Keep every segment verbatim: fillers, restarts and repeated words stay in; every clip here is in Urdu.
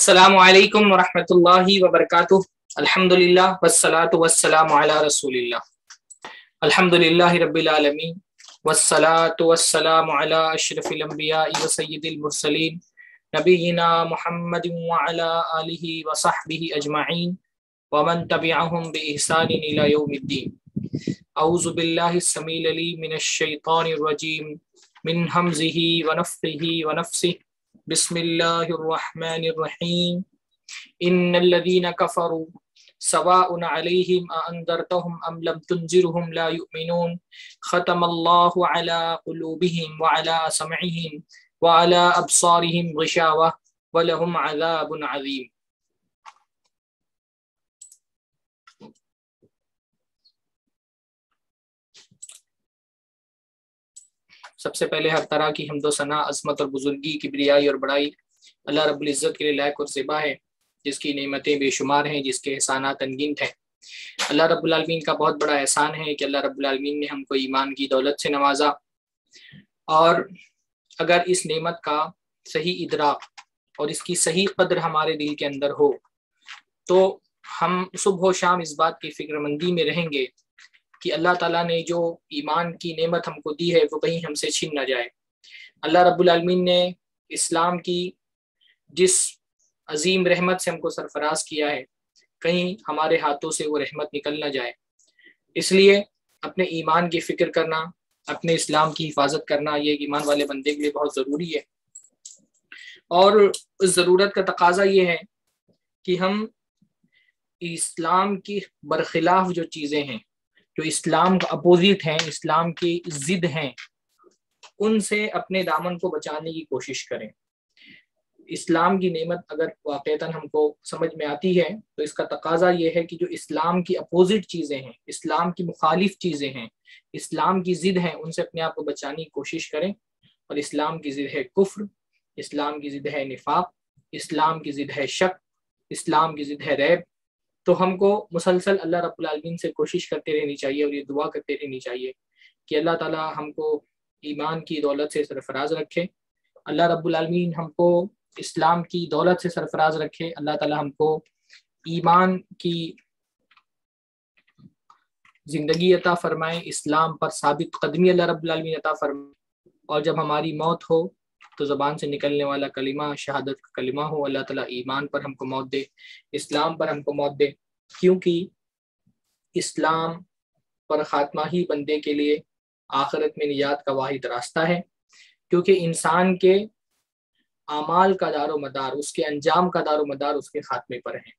السلام علیکم ورحمۃ اللہ وبرکاتہ. الحمدللہ والصلاۃ والسلام علی رسول اللہ. الحمدللہ رب العالمین والصلاۃ والسلام علی اشرف الانبیاء وسید المرسلین نبینا محمد وعلی آلہ وصحبہ اجمعین ومن تبعہم بإحسان الی یوم الدین. اعوذ باللہ السمیع العلیم من الشیطان الرجیم من ہمزہ ونفخہ ونفثہ. بسم اللہ الرحمن الرحیم. ان الذین کفروا سواء علیہم اانذرتہم ام لم تنذرہم لا یؤمنون. ختم اللہ علی قلوبہم وعلی سمعہم وعلی ابصارہم غشاوہ ولہم عذاب عظیم. سب سے پہلے ہر طرح کی حمد و ثنا، عظمت اور بزرگی، کبریائی اور بڑائی اللہ رب العزت کے لیے لائق اور زیبا ہے، جس کی نعمتیں بے شمار ہیں، جس کے احسانات انگنت ہیں. اللہ رب العالمین کا بہت بڑا احسان ہے کہ اللہ رب العالمین نے ہم کو ایمان کی دولت سے نوازا، اور اگر اس نعمت کا صحیح ادراک اور اس کی صحیح قدر ہمارے دل کے اندر ہو تو ہم صبح و شام اس بات کی فکر مندی میں رہیں گے کہ اللہ تعالیٰ نے جو ایمان کی نعمت ہم کو دی ہے وہ کہیں ہم سے چھین نہ جائے. اللہ رب العالمین نے اسلام کی جس عظیم رحمت سے ہم کو سرفراز کیا ہے، کہیں ہمارے ہاتھوں سے وہ رحمت نکل نہ جائے. اس لیے اپنے ایمان کی فکر کرنا، اپنے اسلام کی حفاظت کرنا، یہ ایمان والے بندے کے لیے بہت ضروری ہے. اور اس ضرورت کا تقاضا یہ ہے کہ ہم اسلام کی برخلاف جو چیزیں ہیں، جو اسلام کا اپوزٹ ہیں، اسلام کی ضد ہیں، ان سے اپنے دامن کو بچانے کی کوشش کریں. اسلام کی نعمت اگر واقعتاً ہم کو سمجھ میں آتی ہے تو اس کا تقاضا یہ ہے کہ جو اسلام کی اپوزٹ چیزیں ہیں، اسلام کی مخالف چیزیں ہیں، اسلام کی ضد ہیں، ان سے اپنے آپ کو بچانے کی کوشش کریں. اور اسلام کی ضد ہے کفر، اسلام کی ضد ہے نفاق، اسلام کی ضد ہے شک، اسلام کی ضد ہے ریب. تو ہم کو مسلسل اللہ رب العالمین سے کوشش کرتے رہنی چاہیے اور یہ دعا کرتے رہنی چاہیے کہ اللہ تعالیٰ ہم کو ایمان کی دولت سے سرفراز رکھے. اللہ رب العالمین ہم کو اسلام کی دولت سے سرفراز رکھے. اللہ تعالیٰ ہم کو ایمان کی زندگی عطا فرمائے، اسلام پر ثابت قدمی اللہ رب العالمین عطا فرمائے، اور جب ہماری موت ہو تو زبان سے نکلنے والا کلمہ شہادت کا کلمہ ہو. اللہ تعالیٰ ایمان پر ہم کو موت دے، اسلام پر ہم کو موت دے، کیونکہ اسلام پر خاتمہ ہی بندے کے لیے آخرت میں نجات کا واحد راستہ ہے. کیونکہ انسان کے اعمال کا دار و مدار، اس کے انجام کا دار و مدار اس کے خاتمے پر ہے.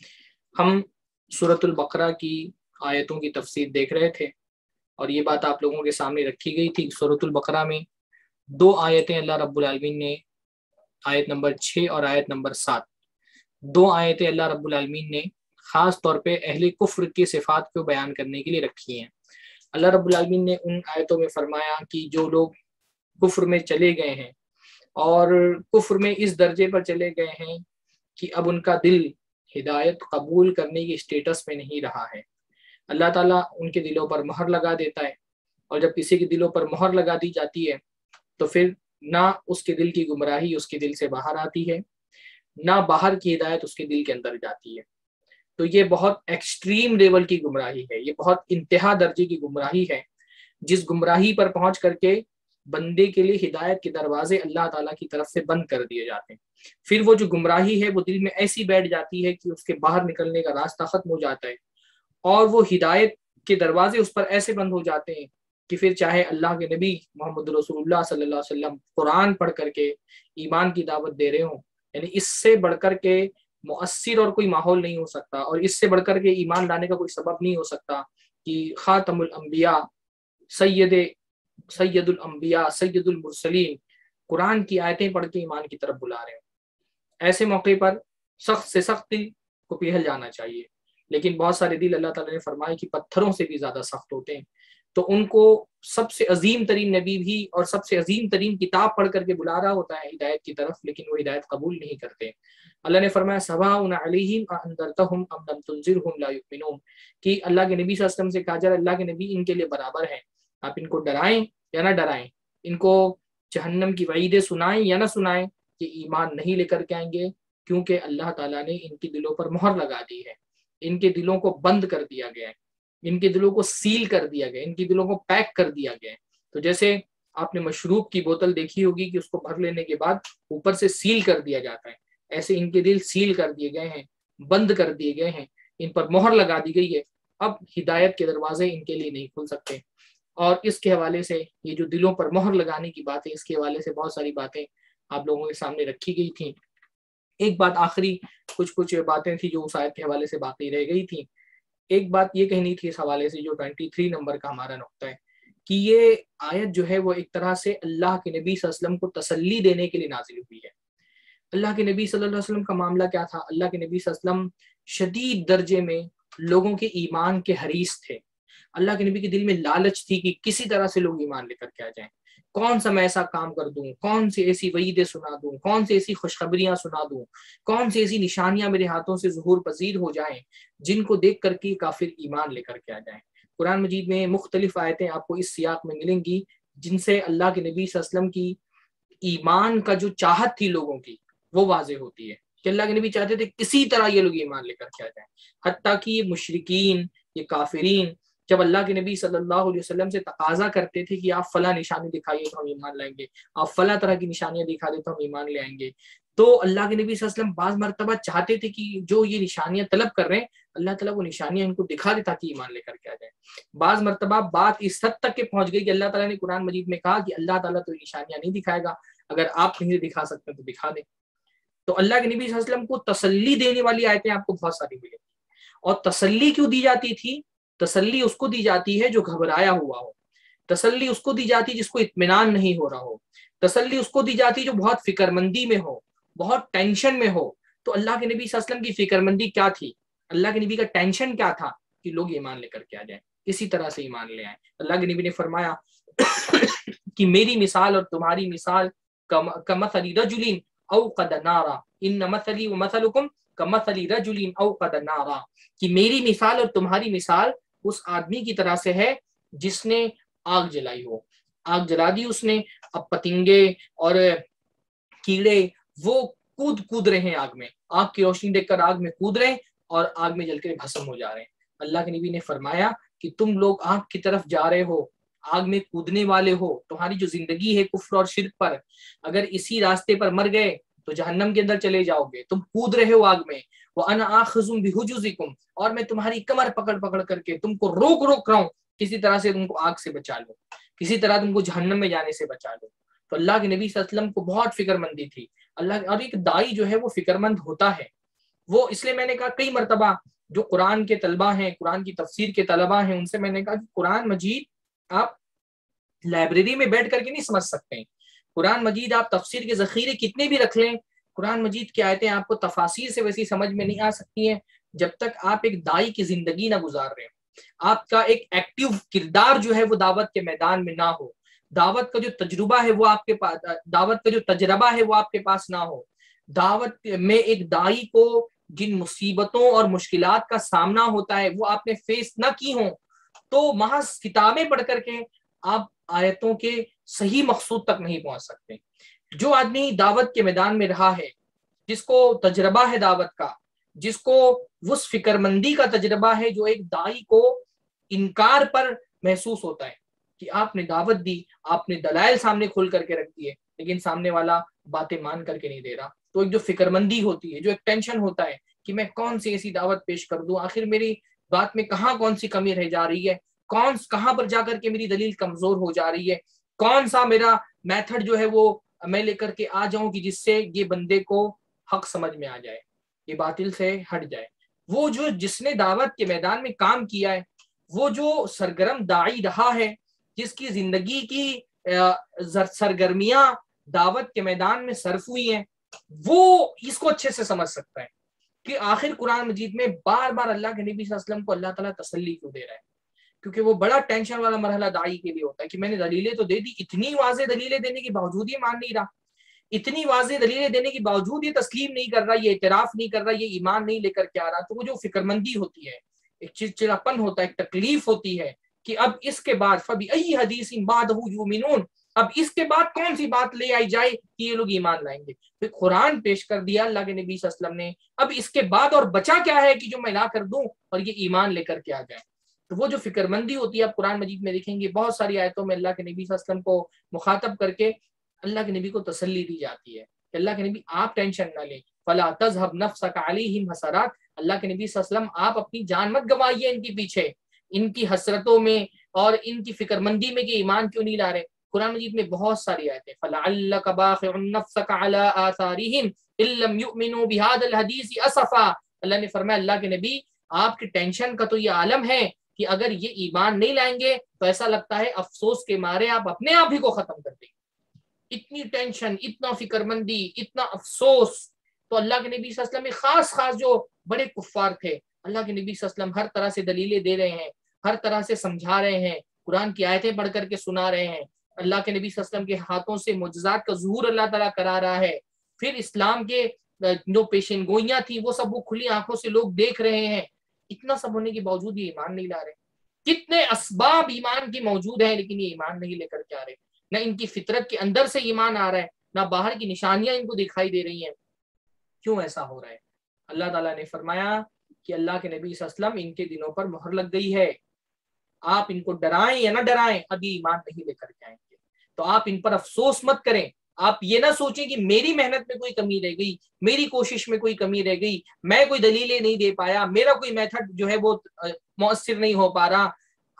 ہم سورۃ البقرہ کی آیتوں کی تفسیر دیکھ رہے تھے، اور یہ بات آپ لوگوں کے سامنے رکھی گئی تھی. سورۃ البقرہ میں دو آیتیں اللہ رب العالمین نے، آیت نمبر چھ اور آیت نمبر سات، دو آیتیں اللہ رب العالمین نے خاص طور پہ اہل کفر کی صفات کو بیان کرنے کے لیے رکھی ہیں. اللہ رب العالمین نے ان آیتوں میں فرمایا کہ جو لوگ کفر میں چلے گئے ہیں اور کفر میں اس درجے پر چلے گئے ہیں کہ اب ان کا دل ہدایت قبول کرنے کی اسٹیٹس میں نہیں رہا ہے، اللہ تعالیٰ ان کے دلوں پر مہر لگا دیتا ہے. اور جب کسی کے دلوں پر مہر لگا دی جاتی ہے تو پھر نہ اس کے دل کی گمراہی اس کے دل سے باہر آتی ہے، نہ باہر کی ہدایت اس کے دل کے اندر جاتی ہے. تو یہ بہت ایکسٹریم لیول کی گمراہی ہے، یہ بہت انتہا درجے کی گمراہی ہے، جس گمراہی پر پہنچ کر کے بندے کے لیے ہدایت کے دروازے اللہ تعالیٰ کی طرف سے بند کر دیے جاتے ہیں. پھر وہ جو گمراہی ہے وہ دل میں ایسی بیٹھ جاتی ہے کہ اس کے باہر نکلنے کا راستہ ختم ہو جاتا ہے، اور وہ ہدایت کے دروازے اس پر ایسے بند ہو جاتے ہیں کہ پھر چاہے اللہ کے نبی محمد رسول اللہ صلی اللہ علیہ وسلم قرآن پڑھ کر کے ایمان کی دعوت دے رہے ہوں، یعنی اس سے بڑھ کر کے مؤثر اور کوئی ماحول نہیں ہو سکتا، اور اس سے بڑھ کر کے ایمان لانے کا کوئی سبب نہیں ہو سکتا کہ خاتم الانبیاء، سید سید الانبیاء، سید المرسلین قرآن کی آیتیں پڑھ کے ایمان کی طرف بلا رہے ہوں. ایسے موقع پر سخت سے سخت دل کو پگھل جانا چاہیے. لیکن بہت سارے دل اللہ تعالیٰ نے فرمایا کہ پتھروں سے بھی زیادہ سخت ہوتے ہیں، تو ان کو سب سے عظیم ترین نبی بھی اور سب سے عظیم ترین کتاب پڑھ کر کے بلا رہا ہوتا ہے ہدایت کی طرف، لیکن وہ ہدایت قبول نہیں کرتے. اللہ نے فرمایا سواء علیہم اانذرتہم ام لم تنذرہم لا یؤمنون، کہ اللہ کے نبی صلی اللہ علیہ وسلم سے کہا جا رہا ہے اللہ کے نبی ان کے لیے برابر ہیں، آپ ان کو ڈرائیں یا نہ ڈرائیں، ان کو جہنم کی وعیدیں سنائیں یا نہ سنائیں، کہ ایمان نہیں لے کر کے آئیں گے کیونکہ اللہ تعالیٰ نے ان کے دلوں پر مہر لگا دی ہے، ان کے دلوں کو بند کر دیا گیا ہے، ان کے دلوں کو سیل کر دیا گیا ہے، ان کے دلوں کو پیک کر دیا گیا ہے۔ تو جیسے آپ نے مشروب کی بوتل دیکھی ہوگی کہ اس کو بھر لینے کے بعد اوپر سے سیل کر دیا جاتا ہے، ایسے ان کے دل سیل کر دیے گئے ہیں، بند کر دیے گئے ہیں، ان پر مہر لگا دی گئی ہے۔ اب ہدایت کے دروازے ان کے لیے نہیں کھل سکتے۔ اور اس کے حوالے سے یہ جو دلوں پر مہر لگانے کی باتیں، اس کے حوالے سے بہت ساری باتیں آپ لوگوں کے سامنے رکھی گئی تھیں۔ ایک بات آخری کچھ کچھ باتیں تھیں جو اس آیت کے حوالے سے باقی رہ گئی تھیں۔ ایک بات یہ کہنی تھی اس حوالے سے، جو تیئیس نمبر کا ہمارا نقطہ ہے، کہ یہ آیت جو ہے وہ ایک طرح سے اللہ کے نبی صلی اللہ علیہ وسلم کو تسلی دینے کے لیے نازل ہوئی ہے۔ اللہ کے نبی صلی اللہ علیہ وسلم کا معاملہ کیا تھا؟ اللہ کے نبی صلی اللہ علیہ وسلم شدید درجے میں لوگوں کے ایمان کے حریص تھے۔ اللہ کے نبی کے دل میں لالچ تھی کہ کسی طرح سے لوگ ایمان لے کر کے آ جائیں، کون سا میں ایسا کام کر دوں، کون سی ایسی وعیدیں سنا دوں، کون سی ایسی خوشخبریاں سنا دوں، کون سی ایسی نشانیاں میرے ہاتھوں سے ظہور پذیر ہو جائیں جن کو دیکھ کر کے کافر ایمان لے کر کے آ جائیں۔ قرآن مجید میں مختلف آیتیں آپ کو اس سیاق میں ملیں گی جن سے اللہ کے نبی صلی اللہ علیہ وسلم کی ایمان کا جو چاہت تھی لوگوں کی وہ واضح ہوتی ہے کہ اللہ کے نبی چاہتے تھے کسی طرح یہ لوگ ایمان لے کر کے آ جائیں، حتیٰ کہ یہ مشرکین، یہ کافرین جب اللہ کے نبی صلی اللہ علیہ وسلم سے تقاضا کرتے تھے کہ آپ فلاں نشانی دکھائیے تو ہم ایمان لائیں گے، آپ فلاں طرح کی نشانیاں دکھا دیں تو ہم ایمان لے آئیں گے، تو اللہ کے نبی صلی اللہ علیہ وسلم بعض مرتبہ چاہتے تھے کہ جو یہ نشانیاں طلب کر رہے ہیں اللہ تعالیٰ وہ نشانیاں ان کو دکھا دے تاکہ ایمان لے کر کے آ جائیں۔ بعض مرتبہ بات اس حد تک کہ پہنچ گئی کہ اللہ تعالیٰ نے قرآن مجید میں کہا کہ اللہ تعالیٰ تو نشانیاں نہیں دکھائے گا، اگر آپ نہیں دکھا سکتے تو دکھا دیں۔ تو اللہ کے نبی صلی اللہ علیہ وسلم کو تسلی دینے والی آیتیں آپ کو بہت ساری ملیں گی۔ اور تسلی کیوں دی جاتی تھی؟ تسلی اس کو دی جاتی ہے جو گھبرایا ہوا ہو، تسلی اس کو دی جاتی ہے جس کو اطمینان نہیں ہو رہا ہو، تسلی اس کو دی جاتی ہے جو بہت فکر مندی میں ہو، بہت ٹینشن میں ہو۔ تو اللہ کے نبی صلی اللہ علیہ وسلم کی فکر مندی کیا تھی؟ اللہ کے نبی کا ٹینشن کیا تھا؟ کہ لوگ ایمان لے کر کے آ جائیں، اسی طرح سے ایمان لے آئیں۔ اللہ کے نبی نے فرمایا کہ میری مثال اور تمہاری مثال کمثل رجل اوقد نارا ان مثلی ومثلکم کمثل رجل اوقد نارا، کہ میری مثال اور تمہاری مثال اس آدمی کی طرح سے ہے جس نے آگ جلائی ہو، آگ جلا دی اس نے، اب پتنگے اور کیڑے وہ کود کود رہے ہیں آگ میں، آگ کی روشنی دیکھ کر آگ میں کود رہے ہیں اور آگ میں جل کر بھسم ہو جا رہے ہیں۔ اللہ کے نبی نے فرمایا کہ تم لوگ آگ کی طرف جا رہے ہو، آگ میں کودنے والے ہو، تمہاری جو زندگی ہے کفر اور شرک پر، اگر اسی راستے پر مر گئے تو جہنم کے اندر چلے جاؤ گے، تم کود رہے ہو آگ میں، وَأَنَا آخِذٌ بِحُجُزِكُمْ، اور میں تمہاری کمر پکڑ پکڑ کر کے تم کو روک روک رہا ہوں، کسی طرح سے تم کو آگ سے بچا لو، کسی طرح تم کو جہنم میں جانے سے بچا لو۔ تو اللہ کے نبی صلی اللہ علیہ وسلم کو بہت فکر مندی تھی اللہ، اور ایک دائی جو ہے وہ فکر مند ہوتا ہے، وہ اس لیے میں نے کہا کئی مرتبہ جو قرآن کے طلبہ ہیں، قرآن کی تفسیر کے طلبہ ہیں، ان سے میں نے کہا کہ قرآن مجید آپ لائبریری میں بیٹھ کر کے نہیں سمجھ سکتے ہیں، قرآن مجید آپ تفسیر کے ذخیرے کتنے بھی رکھ لیں، قرآن مجید کی آیتیں آپ کو تفاسیر سے ویسی سمجھ میں نہیں آ سکتی ہیں جب تک آپ ایک دائی کی زندگی نہ گزار رہے ہوں، آپ کا ایک ایکٹیو کردار جو ہے وہ دعوت کے میدان میں نہ ہو، دعوت کا جو تجربہ ہے وہ آپ کے پاس، دعوت کا جو تجربہ ہے وہ آپ کے پاس نہ ہو۔ دعوت میں ایک دائی کو جن مصیبتوں اور مشکلات کا سامنا ہوتا ہے وہ آپ نے فیس نہ کی ہوں، تو محض کتابیں پڑھ کر کے آپ آیتوں کے صحیح مقصود تک نہیں پہنچ سکتے۔ جو آدمی دعوت کے میدان میں رہا ہے، جس کو تجربہ ہے دعوت کا، جس کو اس فکر مندی کا تجربہ ہے جو ایک دائی کو انکار پر محسوس ہوتا ہے کہ آپ نے دعوت دی، آپ نے دلائل سامنے کھول کر کے رکھ دیے لیکن سامنے والا باتیں مان کر کے نہیں دے رہا، تو ایک جو فکر مندی ہوتی ہے، جو ایک ٹینشن ہوتا ہے کہ میں کون سی ایسی دعوت پیش کر دوں، آخر میری بات میں کہاں کون سی کمی رہ جا رہی ہے، کون کہاں پر جا کر کے میری دلیل کمزور ہو جا رہی ہے، کون سا میرا میتھڈ جو ہے وہ میں لے کر کے آ جاؤں کہ جس سے یہ بندے کو حق سمجھ میں آ جائے، یہ باطل سے ہٹ جائے۔ وہ جو جس نے دعوت کے میدان میں کام کیا ہے، وہ جو سرگرم داعی رہا ہے، جس کی زندگی کی سرگرمیاں دعوت کے میدان میں صرف ہوئی ہیں، وہ اس کو اچھے سے سمجھ سکتا ہے کہ آخر قرآن مجید میں بار بار اللہ کے نبی صلی اللہ علیہ وسلم کو اللہ تعالیٰ تسلی کیوں دے رہا ہے، کیونکہ وہ بڑا ٹینشن والا مرحلہ داعی کے لیے ہوتا ہے کہ میں نے دلیلیں تو دے دی، اتنی واضح دلیلیں دینے کے باوجود یہ مان نہیں رہا، اتنی واضح دلیلیں دینے کے باوجود یہ تسلیم نہیں کر رہا، یہ اعتراف نہیں کر رہا، یہ ایمان نہیں لے کر کے آ رہا، تو وہ جو فکر مندی ہوتی ہے، ایک چڑچڑاپن ہوتا ہے، ایک تکلیف ہوتی ہے کہ اب اس کے بعد فَبِأَيِّ حَدِيثٍ بَعْدَهُ يُؤْمِنُونَ، اب اس کے بعد کون سی بات لے آئی جائے کہ یہ لوگ ایمان لائیں گے؟ پھر قرآن پیش کر دیا اللہ کے نبی صلی اللہ علیہ وسلم نے، اب اس کے بعد اور بچا کیا ہے کہ جو میں لا کر دوں اور یہ ایمان لے کر کے آ جائیں؟ تو وہ جو فکر مندی ہوتی ہے، آپ قرآن مجید میں دیکھیں گے بہت ساری آیتوں میں اللہ کے نبی صلی اللہ علیہ وسلم کو مخاطب کر کے اللہ کے نبی کو تسلی دی جاتی ہے کہ اللہ کے نبی آپ ٹینشن نہ لیں، فلا تذهب نفسك عليهم حسرات، اللہ کے نبی صلی اللہ علیہ وسلم آپ اپنی جان مت گوائیے ان کے پیچھے، ان کی حسرتوں میں اور ان کی فکر مندی میں کہ ایمان کیوں نہیں لا رہے۔ قرآن مجید میں بہت ساری آیتیں، فلعلک باخع نفسک علی آثارہم ان لم یؤمنوا بهذا الحدیث اسفا، اللہ نے فرمایا اللہ کے نبی آپ کی ٹینشن کا تو یہ عالم ہے کہ اگر یہ ایمان نہیں لائیں گے تو ایسا لگتا ہے افسوس کے مارے آپ اپنے آپ ہی کو ختم کر دیں گے، اتنی ٹینشن، اتنا فکر مندی، اتنا افسوس۔ تو اللہ کے نبی صلی اللہ علیہ وسلم میں خاص خاص جو بڑے کفار تھے، اللہ کے نبی صلی اللہ علیہ وسلم ہر طرح سے دلیلیں دے رہے ہیں، ہر طرح سے سمجھا رہے ہیں، قرآن کی آیتیں پڑھ کر کے سنا رہے ہیں، اللہ کے نبی صلی اللہ علیہ وسلم کے ہاتھوں سے معجزات کا ظہور اللہ تعالیٰ کرا رہا ہے، پھر اسلام کے جو پیشین گوئیاں تھیں وہ سب وہ کھلی آنکھوں سے لوگ دیکھ رہے ہیں، اتنا سب ہونے کے باوجود یہ ایمان نہیں لا رہے۔ کتنے اسباب ایمان کی موجود ہیں لیکن یہ ایمان نہیں لے کر کے آ رہے، نہ ان کی فطرت کے اندر سے ایمان آ رہا ہے، نہ باہر کی نشانیاں ان کو دکھائی دے رہی ہیں۔ کیوں ایسا ہو رہا ہے؟ اللہ تعالیٰ نے فرمایا کہ اللہ کے نبی صلی اللہ علیہ وسلم ان کے دلوں پر مہر لگ گئی ہے، آپ ان کو ڈرائیں یا نہ ڈرائیں ابھی ایمان نہیں لے کر کے آئیں گے، تو آپ ان پر افسوس مت کریں، آپ یہ نہ سوچیں کہ میری محنت میں کوئی کمی رہ گئی، میری کوشش میں کوئی کمی رہ گئی، میں کوئی دلیلیں نہیں دے پایا، میرا کوئی میتھڈ جو ہے وہ مؤثر نہیں ہو پا رہا۔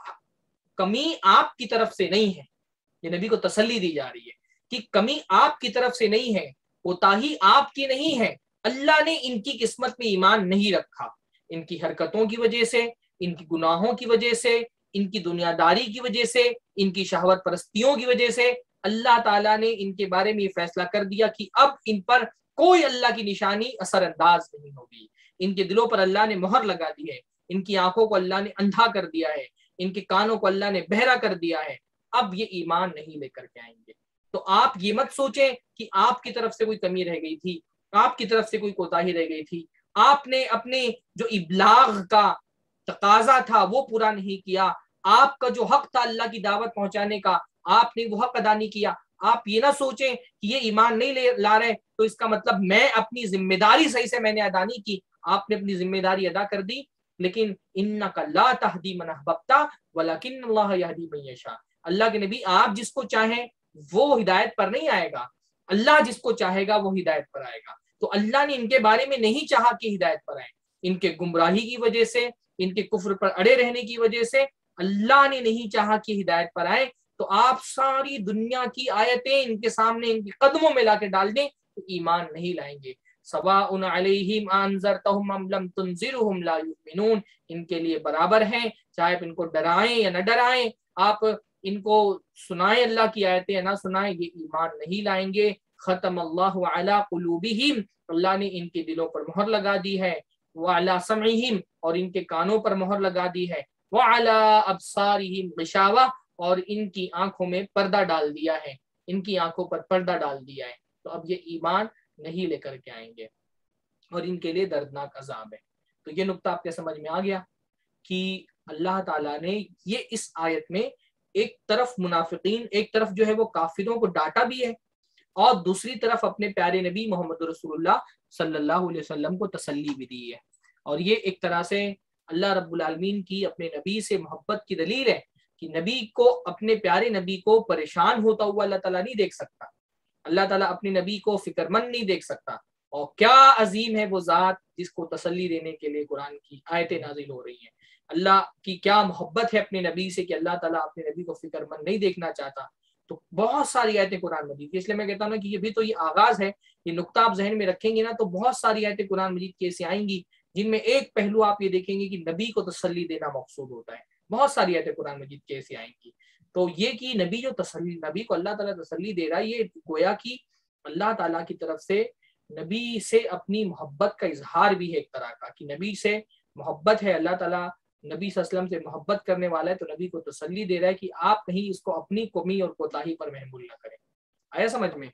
کمی آپ کی طرف سے نہیں ہے، یہ نبی کو تسلی دی جا رہی ہے کہ کمی آپ کی طرف سے نہیں ہے، کوتاہی آپ کی نہیں ہے، اللہ نے ان کی قسمت میں ایمان نہیں رکھا، ان کی حرکتوں کی وجہ سے، ان کی گناہوں کی وجہ سے، ان کی دنیا داری کی وجہ سے، ان کی شہوت پرستیوں کی وجہ سے اللہ تعالیٰ نے ان کے بارے میں یہ فیصلہ کر دیا کہ اب ان پر کوئی اللہ کی نشانی اثر انداز نہیں ہوگی، ان کے دلوں پر اللہ نے مہر لگا دی ہے، ان کی آنکھوں کو اللہ نے اندھا کر دیا ہے، ان کے کانوں کو اللہ نے بہرا کر دیا ہے، اب یہ ایمان نہیں لے کر کے آئیں گے۔ تو آپ یہ مت سوچیں کہ آپ کی طرف سے کوئی کمی رہ گئی تھی، آپ کی طرف سے کوئی کوتاہی رہ گئی تھی، آپ نے اپنے جو ابلاغ کا تقاضا تھا وہ پورا نہیں کیا، آپ کا جو حق تھا اللہ کی دعوت پہنچانے کا آپ نے وہ حق ادا نہیں کیا۔ آپ یہ نہ سوچیں کہ یہ ایمان نہیں لے لا رہے تو اس کا مطلب میں اپنی ذمہ داری صحیح سے میں نے ادا نہیں کی، آپ نے اپنی ذمہ داری ادا کر دی، لیکن انک لا تہدی من احببت ولکن اللہ یہدی من یشاء، اللہ کے نبی آپ جس کو چاہیں وہ ہدایت پر نہیں آئے گا، اللہ جس کو چاہے گا وہ ہدایت پر آئے گا۔ تو اللہ نے ان کے بارے میں نہیں چاہا کہ ہدایت پر آئیں، ان کے گمراہی کی وجہ سے، ان کے کفر پر اڑے رہنے کی وجہ سے اللہ نے نہیں چاہا کہ ہدایت پر آئیں، تو آپ ساری دنیا کی آیتیں ان کے سامنے ان کے قدموں میں لا کے ڈال دیں تو ایمان نہیں لائیں گے۔ سواء علیہم انذرتہم ام لم تنذرہم لا یؤمنون، ان کے لیے برابر ہیں چاہے آپ ان کو ڈرائیں یا نہ ڈرائیں، آپ ان کو سنائیں اللہ کی آیتیں یا نہ سنائیں، یہ ایمان نہیں لائیں گے۔ ختم اللہ علی قلوبہم، اللہ نے ان کے دلوں پر مہر لگا دی ہے، وعلی سمعہم، اور ان کے کانوں پر مہر لگا دی ہے، وعلی ابصارہم غشاوہ، اور ان کی آنکھوں میں پردہ ڈال دیا ہے، ان کی آنکھوں پر پردہ ڈال دیا ہے، تو اب یہ ایمان نہیں لے کر کے آئیں گے اور ان کے لیے دردناک عذاب ہے۔ تو یہ نقطہ آپ کے سمجھ میں آ گیا کہ اللہ تعالیٰ نے یہ اس آیت میں ایک طرف منافقین، ایک طرف جو ہے وہ کافروں کو ڈانٹا بھی ہے اور دوسری طرف اپنے پیارے نبی محمد رسول اللہ صلی اللہ علیہ وسلم کو تسلی بھی دی ہے، اور یہ ایک طرح سے اللہ رب العالمین کی اپنے نبی سے محبت کی دلیل ہے کہ نبی کو، اپنے پیارے نبی کو پریشان ہوتا ہوا اللہ تعالیٰ نہیں دیکھ سکتا، اللہ تعالیٰ اپنے نبی کو فکر مند نہیں دیکھ سکتا، اور کیا عظیم ہے وہ ذات جس کو تسلی دینے کے لیے قرآن کی آیتیں نازل ہو رہی ہیں۔ اللہ کی کیا محبت ہے اپنے نبی سے کہ اللہ تعالیٰ اپنے نبی کو فکر مند نہیں دیکھنا چاہتا۔ تو بہت ساری آیتیں قرآن مجید کی، اس لیے میں کہتا ہوں نا کہ یہ بھی تو یہ آغاز ہے، یہ نقطہ آپ ذہن میں رکھیں گے نا تو بہت ساری آیتیں قرآن مجید کی ایسی آئیں گی جن میں ایک پہلو آپ یہ دیکھیں گے کہ نبی کو تسلی دینا مقصود ہوتا ہے، بہت ساری آیتیں قرآن مجید کی ایسی آئیں گی۔ تو یہ کہ نبی جو تسلی، نبی کو اللہ تعالیٰ تسلی دے رہا ہے، یہ گویا کہ اللہ تعالیٰ کی طرف سے نبی سے اپنی محبت کا اظہار بھی ہے، ایک طرح کا کہ نبی سے محبت ہے، اللہ تعالیٰ نبی صلی اللہ علیہ وسلم سے محبت کرنے والا ہے، تو نبی کو تسلی دے رہا ہے کہ آپ کہیں اس کو اپنی کمی اور کوتاہی پر محمول نہ کریں۔ آیا سمجھ میں؟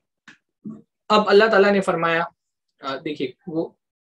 اب اللہ تعالیٰ نے فرمایا، دیکھیے وہ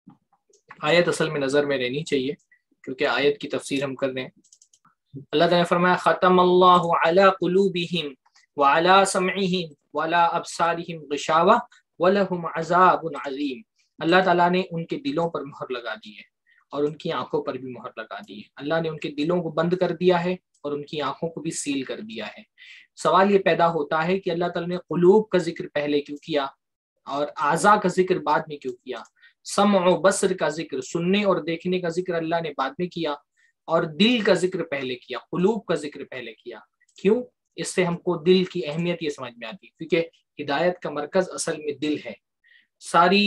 آیت اصل میں نظر میں رہنی چاہیے کیونکہ آیت کی تفسیر ہم کر دیں۔ اللہ تعالیٰ نے فرمایا ختم اللہ علی قلوبہم، وعلی سمعہم ولا ابصارہم غشاوہ ولہم عذاب عظیم. اللہ تعالیٰ نے ان کے دلوں پر مہر لگا دی ہے اور ان کی آنکھوں پر بھی مہر لگا دی ہے. اللہ نے ان کے دلوں کو بند کر دیا ہے اور ان کی آنکھوں کو بھی سیل کر دیا ہے. سوال یہ پیدا ہوتا ہے کہ اللہ تعالیٰ نے قلوب کا ذکر پہلے کیوں کیا اور اعضاء کا ذکر بعد میں کیوں کیا؟ سمع و بصر کا ذکر، سننے اور دیکھنے کا ذکر اللہ نے بعد میں کیا اور دل کا ذکر پہلے کیا، قلوب کا ذکر پہلے کیا. کیوں؟ اس سے ہم کو دل کی اہمیت یہ سمجھ میں آتی ہے، کیونکہ ہدایت کا مرکز اصل میں دل ہے، ساری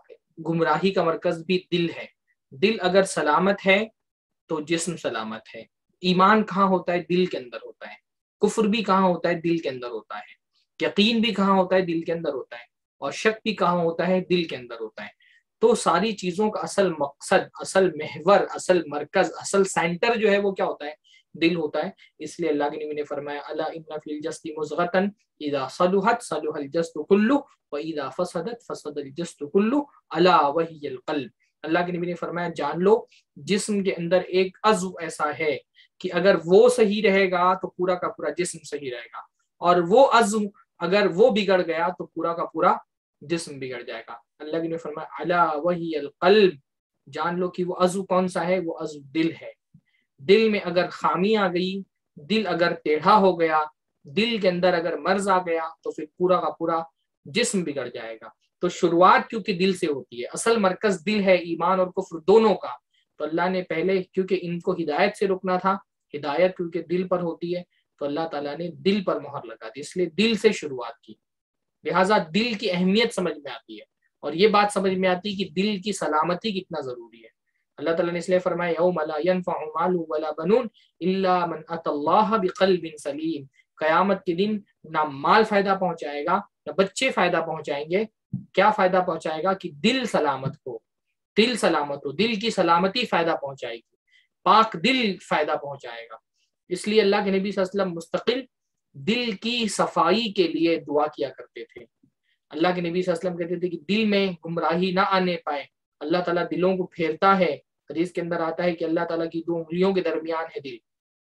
گمراہی کا مرکز بھی دل ہے. دل اگر سلامت ہے تو جسم سلامت ہے. ایمان کہاں ہوتا ہے؟ دل کے اندر ہوتا ہے. کفر بھی کہاں ہوتا ہے؟ دل کے اندر ہوتا ہے. یقین بھی کہاں ہوتا ہے؟ دل کے اندر ہوتا ہے. اور شک بھی کہاں ہوتا ہے؟ دل کے اندر ہوتا ہے. تو ساری چیزوں کا اصل مقصد، اصل محور، اصل مرکز، اصل سینٹر جو ہے وہ کیا ہوتا ہے؟ دل ہوتا ہے. اس لیے اللہ کے نبی نے فرمایا الا ان فی الجسد مضغۃ اذا صلحت صلح الجسد كله واذا فسدت فسد الجسد كله الا وهي القلب. اللہ کے نبی نے فرمایا جان لو جسم کے اندر ایک عضو ایسا ہے کہ اگر وہ صحیح رہے گا تو پورا کا پورا جسم صحیح رہے گا، اور وہ عضو اگر وہ بگڑ گیا تو پورا کا پورا جسم بگڑ جائے گا. اللہ نے فرمایا الا وہی القلب، جان لو کہ وہ عضو کون سا ہے؟ وہ عضو دل ہے. دل میں اگر خامی آ گئی، دل اگر ٹیڑھا ہو گیا، دل کے اندر اگر مرض آ گیا تو پھر پورا کا پورا جسم بگڑ جائے گا. تو شروعات کیونکہ دل سے ہوتی ہے، اصل مرکز دل ہے، ایمان اور کفر دونوں کا. تو اللہ نے پہلے کیونکہ ان کو ہدایت سے روکنا تھا، ہدایت کیونکہ دل پر ہوتی ہے تو اللہ تعالیٰ نے دل پر مہر لگا دی، اس لیے دل سے شروعات کی. لہٰذا دل کی اہمیت سمجھ میں آتی ہے اور یہ بات سمجھ میں آتی ہے کہ دل کی سلامتی کتنا ضروری ہے. اللہ تعالیٰ نے اس لیے فرمایا یوم لا ينفع مال ولا بنون الا من اتى الله بقلب سلیم. قیامت کے دن نہ مال فائدہ پہنچائے گا نہ بچے فائدہ پہنچائیں گے. کیا فائدہ پہنچائے گا؟ کہ دل سلامت ہو، دل سلامت ہو، دل کی سلامتی فائدہ پہنچائے گی، پاک دل فائدہ پہنچائے گا. اس لیے اللہ کے نبی صلی اللہ علیہ وسلم مستقل دل کی صفائی کے لیے دعا کیا کرتے تھے. اللہ کے نبی صلی اللہ علیہ وسلم کہتے تھے کہ دل میں گمراہی نہ آنے پائے. اللہ تعالیٰ دلوں کو پھیرتا ہے. حدیث کے اندر آتا ہے کہ اللہ تعالیٰ کی دو انگلیوں کے درمیان ہے دل،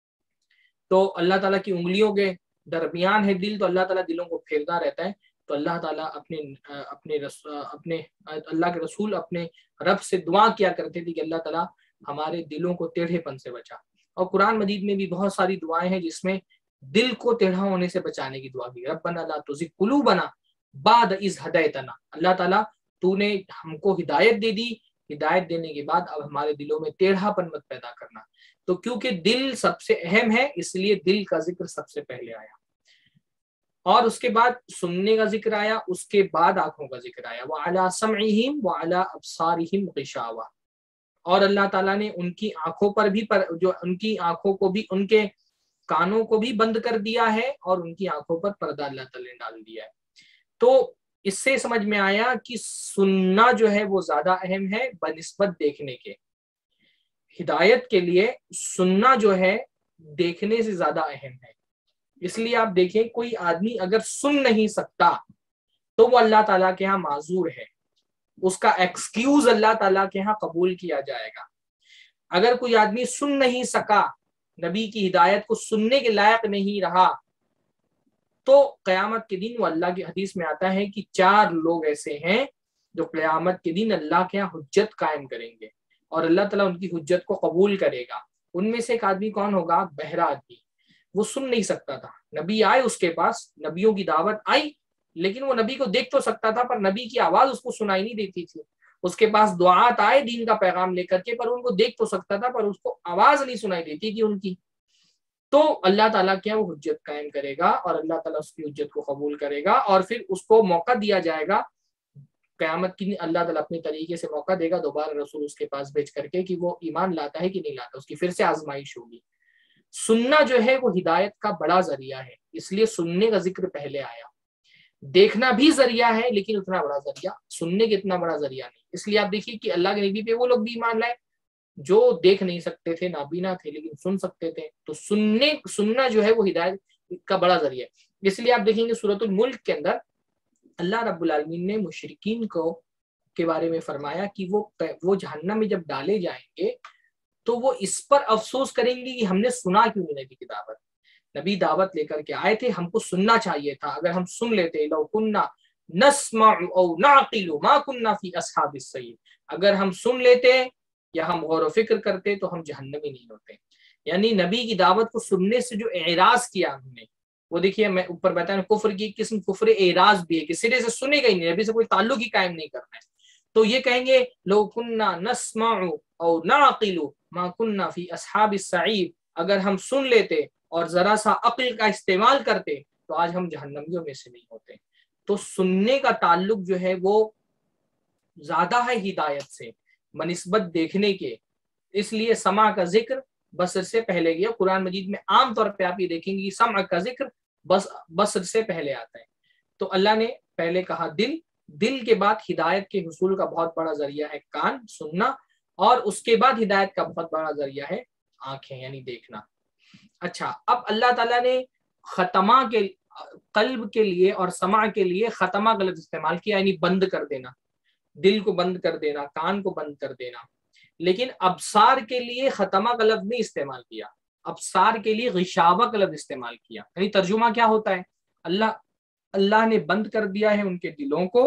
تو اللہ تعالیٰ کی انگلیوں کے درمیان ہے دل، تو اللہ تعالیٰ دلوں کو پھیرتا رہتا ہے. تو اللہ تعالیٰ اپنے اپنے اپنے اللہ کے رسول اپنے رب سے دعا کیا کرتے تھے کہ اللہ تعالیٰ ہمارے دلوں کو ٹیڑھے پن سے بچا. اور قرآن مجید میں بھی بہت ساری دعائیں ہیں جس میں دل کو ٹیڑھا ہونے سے بچانے کی دعا کی. ربنا لا تزغ قلوبنا بعد اذ ہدیتنا. اللہ تعالیٰ تو نے ہم کو ہدایت دے دی، ہدایت دینے کے بعد اب ہمارے دلوں میں ٹیڑھا پن مت پیدا کرنا. تو کیونکہ دل سب سے اہم ہے اس لیے دل کا ذکر سب سے پہلے آیا، اور اس کے بعد سننے کا ذکر آیا، اس کے بعد آنکھوں کا ذکر آیا. وَعَلَىٰ سَمْعِهِمْ وَعَلَىٰ أَبْصَارِهِمْ غِشَاوَةٌ. اور اللہ تعالیٰ نے ان کی آنکھوں پر بھی پر جو ان کی آنکھوں کو بھی، ان کے کانوں کو بھی بند کر دیا ہے اور ان کی آنکھوں پر پردہ اللہ تعالیٰ نے ڈال دیا ہے. تو اس سے سمجھ میں آیا کہ سننا جو ہے وہ زیادہ اہم ہے بنسبت دیکھنے کے. ہدایت کے لیے سننا جو ہے دیکھنے سے زیادہ اہم ہے. اس لیے آپ دیکھیں کوئی آدمی اگر سن نہیں سکتا تو وہ اللہ تعالیٰ کے ہاں معذور ہے، اس کا ایکسکیوز اللہ تعالیٰ کے ہاں قبول کیا جائے گا. اگر کوئی آدمی سن نہیں سکا، نبی کی ہدایت کو سننے کے لائق نہیں رہا، تو قیامت کے دن وہ اللہ کی حدیث میں آتا ہے کہ چار لوگ ایسے ہیں جو قیامت کے دن اللہ کے یہاں حجت قائم کریں گے اور اللہ تعالیٰ ان کی حجت کو قبول کرے گا. ان میں سے ایک آدمی کون ہوگا؟ بہرا آدمی. وہ سن نہیں سکتا تھا، نبی آئے اس کے پاس، نبیوں کی دعوت آئی، لیکن وہ نبی کو دیکھ تو سکتا تھا پر نبی کی آواز اس کو سنائی نہیں دیتی تھی. اس کے پاس دعات آئے دین کا پیغام لے کر کے، پر ان کو دیکھ تو سکتا تھا پر اس کو آواز نہیں سنائی دیتی تھی ان کی. تو اللہ تعالیٰ کیا وہ حجت قائم کرے گا اور اللہ تعالیٰ اس کی حجت کو قبول کرے گا، اور پھر اس کو موقع دیا جائے گا قیامت کی. اللہ تعالیٰ اپنے طریقے سے موقع دے گا دوبارہ رسول اس کے پاس بھیج کر کے کہ وہ ایمان لاتا ہے کہ نہیں لاتا، اس کی پھر سے آزمائش ہوگی. سننا جو ہے وہ ہدایت کا بڑا ذریعہ ہے، اس لیے سننے کا ذکر پہلے آیا. دیکھنا بھی ذریعہ ہے لیکن اتنا بڑا ذریعہ، سننے کے اتنا بڑا ذریعہ نہیں. اس لیے آپ دیکھیے کہ اللہ کے نبی پہ وہ لوگ بھی ایمان لائے جو دیکھ نہیں سکتے تھے، نابینا تھے، لیکن سن سکتے تھے. تو سننے سننا جو ہے وہ ہدایت کا بڑا ذریعہ ہے. اس لیے آپ دیکھیں گے سورۃ الملک کے اندر اللہ رب العالمین نے مشرکین کو کے بارے میں فرمایا کہ وہ وہ جہنم میں جب ڈالے جائیں گے تو وہ اس پر افسوس کریں گے کہ ہم نے سنا کیوں نہیں نبی کی دعوت. نبی دعوت لے کر کے آئے تھے، ہم کو سننا چاہیے تھا، اگر ہم سن لیتے لو کننا نسمع او نعقل ما کننا فی اصحاب السعیر، اگر ہم سن لیتے یا ہم غور و فکر کرتے تو ہم جہنمی نہیں ہوتے۔ یعنی نبی کی دعوت کو سننے سے جو اعراض کیا ہم نے، وہ دیکھیے میں اوپر بتایا کفر کی قسم کفر اعراض بھی ہے کہ سرے سے سنے گا ہی نہیں، نبی سے کوئی تعلق ہی قائم نہیں کرنا ہے۔ تو یہ کہیں گے لو کننا نسمع او نعقل ما کننا فی اصحاب السعیر، اگر ہم سن لیتے اور ذرا سا عقل کا استعمال کرتے تو آج ہم جہنمیوں میں سے نہیں ہوتے۔ تو سننے کا تعلق جو ہے وہ زیادہ ہے ہدایت سے بنسبت دیکھنے کے، اس لیے سماع کا ذکر بصر سے پہلے گیا۔ قرآن مجید میں عام طور پہ آپ یہ دیکھیں گے سمع کا ذکر بس بصر سے پہلے آتا ہے۔ تو اللہ نے پہلے کہا دل، دل کے بعد ہدایت کے حصول کا بہت بڑا ذریعہ ہے کان سننا، اور اس کے بعد ہدایت کا بہت بڑا ذریعہ ہے آنکھیں یعنی دیکھنا۔ اچھا، اب اللہ تعالیٰ نے ختمہ کے قلب کے لیے اور سمع کے لیے ختمہ کا لفظ استعمال کیا، یعنی بند کر دینا، دل کو بند کر دینا، کان کو بند کر دینا۔ لیکن ابصار کے لیے ختمہ کا لفظ نہیں استعمال کیا، ابصار کے لیے غشاوہ کا لفظ استعمال کیا۔ یعنی ترجمہ کیا ہوتا ہے؟ اللہ اللہ نے بند کر دیا ہے ان کے دلوں کو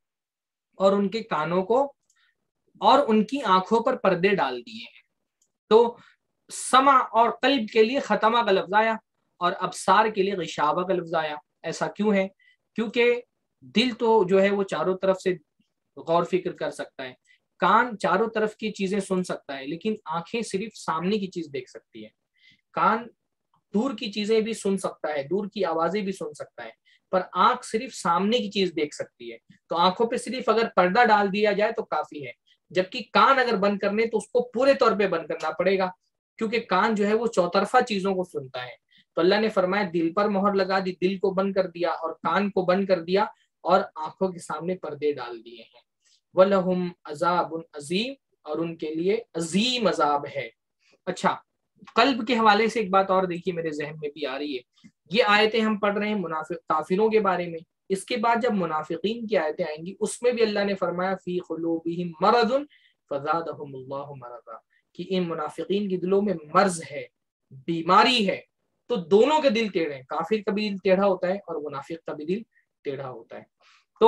اور ان کے کانوں کو اور ان کی آنکھوں پر پردے ڈال دیے ہیں۔ تو سمع اور قلب کے لیے ختمہ کا لفظ آیا اور ابصار کے لیے غشاوہ کا لفظ آیا۔ ایسا کیوں ہے؟ کیونکہ دل تو جو ہے وہ چاروں طرف سے غور فکر کر سکتا ہے، کان چاروں طرف کی چیزیں سن سکتا ہے، لیکن آنکھیں صرف سامنے کی چیز دیکھ سکتی ہے۔ کان دور کی چیزیں بھی سن سکتا ہے، دور کی آوازیں بھی سن سکتا ہے، پر آنکھ صرف سامنے کی چیز دیکھ سکتی ہے۔ تو آنکھوں پہ صرف اگر پردہ ڈال دیا جائے تو کافی ہے، جبکہ کان اگر بند کرنے تو اس کو پورے طور پہ بند کرنا پڑے گا، کیونکہ کان جو ہے وہ چوطرفہ چیزوں کو سنتا ہے۔ تو اللہ نے فرمایا دل پر مہر لگا دی، دل کو بند کر دیا اور کان کو بند کر دیا اور آنکھوں کے سامنے پردے ڈال دیے ہیں۔ وَلَهُمْ عَذَابٌ عَظِيمٌ، اور ان کے لیے عظیم عذاب ہے۔ اچھا، قلب کے حوالے سے ایک بات اور دیکھیے میرے ذہن میں بھی آ رہی ہے، یہ آیتیں ہم پڑھ رہے ہیں منافق کافروں کے بارے میں، اس کے بعد جب منافقین کی آیتیں آئیں گی اس میں بھی اللہ نے فرمایا فی قلوبہم مرض فزادہم اللہ مرضا، کہ ان منافقین کے دلوں میں مرض ہے، بیماری ہے۔ تو دونوں کے دل ٹیڑھے ہیں، کافر کا بھی دل ٹیڑھا ہوتا ہے اور منافق کا بھی دل ٹیڑھا ہوتا ہے۔ تو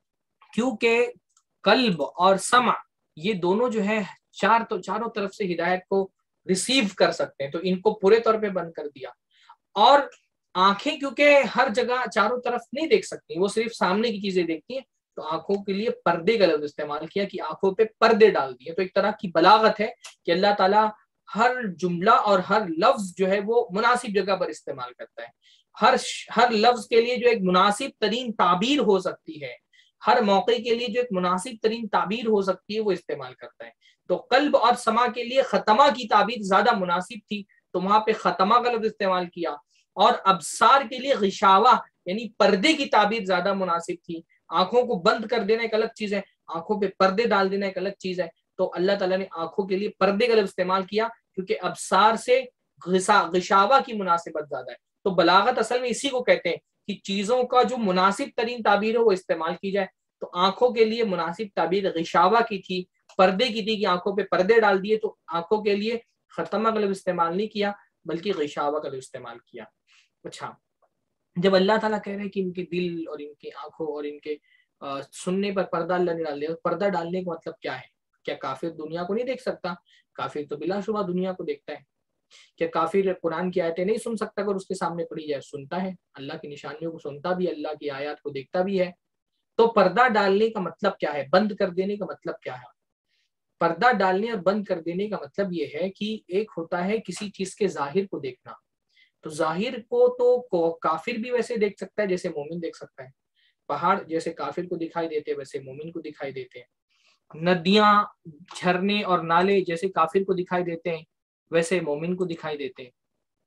کیونکہ قلب اور سمع یہ دونوں جو ہے چار تو چاروں طرف سے ہدایت کو ریسیو کر سکتے ہیں، تو ان کو پورے طور پہ بند کر دیا۔ اور آنکھیں کیونکہ ہر جگہ چاروں طرف نہیں دیکھ سکتی، وہ صرف سامنے کی چیزیں دیکھتی ہیں، تو آنکھوں کے لیے پردے کا لفظ استعمال کیا کہ آنکھوں پہ پردے ڈال دیے۔ تو ایک طرح کی بلاغت ہے کہ اللہ تعالیٰ ہر جملہ اور ہر لفظ جو ہے وہ مناسب جگہ پر استعمال کرتا ہے، ہر ہر لفظ کے لیے جو ایک مناسب ترین تعبیر ہو سکتی ہے، ہر موقع کے لیے جو ایک مناسب ترین تعبیر ہو سکتی ہے وہ استعمال کرتا ہے۔ تو قلب اور سمع کے لیے ختمہ کی تعبیر زیادہ مناسب تھی، تو وہاں پہ ختمہ کا لفظ استعمال کیا، اور ابصار کے لیے غشاوہ یعنی پردے کی تعبیر زیادہ مناسب تھی۔ آنکھوں کو بند کر دینا ایک الگ چیز ہے، آنکھوں پہ پردے ڈال دینا ایک الگ چیز ہے۔ تو اللہ تعالیٰ نے آنکھوں کے لیے پردے کا لفظ استعمال کیا کیونکہ ابصار سے غشاوہ کی مناسبت زیادہ ہے۔ تو بلاغت اصل میں اسی کو کہتے ہیں کہ چیزوں کا جو مناسب ترین تعبیر ہو وہ استعمال کی جائے۔ تو آنکھوں کے لیے مناسب تعبیر غشاوہ کی تھی، پردے کی تھی کہ آنکھوں پہ پردے ڈال دیے، تو آنکھوں کے لیے ختمہ کا لفظ استعمال نہیں کیا بلکہ غشاوہ کا لفظ استعمال کیا۔ اچھا، جب اللہ تعالیٰ کہہ رہے ہیں کہ ان کے دل اور ان کی آنکھوں اور ان کے سننے پر پردہ اللہ نے ڈال دیا، پردہ ڈالنے کا مطلب کیا ہے؟ کیا کافر دنیا کو نہیں دیکھ سکتا؟ کافر تو بلا شبہ دنیا کو دیکھتا ہے۔ کیا کافر قرآن کی آیتیں نہیں سن سکتا اگر اس کے سامنے پڑھی جائے؟ سنتا ہے، اللہ کی نشانیوں کو سنتا بھی، اللہ کی آیات کو دیکھتا بھی ہے۔ تو پردہ ڈالنے کا مطلب کیا ہے؟ بند کر دینے کا مطلب کیا ہے؟ پردہ ڈالنے اور بند کر دینے کا مطلب یہ ہے کہ ایک ہوتا ہے کسی چیز کے ظاہر کو دیکھنا، تو ظاہر کو تو کافر بھی ویسے دیکھ سکتا ہے جیسے مومن دیکھ سکتا ہے، پہاڑ جیسے کافر کو دکھائی دیتے ویسے مومن کو دکھائی دیتے ہیں، ندیاں جھرنے اور نالے جیسے کافر کو دکھائی دیتے ہیں ویسے مومن کو دکھائی دیتے ہیں،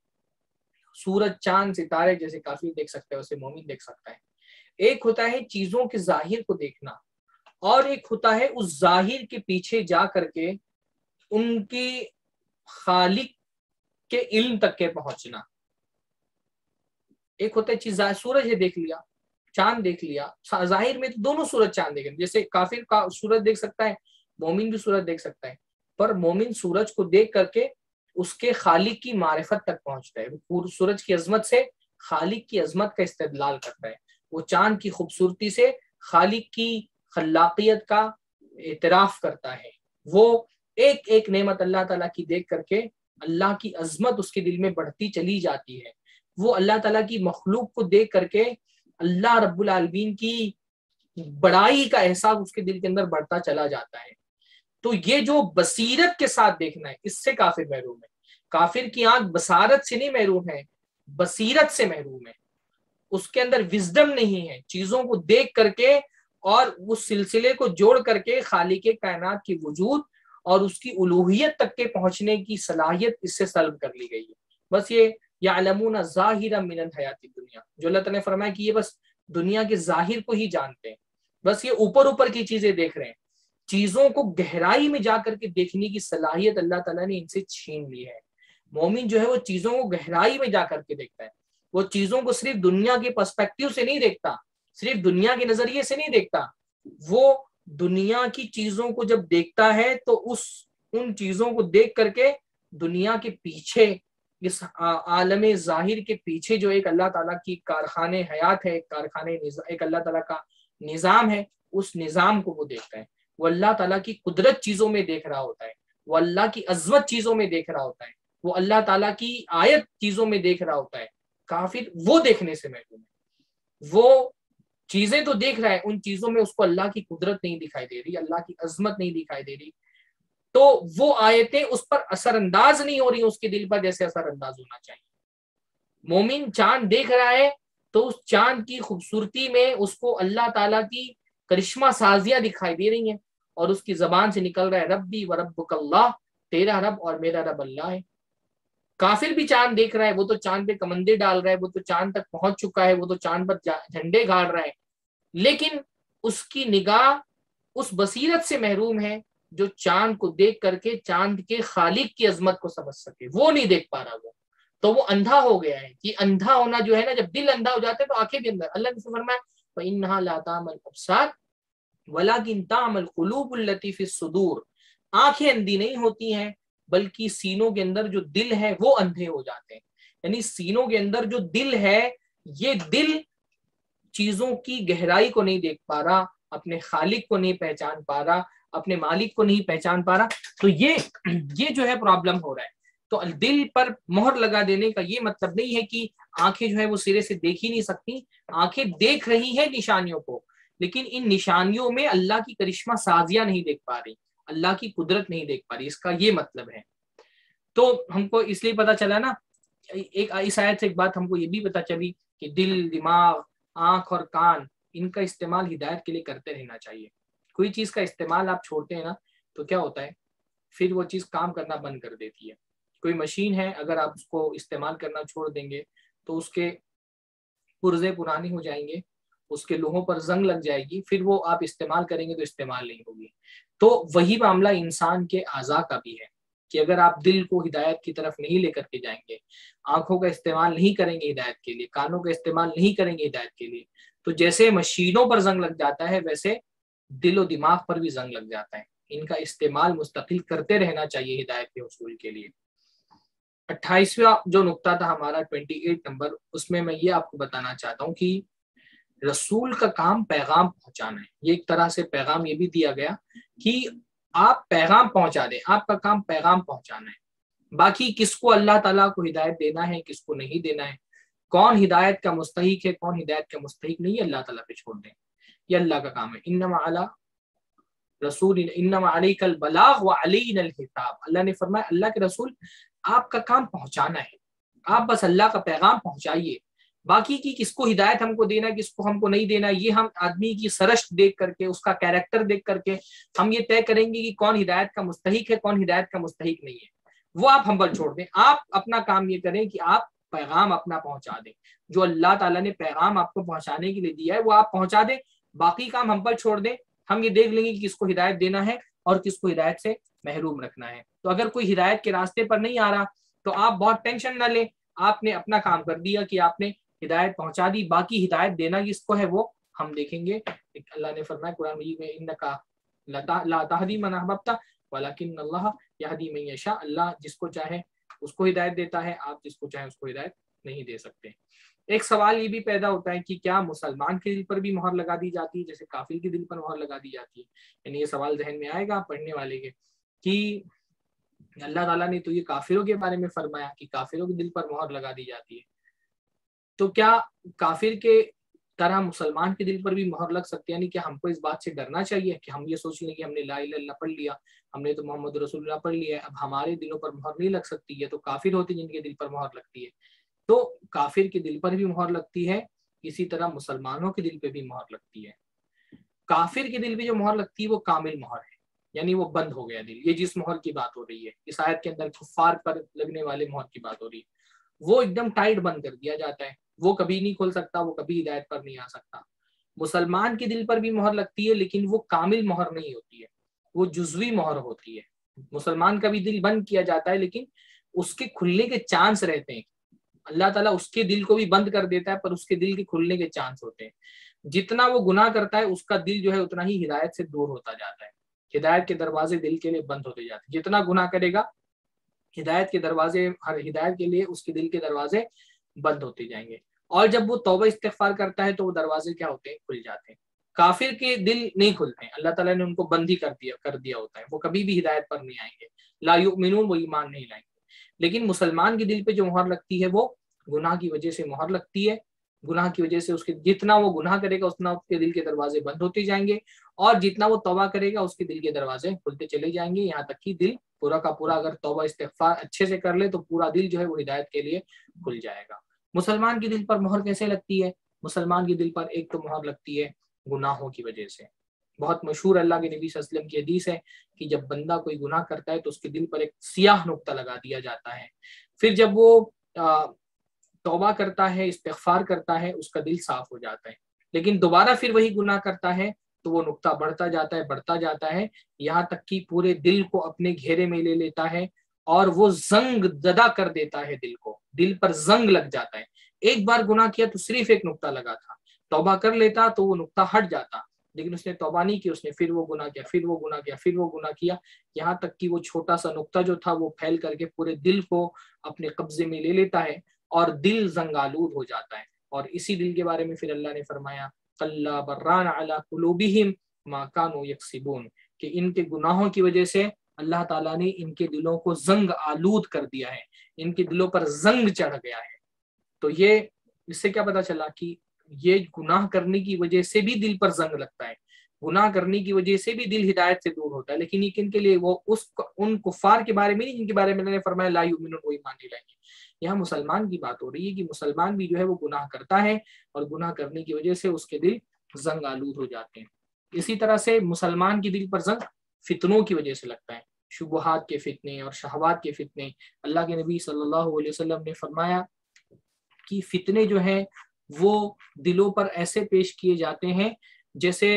سورج چاند ستارے جیسے کافر دیکھ سکتا ہے ویسے مومن دیکھ سکتا ہے۔ ایک ہوتا ہے چیزوں کے ظاہر کو دیکھنا اور ایک ہوتا ہے اس ظاہر کے پیچھے جا کر کے ان کی خالق کے علم تک کے پہنچنا۔ ایک ہوتا ہے چیز سورج ہے دیکھ لیا، چاند دیکھ لیا، ظاہر میں تو دونوں سورج چاند دیکھ، جیسے کافر کا سورج دیکھ سکتا ہے مومن بھی سورج دیکھ سکتا ہے، پر مومن سورج کو دیکھ کر کے اس کے خالق کی معرفت تک پہنچتا ہے، سورج کی عظمت سے خالق کی عظمت کا استدلال کرتا ہے، وہ چاند کی خوبصورتی سے خالق کی خلاقیت کا اعتراف کرتا ہے، وہ ایک ایک نعمت اللہ تعالیٰ کی دیکھ کر کے اللہ کی عظمت اس کے دل میں بڑھتی چلی جاتی ہے، وہ اللہ تعالیٰ کی مخلوق کو دیکھ کر کے اللہ رب العالمین کی بڑائی کا احساس اس کے دل کے اندر بڑھتا چلا جاتا ہے۔ تو یہ جو بصیرت کے ساتھ دیکھنا ہے، اس سے کافر محروم ہے۔ کافر کی آنکھ بصارت سے نہیں محروم ہے، بصیرت سے محروم ہے، اس کے اندر وزڈم نہیں ہے، چیزوں کو دیکھ کر کے اور اس سلسلے کو جوڑ کر کے خالق کائنات کی وجود اور اس کی الوہیت تک کے پہنچنے کی صلاحیت اس سے سلب کر لی گئی ہے۔ بس یہ یعلمون ظاہرا من الحیات الدنیا، جو اللہ تعالیٰ نے فرمایا کہ یہ بس دنیا کے ظاہر کو ہی جانتے ہیں، بس یہ اوپر اوپر کی چیزیں دیکھ رہے ہیں، چیزوں کو گہرائی میں جا کر کے دیکھنے کی صلاحیت اللہ تعالیٰ نے ان سے چھین لی ہے۔ مومن جو ہے وہ چیزوں کو گہرائی میں جا کر کے دیکھتا ہے، وہ چیزوں کو صرف دنیا کے پرسپیکٹیو سے نہیں دیکھتا، صرف دنیا کے نظریے سے نہیں دیکھتا، وہ دنیا کی چیزوں کو جب دیکھتا ہے تو اس ان چیزوں کو دیکھ کر کے دنیا کے پیچھے، اس عالم ظاہر کے پیچھے جو ایک اللہ تعالیٰ کی کارخانے حیات ہے، ایک کارخانے ایک اللہ تعالیٰ کا نظام ہے، اس نظام کو وہ دیکھتا ہے، وہ اللہ تعالیٰ کی قدرت چیزوں میں دیکھ رہا ہوتا ہے، وہ اللہ کی عظمت چیزوں میں دیکھ رہا ہوتا ہے، وہ اللہ تعالیٰ کی آیت چیزوں میں دیکھ رہا ہوتا ہے۔ کافر وہ دیکھنے سے محروم ہے، وہ چیزیں تو دیکھ رہا ہے، ان چیزوں میں اس کو اللہ کی قدرت نہیں دکھائی دے رہی، اللہ کی عظمت نہیں دکھائی دے رہی، تو وہ آیتیں اس پر اثر انداز نہیں ہو رہی اس کے دل پر جیسے اثر انداز ہونا چاہیے۔ مومن چاند دیکھ رہا ہے تو اس چاند کی خوبصورتی میں اس کو اللہ تعالیٰ کی کرشمہ سازیاں دکھائی دے رہی ہیں، اور اس کی زبان سے نکل رہا ہے ربی و ربک اللہ، تیرا رب اور میرا رب اللہ ہے۔ کافر بھی چاند دیکھ رہا ہے، وہ تو چاند پہ کمندے ڈال رہا ہے، وہ تو چاند تک پہنچ چکا ہے، وہ تو چاند پر جھنڈے گاڑ رہا ہے، لیکن اس کی نگاہ اس بصیرت سے محروم ہے جو چاند کو دیکھ کر کے چاند کے خالق کی عظمت کو سمجھ سکے، وہ نہیں دیکھ پا رہا، وہ تو وہ اندھا ہو گیا ہے۔ کہ اندھا ہونا جو ہے نا، جب دل اندھا ہو جاتا ہے تو آنکھیں بھی اندھا، اللہ نے فرمایا فَإِنَّهَا لَا تَعْمَى الْأَبْصَارُ وَلَكِنْ تَعْمَى الْقُلُوبُ الَّتِي فِي الصُّدُورِ، آنکھیں اندھی نہیں ہوتی ہیں بلکہ سینوں کے اندر جو دل ہے وہ اندھے ہو جاتے ہیں۔ یعنی سینوں کے اندر جو دل ہے، یہ دل چیزوں کی گہرائی کو نہیں دیکھ پا رہا، اپنے خالق کو نہیں پہچان پا رہا، اپنے مالک کو نہیں پہچان پا رہا، تو یہ یہ جو ہے پرابلم ہو رہا ہے۔ تو دل پر مہر لگا دینے کا یہ مطلب نہیں ہے کہ آنکھیں جو ہے وہ سرے سے دیکھ ہی نہیں سکتی، آنکھیں دیکھ رہی ہیں نشانیوں کو، لیکن ان نشانیوں میں اللہ کی کرشمہ سازیاں نہیں دیکھ پا رہی، اللہ کی قدرت نہیں دیکھ پا رہی، اس کا یہ مطلب ہے۔ تو ہم کو اس لیے پتا چلا نا، ایک اس آیت سے ایک بات ہم کو یہ بھی پتا چلی کہ دل، دماغ، آنکھ اور کان، ان کا استعمال ہدایت کے لیے کرتے رہنا چاہیے۔ کوئی چیز کا استعمال آپ چھوڑتے ہیں نا تو کیا ہوتا ہے، پھر وہ چیز کام کرنا بند کر دیتی ہے۔ کوئی مشین ہے، اگر آپ اس کو استعمال کرنا چھوڑ دیں گے تو اس کے پرزے پرانے ہو جائیں گے، اس کے لوہوں پر زنگ لگ جائے گی، پھر وہ آپ استعمال کریں گے تو استعمال نہیں ہوگی۔ تو وہی معاملہ انسان کے اعضاء کا بھی ہے کہ اگر آپ دل کو ہدایت کی طرف نہیں لے کر کے جائیں گے، آنکھوں کا استعمال نہیں کریں گے ہدایت کے لیے، کانوں کا استعمال نہیں کریں گے ہدایت کے لیے، تو جیسے مشینوں پر زنگ لگ جاتا ہے ویسے دل و دماغ پر بھی زنگ لگ جاتا ہے۔ ان کا استعمال مستقل کرتے رہنا چاہیے ہدایت کے حصول کے لیے۔ اٹھائیسواں جو نقطہ تھا ہمارا اٹھائیس نمبر، اس میں میں یہ آپ کو بتانا چاہتا ہوں کہ رسول کا کام پیغام پہنچانا ہے۔ یہ ایک طرح سے پیغام یہ بھی دیا گیا کہ آپ پیغام پہنچا دیں، آپ کا کام پیغام پہنچانا ہے، باقی کس کو اللہ تعالیٰ کو ہدایت دینا ہے، کس کو نہیں دینا ہے، کون ہدایت کا مستحق ہے، کون ہدایت کا مستحق نہیں ہے، اللہ تعالیٰ پہ چھوڑ دیں، یہ اللہ کا کام ہے۔ انما علی رسول انما علیک البلاغ وعلینا الحساب، اللہ نے فرمایا اللہ کے رسول آپ کا کام پہنچانا ہے، آپ بس اللہ کا پیغام پہنچائیے، باقی کی کس کو ہدایت ہم کو دینا، کس کو ہم کو نہیں دینا، یہ ہم آدمی کی سرشت دیکھ کر کے، اس کا کیریکٹر دیکھ کر کے ہم یہ طے کریں گے کہ کون ہدایت کا مستحق ہے، کون ہدایت کا مستحق نہیں ہے، وہ آپ ہم پر چھوڑ دیں۔ آپ اپنا کام یہ کریں کہ آپ پیغام اپنا پہنچا دیں، جو اللہ تعالیٰ نے پیغام آپ کو پہنچانے کے لیے دیا ہے وہ آپ پہنچا دیں، باقی کام ہم پر چھوڑ دیں، ہم یہ دیکھ لیں گے کہ کس کو ہدایت دینا ہے اور کس کو ہدایت سے محروم رکھنا ہے۔ تو اگر کوئی ہدایت کے راستے پر نہیں آ رہا تو آپ بہت ٹینشن نہ لیں، آپ نے اپنا کام کر دیا کہ آپ نے ہدایت پہنچا دی، باقی ہدایت دینا کس کو ہے وہ ہم دیکھیں گے۔ اللہ نے فرمایا قرآن مجید میں انکا لا تہدی من احببت ولکن اللہ یہدی من یشاء، اللہ جس کو چاہے اس کو ہدایت دیتا ہے، آپ جس کو چاہیں اس کو ہدایت نہیں دے سکتے۔ ایک سوال یہ بھی پیدا ہوتا ہے کہ کیا مسلمان کے دل پر بھی مہر لگا دی جاتی ہے جیسے کافر کے دل پر مہر لگا دی جاتی ہے؟ یعنی یہ سوال ذہن میں آئے گا پڑھنے والے کے کہ اللہ تعالیٰ نے تو یہ کافروں کے بارے میں فرمایا کہ کافروں کے دل پر مہر لگا دی جاتی ہے، تو کیا کافر کے طرح مسلمان کے دل پر بھی مہر لگ سکتی ہے؟ یعنی کہ ہم کو اس بات سے ڈرنا چاہیے کہ ہم یہ سوچ لیں کہ ہم نے لا الہ الا اللہ پڑھ لیا، ہم نے تو محمد رسول اللہ پڑھ لیا ہے، اب ہمارے دلوں پر مہر نہیں لگ سکتی ہے، تو کافر ہوتے جن کے دل پر مہر لگتی ہے۔ تو کافر کے دل پر بھی مہر لگتی ہے، اسی طرح مسلمانوں کے دل پہ بھی مہر لگتی ہے۔ کافر کے دل پہ جو مہر لگتی ہے وہ کامل مہر ہے، یعنی وہ بند ہو گیا دل۔ یہ جس مہر کی بات ہو رہی ہے اس آیت کے اندر کفار پر لگنے والے مہر کی بات ہو رہی ہے، وہ ایک دم ٹائٹ بند کر دیا جاتا ہے، وہ کبھی نہیں کھل سکتا، وہ کبھی ہدایت پر نہیں آ سکتا۔ مسلمان کے دل پر بھی مہر لگتی ہے لیکن وہ کامل مہر نہیں ہوتی ہے، وہ جزوی مہر ہوتی ہے۔ مسلمان کا بھی دل بند کیا جاتا ہے لیکن اس کے کھلنے کے چانس رہتے ہیں، اللہ تعالیٰ اس کے دل کو بھی بند کر دیتا ہے پر اس کے دل کے کھلنے کے چانس ہوتے ہیں۔ جتنا وہ گناہ کرتا ہے اس کا دل جو ہے اتنا ہی ہدایت سے دور ہوتا جاتا ہے، ہدایت کے دروازے دل کے لیے بند ہوتے جاتے ہیں۔ جتنا گناہ کرے گا ہدایت کے دروازے، ہر ہدایت کے لیے اس کے دل کے دروازے بند ہوتے جائیں گے، اور جب وہ توبہ استغفار کرتا ہے تو وہ دروازے کیا ہوتے ہیں؟ کھل جاتے ہیں۔ کافر کے دل نہیں کھلتے ہیں، اللہ تعالیٰ نے ان کو بند ہی کر دیا کر دیا ہوتا ہے، وہ کبھی بھی ہدایت پر نہیں آئیں گے، لا یؤمنون، وہ ایمان نہیں لائیں گے۔ لیکن مسلمان کے دل پہ جو مہر لگتی ہے وہ گناہ کی وجہ سے مہر لگتی ہے، گناہ کی وجہ سے اس کے جتنا وہ گناہ کرے گا اتنا اس کے دل کے دروازے بند ہوتے جائیں گے، اور جتنا وہ توبہ کرے گا اس کے دل کے دروازے کھلتے چلے جائیں گے، یہاں تک کہ دل پورا کا پورا اگر توبہ استغفار اچھے سے کر لے تو پورا دل جو ہے وہ ہدایت کے لیے کھل جائے گا۔ مسلمان کے دل پر مہر کیسے لگتی ہے؟ مسلمان کے دل پر ایک تو مہر لگتی ہے گناہوں کی وجہ سے۔ بہت مشہور اللہ کے نبی صلی اللہ علیہ وسلم کی حدیث ہے کہ جب بندہ کوئی گناہ کرتا ہے تو اس کے دل پر ایک سیاہ نقطہ لگا دیا جاتا ہے، پھر جب وہ توبہ کرتا ہے، استغفار کرتا ہے، اس کا دل صاف ہو جاتا ہے، لیکن دوبارہ پھر وہی گناہ کرتا ہے تو وہ نقطہ بڑھتا جاتا ہے بڑھتا جاتا ہے یہاں تک کہ پورے دل کو اپنے گھیرے میں لے لیتا ہے اور وہ زنگ زدہ کر دیتا ہے دل کو، دل پر زنگ لگ جاتا ہے۔ ایک بار گناہ کیا تو صرف ایک نقطہ لگا تھا، توبہ کر لیتا تو وہ نقطہ ہٹ جاتا، لیکن اس نے توبہ نہیں کی، اس نے پھر وہ گناہ کیا پھر وہ گناہ کیا پھر وہ گناہ کیا یہاں تک کہ وہ چھوٹا سا نقطہ جو تھا وہ پھیل کر کے پورے دل کو اپنے قبضے میں لے لیتا ہے اور دل زنگ آلود ہو جاتا ہے۔ اور اسی دل کے بارے میں پھر اللہ نے فرمایا کَلَّا بَرَّانَ عَلَىٰ قُلُوبِهِمْ مَا كَانُوا يَكْسِبُونَ، کہ ان کے گناہوں کی وجہ سے اللہ تعالیٰ نے ان کے دلوں کو زنگ آلود کر دیا ہے، ان کے دلوں پر زنگ چڑھ گیا ہے۔ تو یہ اس سے کیا پتا چلا کہ یہ گناہ کرنے کی وجہ سے بھی دل پر زنگ لگتا ہے، گناہ کرنے کی وجہ سے بھی دل ہدایت سے دور ہوتا ہے، لیکن یہ کن کے لیے؟ وہ اس ان کفار کے بارے میں نہیں جن کے بارے میں اللہ نے فرمایا لا یؤمنون، وہ ایمان نہیں لائیں گے۔ یہاں مسلمان کی بات ہو رہی ہے کہ مسلمان بھی جو ہے وہ گناہ کرتا ہے اور گناہ کرنے کی وجہ سے اس کے دل زنگ آلود ہو جاتے ہیں۔ اسی طرح سے مسلمان کی دل پر زنگ فتنوں کی وجہ سے لگتا ہے، شبہات کے فتنے اور شہوات کے فتنے۔ اللہ کے نبی صلی اللہ علیہ وسلم نے فرمایا کہ فتنے جو ہیں وہ دلوں پر ایسے پیش کیے جاتے ہیں جیسے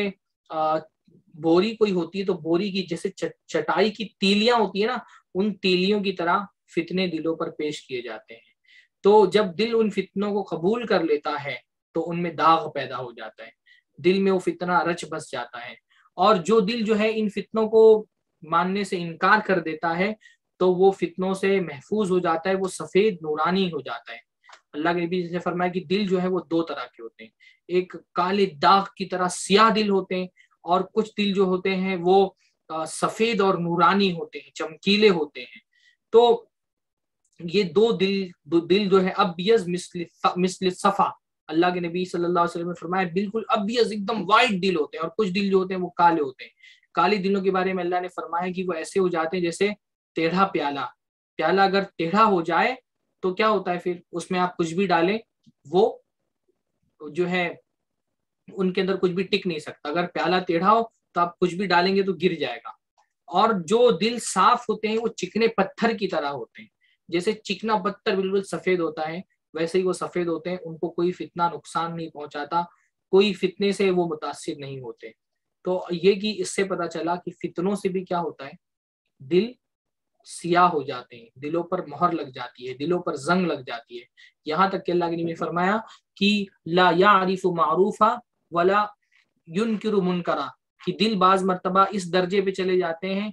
بوری کوئی ہوتی ہے تو بوری کی جیسے چٹائی کی تیلیاں ہوتی ہیں نا، ان تیلیوں کی طرح فتنے دلوں پر پیش کیے جاتے ہیں۔ تو جب دل ان فتنوں کو قبول کر لیتا ہے تو ان میں داغ پیدا ہو جاتا ہے، دل میں وہ فتنہ رچ بس جاتا ہے، اور جو دل جو ہے ان فتنوں کو ماننے سے انکار کر دیتا ہے تو وہ فتنوں سے محفوظ ہو جاتا ہے، وہ سفید نورانی ہو جاتا ہے۔ اللہ کے نبی سے فرمایا کہ دل جو ہے وہ دو طرح کے ہوتے ہیں، ایک کالے داغ کی طرح سیاہ دل ہوتے ہیں، اور کچھ دل جو ہوتے ہیں وہ سفید اور نورانی ہوتے ہیں، چمکیلے ہوتے ہیں۔ تو یہ دو دل دو دل جو ہے ابیض مثل مثل صفا، اللہ کے نبی صلی اللہ علیہ وسلم نے فرمایا بالکل ابیض ایک دم وائٹ دل ہوتے ہیں، اور کچھ دل جو ہوتے ہیں وہ کالے ہوتے ہیں۔ کالے دلوں کے بارے میں اللہ نے فرمایا کہ وہ ایسے ہو جاتے ہیں جیسے ٹیڑھا پیالہ، پیالہ اگر ٹیڑھا ہو جائے تو کیا ہوتا ہے؟ پھر اس میں آپ کچھ بھی ڈالیں وہ جو ہے ان کے اندر کچھ بھی ٹک نہیں سکتا، اگر پیالہ ٹیڑھا ہو تو آپ کچھ بھی ڈالیں گے تو گر جائے گا۔ اور جو دل صاف ہوتے ہیں وہ چکنے پتھر کی طرح ہوتے ہیں، جیسے چکنا پتھر بالکل سفید ہوتا ہے ویسے ہی وہ سفید ہوتے ہیں، ان کو کوئی فتنہ نقصان نہیں پہنچاتا، کوئی فتنے سے وہ متاثر نہیں ہوتے۔ تو یہ کہ اس سے پتہ چلا کہ فتنوں سے بھی کیا ہوتا ہے؟ دل سیاہ ہو جاتے ہیں، دلوں پر مہر لگ جاتی ہے، دلوں پر زنگ لگ جاتی ہے، یہاں تک کہ اللہ کے نبی نے فرمایا کہ لا یعرف معروفا ولا ینکر منکرا، کہ دل بعض مرتبہ اس درجے پہ چلے جاتے ہیں کہ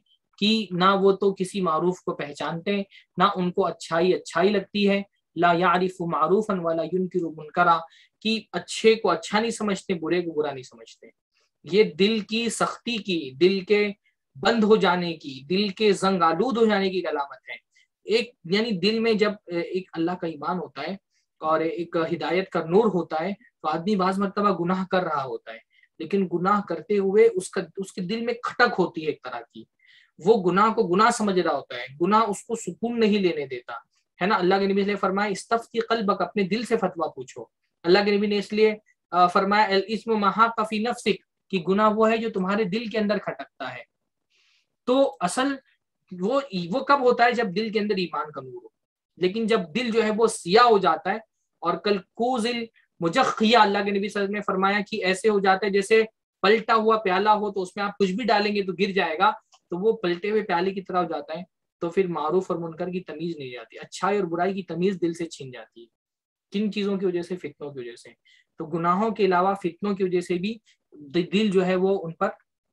کہ نہ وہ تو کسی معروف کو پہچانتے ہیں، نہ ان کو اچھائی اچھائی لگتی ہے، لا یعرف معروفا ولا ینکر منکرا، کہ اچھے کو اچھا نہیں سمجھتے، برے کو برا نہیں سمجھتے۔ یہ دل کی سختی کی، دل کے بند ہو جانے کی، دل کے زنگ آلود ہو جانے کی علامت ہے۔ ایک یعنی دل میں جب ایک اللہ کا ایمان ہوتا ہے اور ایک ہدایت کا نور ہوتا ہے تو آدمی بعض مرتبہ گناہ کر رہا ہوتا ہے، لیکن گناہ کرتے ہوئے اس کا اس کے دل میں کھٹک ہوتی ہے ایک طرح کی، وہ گناہ کو گناہ سمجھ رہا ہوتا ہے، گناہ اس کو سکون نہیں لینے دیتا ہے نا۔ اللہ کے نبی نے فرمایا استفتی قلبک، اپنے دل سے فتویٰ پوچھو۔ اللہ کے نبی نے اس لیے فرمایا الاسم ما حاق فی نفسک، کہ گناہ وہ ہے جو تمہارے دل کے اندر کھٹکتا ہے۔ تو اصل وہ وہ کب ہوتا ہے؟ جب دل کے اندر ایمان کا نور ہو، لیکن جب دل جو ہے وہ سیاہ ہو جاتا ہے اور کل کوزل مجخیہ، اللہ کے نبی صلی اللہ علیہ وسلم نے فرمایا کہ ایسے ہو جاتا ہے جیسے پلٹا ہوا پیالہ ہو تو اس میں آپ کچھ بھی ڈالیں گے تو گر جائے گا، تو وہ پلٹے ہوئے پیالے کی طرح ہو جاتا ہے، تو پھر معروف اور منکر کی تمیز نہیں جاتی، اچھائی اور برائی کی تمیز دل سے چھین جاتی ہے۔ کن چیزوں کی وجہ سے؟ فتنوں کی وجہ سے۔ تو گناہوں کے علاوہ فتنوں کی وجہ سے بھی دل جو ہے وہ ان پر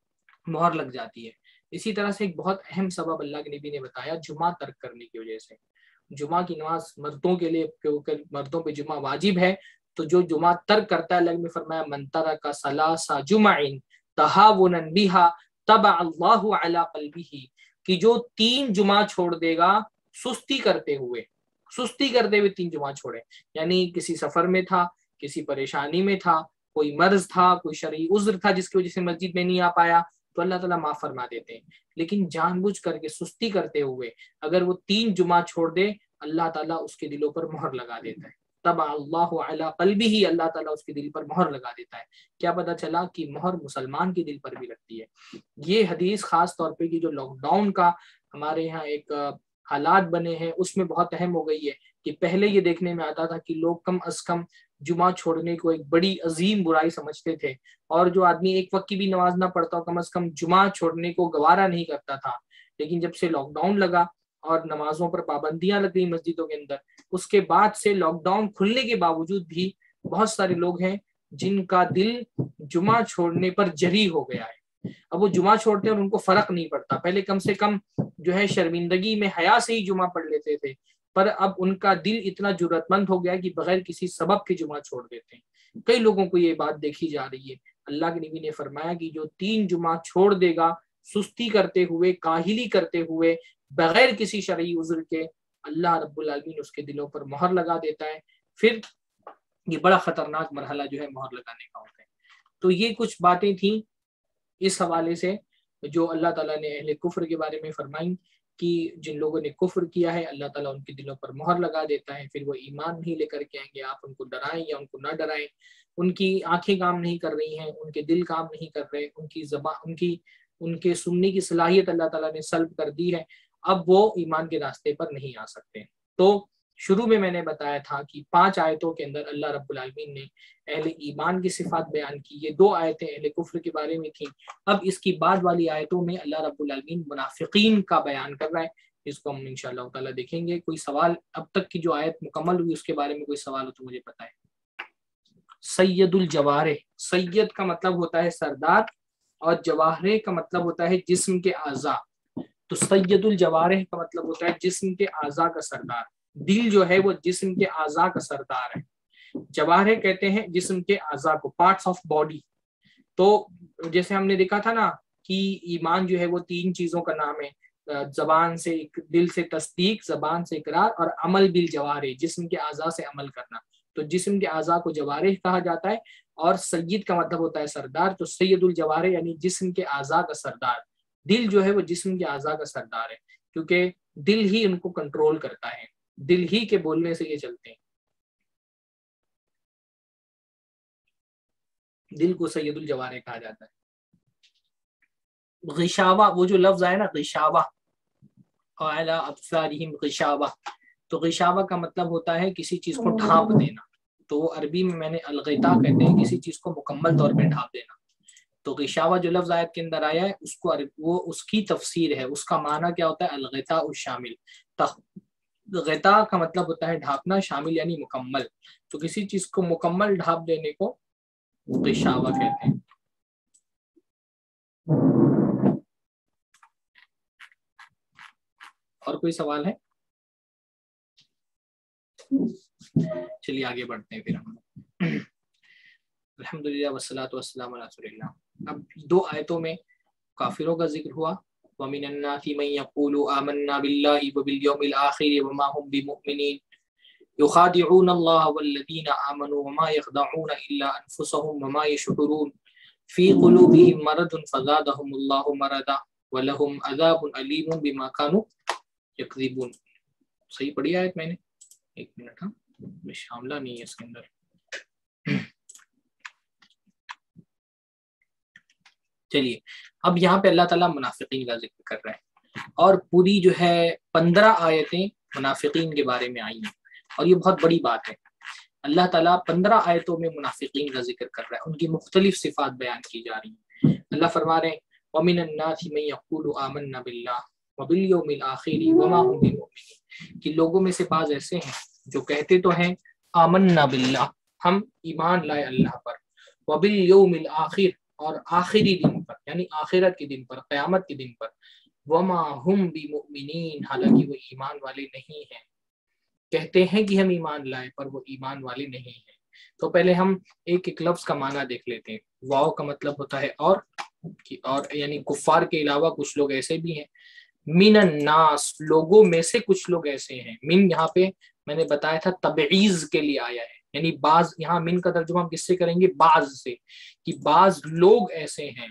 مہر لگ جاتی ہے۔ اسی طرح سے ایک بہت اہم سبب اللہ کے نبی نے بتایا جمعہ ترک کرنے کی وجہ سے۔ جمعہ کی نماز مردوں کے لیے، کیونکہ مردوں پہ جمعہ واجب ہے، تو جو جمعہ ترک کرتا ہے، اللہ نے فرمایا من ترک ثلاث جمع تہاونا بہا طبع اللہ علی قلبہ، کہ جو تین جمعہ چھوڑ دے گا سستی کرتے ہوئے، سستی کرتے ہوئے تین جمعہ چھوڑے، یعنی کسی سفر میں تھا، کسی پریشانی میں تھا، کوئی مرض تھا، کوئی شرعی عذر تھا جس کی وجہ سے مسجد میں نہیں آ پایا، تو اللہ تعالیٰ معاف فرما دیتے ہیں۔ لیکن جان بوجھ کر کے سستی کرتے ہوئے اگر وہ تین جمعہ چھوڑ دے، اللہ تعالیٰ اس کے دلوں پر مہر لگا دیتا ہے، طبع اللہ علی قلبہ، ہی اللہ تعالیٰ اس کے دل پر مہر لگا دیتا ہے۔ کیا پتہ چلا کہ مہر مسلمان کے دل پر بھی لگتی ہے۔ یہ حدیث خاص طور پہ کہ جو لاک ڈاؤن کا ہمارے یہاں ایک حالات بنے ہیں اس میں بہت اہم ہو گئی ہے، کہ پہلے یہ دیکھنے میں آتا تھا کہ لوگ کم از کم جمعہ چھوڑنے کو ایک بڑی عظیم برائی سمجھتے تھے، اور جو آدمی ایک وقت کی بھی نماز نہ پڑھتا کم از کم جمعہ چھوڑنے کو گوارا نہیں کرتا تھا۔ لیکن جب سے لاک ڈاؤن لگا اور نمازوں پر پابندیاں لگ گئی مسجدوں کے اندر، اس کے بعد سے لاک ڈاؤن کھلنے کے باوجود بھی بہت سارے لوگ ہیں جن کا دل جمعہ چھوڑنے پر جری ہو گیا ہے۔ اب وہ جمعہ چھوڑتے ہیں اور ان کو فرق نہیں پڑتا، پہلے کم سے کم جو ہے شرمندگی میں حیا سے ہی جمعہ پڑھ لیتے تھے، پر اب ان کا دل اتنا جرأت مند ہو گیا کہ بغیر کسی سبب کے جمعہ چھوڑ دیتے ہیں۔ کئی لوگوں کو یہ بات دیکھی جا رہی ہے۔ اللہ کے نبی نے فرمایا کہ جو تین جمعہ چھوڑ دے گا سستی کرتے ہوئے، کاہلی کرتے ہوئے، بغیر کسی شرعی عذر کے، اللہ رب العالمین اس کے دلوں پر مہر لگا دیتا ہے۔ پھر یہ بڑا خطرناک مرحلہ جو ہے مہر لگانے کا ہوتا ہے۔ تو یہ کچھ باتیں تھیں اس حوالے سے جو اللہ تعالیٰ نے اہل کفر کے بارے میں فرمائیں، کہ جن لوگوں نے کفر کیا ہے اللہ تعالیٰ ان کے دلوں پر مہر لگا دیتا ہے، پھر وہ ایمان نہیں لے کر کے آئیں گے۔ آپ ان کو ڈرائیں یا ان کو نہ ڈرائیں، ان کی آنکھیں کام نہیں کر رہی ہیں، ان کے دل کام نہیں کر رہے، ان کی زبان، ان کی ان کے سننے کی صلاحیت اللہ تعالیٰ نے سلب کر دی ہے، اب وہ ایمان کے راستے پر نہیں آ سکتے۔ تو شروع میں میں نے بتایا تھا کہ پانچ آیتوں کے اندر اللہ رب العالمین نے اہل ایمان کی صفات بیان کی، یہ دو آیتیں اہل کفر کے بارے میں تھیں۔ اب اس کی بعد والی آیتوں میں اللہ رب العالمین منافقین کا بیان کر رہا ہے، اس کو ہم انشاءاللہ تعالیٰ دیکھیں گے۔ کوئی سوال اب تک کی جو آیت مکمل ہوئی اس کے بارے میں کوئی سوال ہو تو مجھے بتائیں۔ سید الجوارح، سید کا مطلب ہوتا ہے سردار اور جواہرے کا مطلب ہوتا ہے جسم کے اعضاء۔ تو سید الجوارح کا مطلب ہوتا ہے جسم کے اعضاء کا سردار۔ دل جو ہے وہ جسم کے اعضاء کا سردار ہے۔ جواہرے کہتے ہیں جسم کے اعضاء کو، پارٹس آف باڈی۔ تو جیسے ہم نے دیکھا تھا نا کہ ایمان جو ہے وہ تین چیزوں کا نام ہے، زبان سے، دل سے تصدیق، زبان سے اقرار، اور عمل بالجوارح، جسم کے اعضاء سے عمل کرنا۔ تو جسم کے اعضاء کو جوارح کہا جاتا ہے، اور سید کا مطلب ہوتا ہے سردار۔ تو سید الجوارح یعنی جسم کے اعضاء کا سردار۔ دل جو ہے وہ جسم کے اعضاء کا سردار ہے، کیونکہ دل ہی ان کو کنٹرول کرتا ہے، دل ہی کے بولنے سے یہ چلتے ہیں۔ دل کو سید الجوارح کہا جاتا ہے۔ غشاوہ، وہ جو لفظ آیا نا غشاوہ، اعلی ابصارہم غشاوہ، تو غشاوہ کا مطلب ہوتا ہے کسی چیز کو ڈھانپ دینا۔ تو وہ عربی میں میں نے الغطاء کہتے ہیں کسی چیز کو مکمل طور پہ ڈھانپ دینا۔ تو غشاوہ جو لفظ آیت کے اندر آیا ہے اس کو وہ اس کی تفسیر ہے، اس کا معنی کیا ہوتا ہے؟ الغطاء الشامل۔ غطاء کا مطلب ہوتا ہے ڈھانپنا، شامل یعنی مکمل۔ تو کسی چیز کو مکمل ڈھانپ دینے کو غشاوہ کہتے ہیں۔ اور کوئی سوال ہے؟ چلیے آگے بڑھتے ہیں پھر ہم الحمدللہ والصلاۃ والسلام علی رسول اللہ۔ اب دو آیتوں میں کافروں کا ذکر ہوا، وَمِنَ النَّاسِ مَن يَقُولُ آمَنَّا بِاللَّهِ وَبِالْيَوْمِ الْآخِرِ وَمَا هُمْ بِمُؤْمِنِينَ يُخَادِعُونَ اللَّهَ وَالَّذِينَ آمَنُوا وَمَا يَخْدَعُونَ إِلَّا أَنفُسَهُمْ وَمَا يَشْعُرُونَ فِي قُلُوبِهِم مَرَضٌ فَزَادَهُمُ اللَّهُ مَرَضًا وَلَهُمْ عَذَابٌ أَلِيمٌ بِمَا كَانُوا يَكْذِبُونَ۔ صحیح پڑھی آیت میں نے؟ ایک منٹ، ہاں شاملہ نہیں ہے اس کے اندر۔ چلیے اب یہاں پہ اللہ تعالیٰ منافقین کا ذکر کر رہے ہیں، اور پوری جو ہے پندرہ آیتیں منافقین کے بارے میں آئی ہیں، اور یہ بہت بڑی بات ہے۔ اللہ تعالیٰ پندرہ آیتوں میں منافقین کا ذکر کر رہا ہے، ان کی مختلف صفات بیان کی جا رہی ہیں۔ اللہ فرما رہے ہیں وَمِنَ النَّاسِ مَن يَقُولُ آمَنَّا بِاللَّهِ وَبِالْيَوْمِ الْآخِرِ وَمَا هُمْ بِمُؤْمِنِينَ، کہ لوگوں میں سے بعض ایسے ہیں جو کہتے تو ہیں آمنا باللہ، ہم ایمان لائے اللہ پر، وبالیوم الآخر، اور آخری دن پر یعنی آخرت کے دن پر، قیامت کے دن پر، وما ہم بمؤمنین، حالانکہ وہ ایمان والے نہیں ہیں۔ کہتے ہیں کہ ہم ایمان لائے پر وہ ایمان والے نہیں ہیں۔ تو پہلے ہم ایک ایک لفظ کا معنی دیکھ لیتے ہیں۔ واو کا مطلب ہوتا ہے اور، اور یعنی کفار کے علاوہ کچھ لوگ ایسے بھی ہیں۔ من الناس، لوگوں میں سے کچھ لوگ ایسے ہیں۔ من یہاں پہ میں نے بتایا تھا تبعیض کے لیے آیا ہے، یعنی بعض، یہاں من کا ترجمہ ہم کس سے کریں گے؟ بعض سے، کہ بعض لوگ ایسے ہیں۔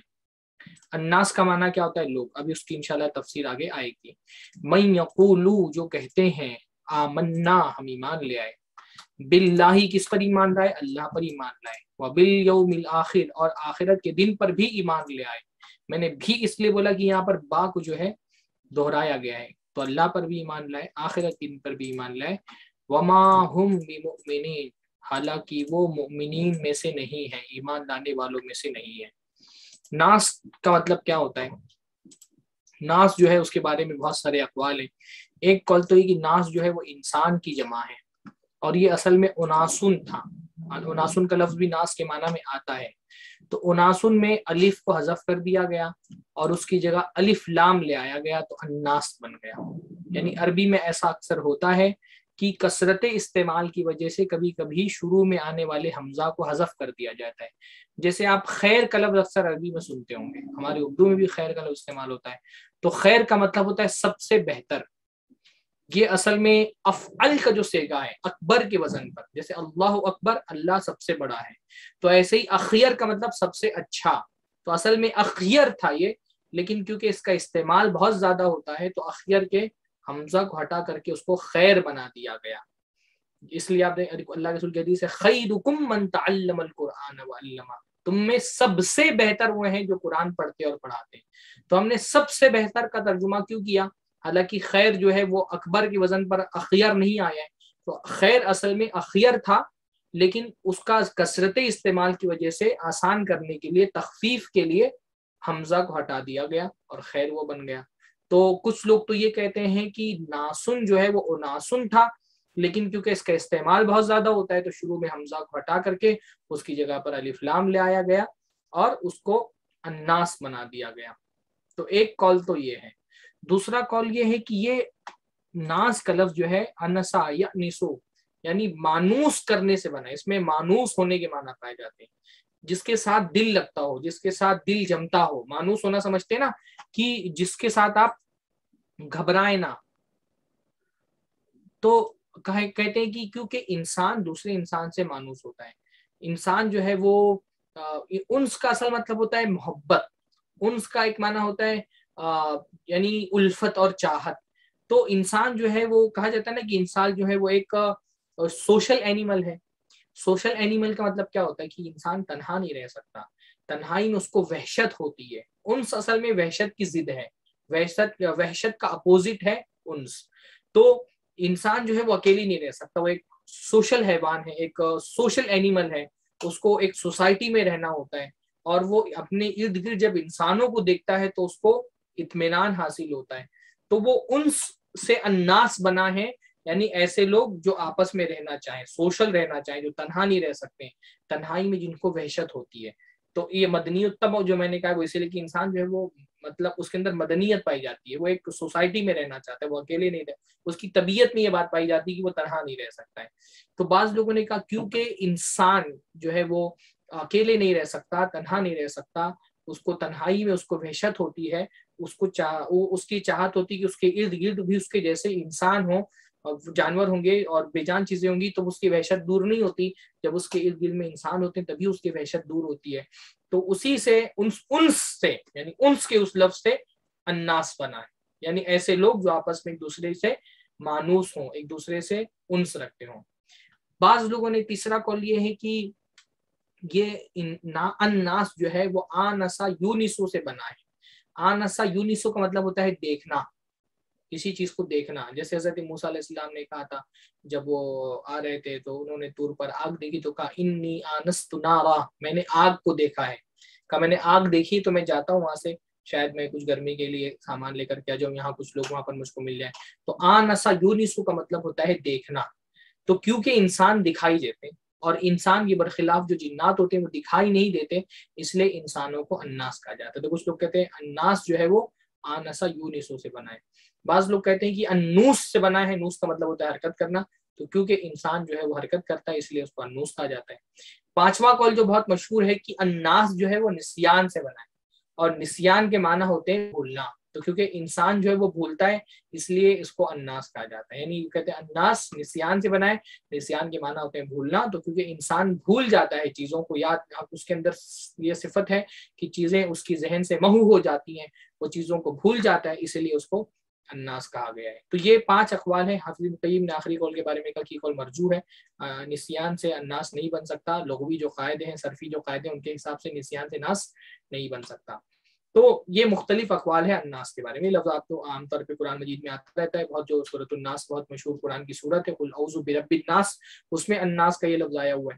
الناس کا معنی کیا ہوتا ہے؟ لوگ، ابھی اس کی انشاءاللہ تفسیر آگے آئے گی۔ من یقولو، جو کہتے ہیں آمنا، ہم ایمان لے آئے، باللہ، کس پر ایمان لائے؟ اللہ پر ایمان لائے، وبالیوم الآخر، اور آخرت کے دن پر بھی ایمان لے آئے۔ میں نے بھی اس لیے بولا کہ یہاں پر با کو جو ہے دہرایا گیا ہے، تو اللہ پر بھی ایمان لائے، آخرت کے دن پر بھی ایمان لائے۔ وما ہم بمؤمنین، حالانکہ وہ مؤمنین میں سے نہیں ہے، ایمان لانے والوں میں سے نہیں ہے۔ ناس کا مطلب کیا ہوتا ہے؟ ناس جو ہے اس کے بارے میں بہت سارے اقوال ہیں۔ ایک قول تو یہ کہ ناس جو ہے وہ انسان کی جمع ہے، اور یہ اصل میں اناسن تھا۔ اناسن کا لفظ بھی ناس کے معنی میں آتا ہے، تو اناسن میں الف کو حذف کر دیا گیا اور اس کی جگہ الف لام لے آیا گیا تو الناس بن گیا۔ یعنی عربی میں ایسا اکثر ہوتا ہے کہ کثرت استعمال کی وجہ سے کبھی کبھی شروع میں آنے والے حمزہ کو حذف کر دیا جاتا ہے۔ جیسے آپ خیر کا لفظ اکثر عربی میں سنتے ہوں گے، ہمارے اردو میں بھی خیر کا لفظ استعمال ہوتا ہے، تو خیر کا مطلب ہوتا ہے سب سے بہتر۔ یہ اصل میں افعل کا جو صیغہ ہے اکبر کے وزن پر، جیسے اللہ اکبر، اللہ سب سے بڑا ہے، تو ایسے ہی اخیر کا مطلب سب سے اچھا، تو اصل میں اخیر تھا یہ، لیکن کیونکہ اس کا استعمال بہت زیادہ ہوتا ہے تو اخیر کے حمزہ کو ہٹا کر کے اس کو خیر بنا دیا گیا۔ اس لیے آپ نے اللہ رسول کی حدیث ہے خیرکم من تعلم القرآن وعلمہ، تم میں سب سے بہتر وہ ہیں جو قرآن پڑھتے اور پڑھاتے ہیں۔ تو ہم نے سب سے بہتر کا ترجمہ کیوں کیا؟ حالانکہ خیر جو ہے وہ اکبر کے وزن پر اخیر نہیں آیا ہے، تو خیر اصل میں اخیر تھا، لیکن اس کا کثرت استعمال کی وجہ سے آسان کرنے کے لیے، تخفیف کے لیے حمزہ کو ہٹا دیا گیا اور خیر وہ بن گیا۔ تو کچھ لوگ تو یہ کہتے ہیں کہ ناسن جو ہے وہ اناسن تھا، لیکن کیونکہ اس کا استعمال بہت زیادہ ہوتا ہے تو شروع میں حمزہ کو ہٹا کر کے اس کی جگہ پر الف لام لے آیا گیا اور اس کو الناس بنا دیا گیا۔ تو ایک قول تو یہ ہے۔ دوسرا قول یہ ہے کہ یہ ناس کا لفظ جو ہے انسا یا نسو، یعنی مانوس کرنے سے بنا، اس میں مانوس ہونے کے معنی پائے جاتے ہیں، جس کے ساتھ دل لگتا ہو، جس کے ساتھ دل جمتا ہو۔ مانوس ہونا سمجھتے ہیں نا، کہ جس کے ساتھ آپ گھبرائیں نہ۔ تو کہتے ہیں کہ کیونکہ انسان دوسرے انسان سے مانوس ہوتا ہے، انسان جو ہے وہ انس کا اصل مطلب ہوتا ہے محبت، انس کا ایک معنی ہوتا ہے آ, یعنی الفت اور چاہت۔ تو انسان جو ہے وہ کہا جاتا ہے نا کہ انسان جو ہے وہ ایک سوشل اینیمل ہے۔ سوشل اینیمل کا مطلب کیا ہوتا ہے کہ انسان تنہا نہیں رہ سکتا، تنہائی میں اس کو وحشت ہوتی ہے۔ انس اصل میں وحشت کی ضد ہے، وحشت وحشت کا اپوزٹ ہے انس۔ تو انسان جو ہے وہ اکیلی نہیں رہ سکتا، وہ ایک سوشل حیوان ہے، ایک سوشل اینیمل ہے، اس کو ایک سوسائٹی میں رہنا ہوتا ہے، اور وہ اپنے ارد گرد جب انسانوں کو دیکھتا ہے تو اس کو اطمینان حاصل ہوتا ہے۔ تو وہ انس سے الناس بنا ہے، یعنی ایسے لوگ جو آپس میں رہنا چاہیں، سوشل رہنا چاہیں، جو تنہا نہیں رہ سکتے، تنہائی میں جن کو وحشت ہوتی ہے۔ تو یہ مدنیت تب جو میں نے کہا وہ اسی لیے کہ انسان جو ہے وہ مطلب اس کے اندر مدنیت پائی جاتی ہے، وہ ایک سوسائٹی میں رہنا چاہتا ہے، وہ اکیلے نہیں رہ، اس کی طبیعت میں یہ بات پائی جاتی ہے کہ وہ تنہا نہیں رہ سکتا ہے۔ تو بعض لوگوں نے کہا کیونکہ انسان جو ہے وہ اکیلے نہیں رہ سکتا، تنہا نہیں رہ سکتا، اس کو تنہائی میں اس کو وحشت ہوتی ہے، اس کو چاہ اس کی چاہت ہوتی ہے کہ اس کے ارد گرد بھی اس کے جیسے انسان ہوں، جانور ہوں گے اور بے جان چیزیں ہوں گی، تو اس کی وحشت دور نہیں ہوتی۔ جب اس کے ارد گرد میں انسان ہوتے ہیں تبھی اس کی وحشت دور ہوتی ہے۔ تو اسی سے انس انس سے یعنی انس کے اس لفظ سے الناس بنا ہے، یعنی ایسے لوگ جو آپس میں ایک دوسرے سے مانوس ہوں، ایک دوسرے سے انس رکھتے ہوں۔ بعض لوگوں نے تیسرا قول یہ ہے کہ یہ الناس جو ہے وہ آنسا یونسو سے بنا ہے۔ آنسا یونسو کا مطلب ہوتا ہے دیکھنا، کسی چیز کو دیکھنا۔ جیسے حضرت موسیٰ علیہ السلام نے کہا تھا جب وہ آ رہے تھے تو انہوں نے طور پر آگ دیکھی تو کہا انی آنست نارا، میں نے آگ کو دیکھا ہے، کہا میں نے آگ دیکھی تو میں جاتا ہوں وہاں سے، شاید میں کچھ گرمی کے لیے سامان لے کر کے آ جاؤں، یہاں کچھ لوگ وہاں پر مجھ کو مل جائیں۔ تو آنسا یونسو کا مطلب ہوتا ہے دیکھنا۔ تو کیونکہ انسان دکھائی دیتے ہیں اور انسان کے برخلاف جو جنات ہوتے ہیں وہ دکھائی نہیں دیتے، اس لیے انسانوں کو الناس کہا جاتا ہے۔ تو کچھ لوگ کہتے ہیں الناس جو ہے وہ آنسا یونسو سے بنا ہے، بعض لوگ کہتے ہیں کہ انوس سے بنا ہے، نوس کا مطلب ہوتا ہے حرکت کرنا، تو کیونکہ انسان جو ہے وہ حرکت کرتا ہے اس لیے اس کو انوس کہا جاتا ہے۔ پانچواں قول جو بہت مشہور ہے کہ الناس جو ہے وہ نسیان سے بنا ہے، اور نسیان کے معنی ہوتے ہیں بھولنا، تو کیونکہ انسان جو ہے وہ بھولتا ہے اس لیے اس کو الناس کہا جاتا ہے، یعنی کہتے ہیں الناس نسیان سے بنا ہے، نسیان کے معنی ہوتے ہیں بھولنا، تو کیونکہ انسان بھول جاتا ہے چیزوں کو، یاد اس کے اندر یہ صفت ہے کہ چیزیں اس کی ذہن سے محو ہو جاتی ہیں، وہ چیزوں کو بھول جاتا ہے، اسی لیے اس کو الناس کہا گیا ہے۔ تو یہ پانچ اقوال ہیں۔ حافظ ابن قیم نے آخری قول کے بارے میں کہا کہ قول مرجوح ہے، نسیان سے الناس نہیں بن سکتا، لغوی جو قاعدے ہیں، صرفی جو قاعدے ہیں ان کے حساب سے نسیان سے ناس نہیں بن سکتا۔ تو یہ مختلف اقوال ہیں الناس کے بارے میں۔ لفظات تو عام طور پہ قرآن مجید میں آتا رہتا ہے، بہت جو سورۃ الناس بہت مشہور قرآن کی سورت ہے، قل اعوذ برب الناس، اس میں الناس کا یہ لفظ آیا ہوا ہے۔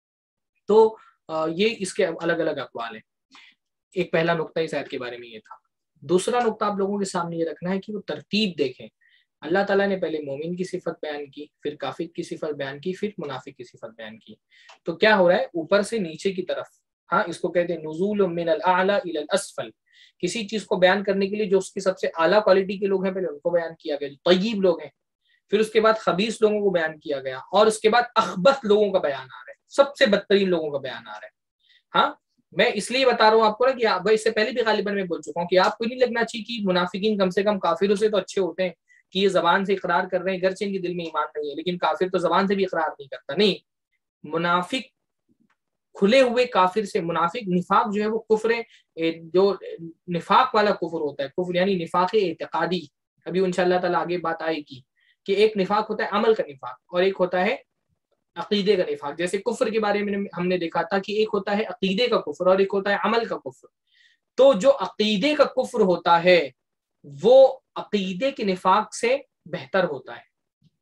تو یہ اس کے الگ الگ اقوال ہیں۔ ایک پہلا نقطہ اس آیت کے بارے میں یہ تھا۔ دوسرا نقطہ آپ لوگوں کے سامنے یہ رکھنا ہے کہ وہ ترتیب دیکھیں۔ اللہ تعالیٰ نے پہلے مومن کی صفت بیان کی، پھر کافر کی صفت بیان کی، پھر منافق کی صفت بیان کی۔ تو کیا ہو رہا ہے؟ اوپر سے نیچے کی طرف، ہاں اس کو کہتے ہیں نزول من الاعلی الی الاسفل، کسی چیز کو بیان کرنے کے لیے جو اس کی سب سے اعلیٰ کوالٹی کے لوگ ہیں پہلے ان کو بیان کیا گیا، جو طیب لوگ ہیں، پھر اس کے بعد خبیث لوگوں کو بیان کیا گیا، اور اس کے بعد اخبث لوگوں کا بیان آ رہا ہے، سب سے بدترین لوگوں کا بیان آ رہا ہے۔ ہاں میں اس لیے بتا رہا ہوں آپ کو نا کہ آپ اس سے پہلے بھی غالباً میں بول چکا ہوں کہ آپ کو نہیں لگنا چاہیے کہ منافقین کم سے کم کافروں سے تو اچھے ہوتے ہیں کہ یہ زبان سے اقرار کر رہے ہیں گرچہ ان کے دل میں ایمان نہیں ہے، لیکن کافر تو زبان سے بھی اقرار نہیں کرتا۔ نہیں، منافق کھلے ہوئے کافر سے، منافق نفاق جو ہے وہ کفر، جو نفاق والا کفر ہوتا ہے، کفر یعنی نفاق اعتقادی، ابھی انشاءاللہ تعالیٰ آگے بات آئے گی کہ ایک نفاق ہوتا ہے عمل کا نفاق اور ایک ہوتا ہے عقیدے کا نفاق۔ جیسے کفر کے بارے میں ہم نے دیکھا تھا کہ ایک ہوتا ہے عقیدے کا کفر اور ایک ہوتا ہے عمل کا کفر۔ تو جو عقیدے کا کفر ہوتا ہے وہ عقیدے کے نفاق سے بہتر ہوتا ہے،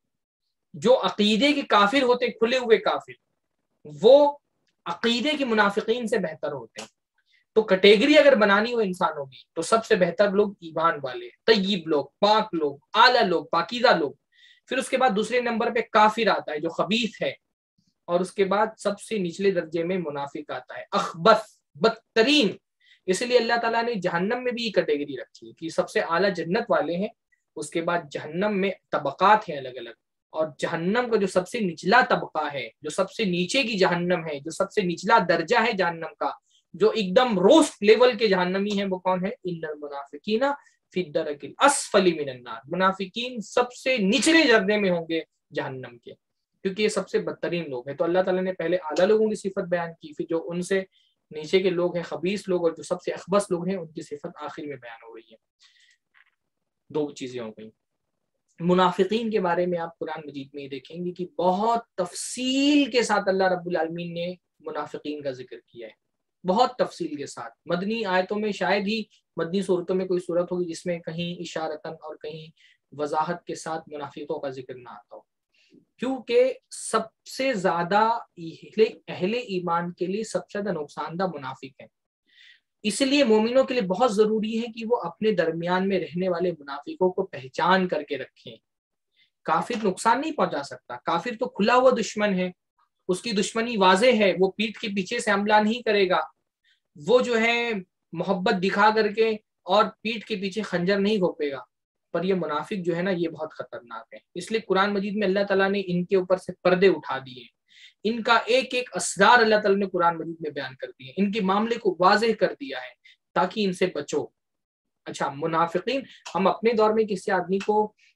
جو عقیدے کے کافر ہوتے کھلے ہوئے کافر وہ عقیدے کے منافقین سے بہتر ہوتے ہیں۔ تو کیٹیگری اگر بنانی ہو انسانوں کی تو سب سے بہتر لوگ ایمان والے، طیب لوگ، پاک لوگ، اعلیٰ لوگ، پاکیزہ لوگ، پھر اس کے بعد دوسرے نمبر پہ کافر آتا ہے جو خبیث ہے، اور اس کے بعد سب سے نچلے درجے میں منافق آتا ہے، اخبث، بدترین۔ اس لیے اللہ تعالیٰ نے جہنم میں بھی یہ کیٹیگری رکھی ہے کہ سب سے اعلیٰ جنت والے ہیں، اس کے بعد جہنم میں طبقات ہیں الگ الگ، اور جہنم کا جو سب سے نچلا طبقہ ہے، جو سب سے نیچے کی جہنم ہے، جو سب سے نچلا درجہ ہے جہنم کا، جو ایک دم روسٹ لیول کے جہنمی ہیں، وہ کون ہے؟ ان المنافقین فی الدرک الاسفل من النار، منافقین سب سے نچلے درجے میں ہوں گے جہنم کے، کیونکہ یہ سب سے بدترین لوگ ہیں۔ تو اللہ تعالیٰ نے پہلے اعلیٰ لوگوں کی صفت بیان کی، پھر جو ان سے نیچے کے لوگ ہیں خبیث لوگ، اور جو سب سے اخبث لوگ ہیں ان کی صفت آخر میں بیان ہو رہی ہے۔ دو چیزیں ہو گئیں۔ منافقین کے بارے میں آپ قرآن مجید میں دیکھیں گے کہ بہت تفصیل کے ساتھ اللہ رب العالمین نے منافقین کا ذکر کیا ہے، بہت تفصیل کے ساتھ۔ مدنی آیتوں میں شاید ہی مدنی صورتوں میں کوئی صورت ہوگی جس میں کہیں اشارتاً اور کہیں وضاحت کے ساتھ منافقوں کا ذکر نہ آتا ہو، کیونکہ سب سے زیادہ اہل ایمان کے لیے سب سے زیادہ نقصان دہ منافق ہیں۔ اس لیے مومنوں کے لیے بہت ضروری ہے کہ وہ اپنے درمیان میں رہنے والے منافقوں کو پہچان کر کے رکھیں۔ کافر نقصان نہیں پہنچا سکتا، کافر تو کھلا ہوا دشمن ہے، اس کی دشمنی واضح ہے، وہ پیٹھ کے پیچھے سے حملہ نہیں کرے گا، وہ جو ہے محبت دکھا کر کے اور پیٹھ کے پیچھے خنجر نہیں گھوپے گا، پر یہ منافق جو ہے نا یہ بہت خطرناک ہے۔ اس لیے قرآن مجید میں اللہ تعالیٰ نے ان کے اوپر سے پردے اٹھا دیے، ان کا ایک ایک اسرار اللہ تعالیٰ نے قرآن مجید میں بیان کر دیے، ان کے معاملے کو واضح کر دیا ہے تاکہ ان سے بچو۔ اچھا، منافقین ہم اپنے دور میں کسی آدمی کو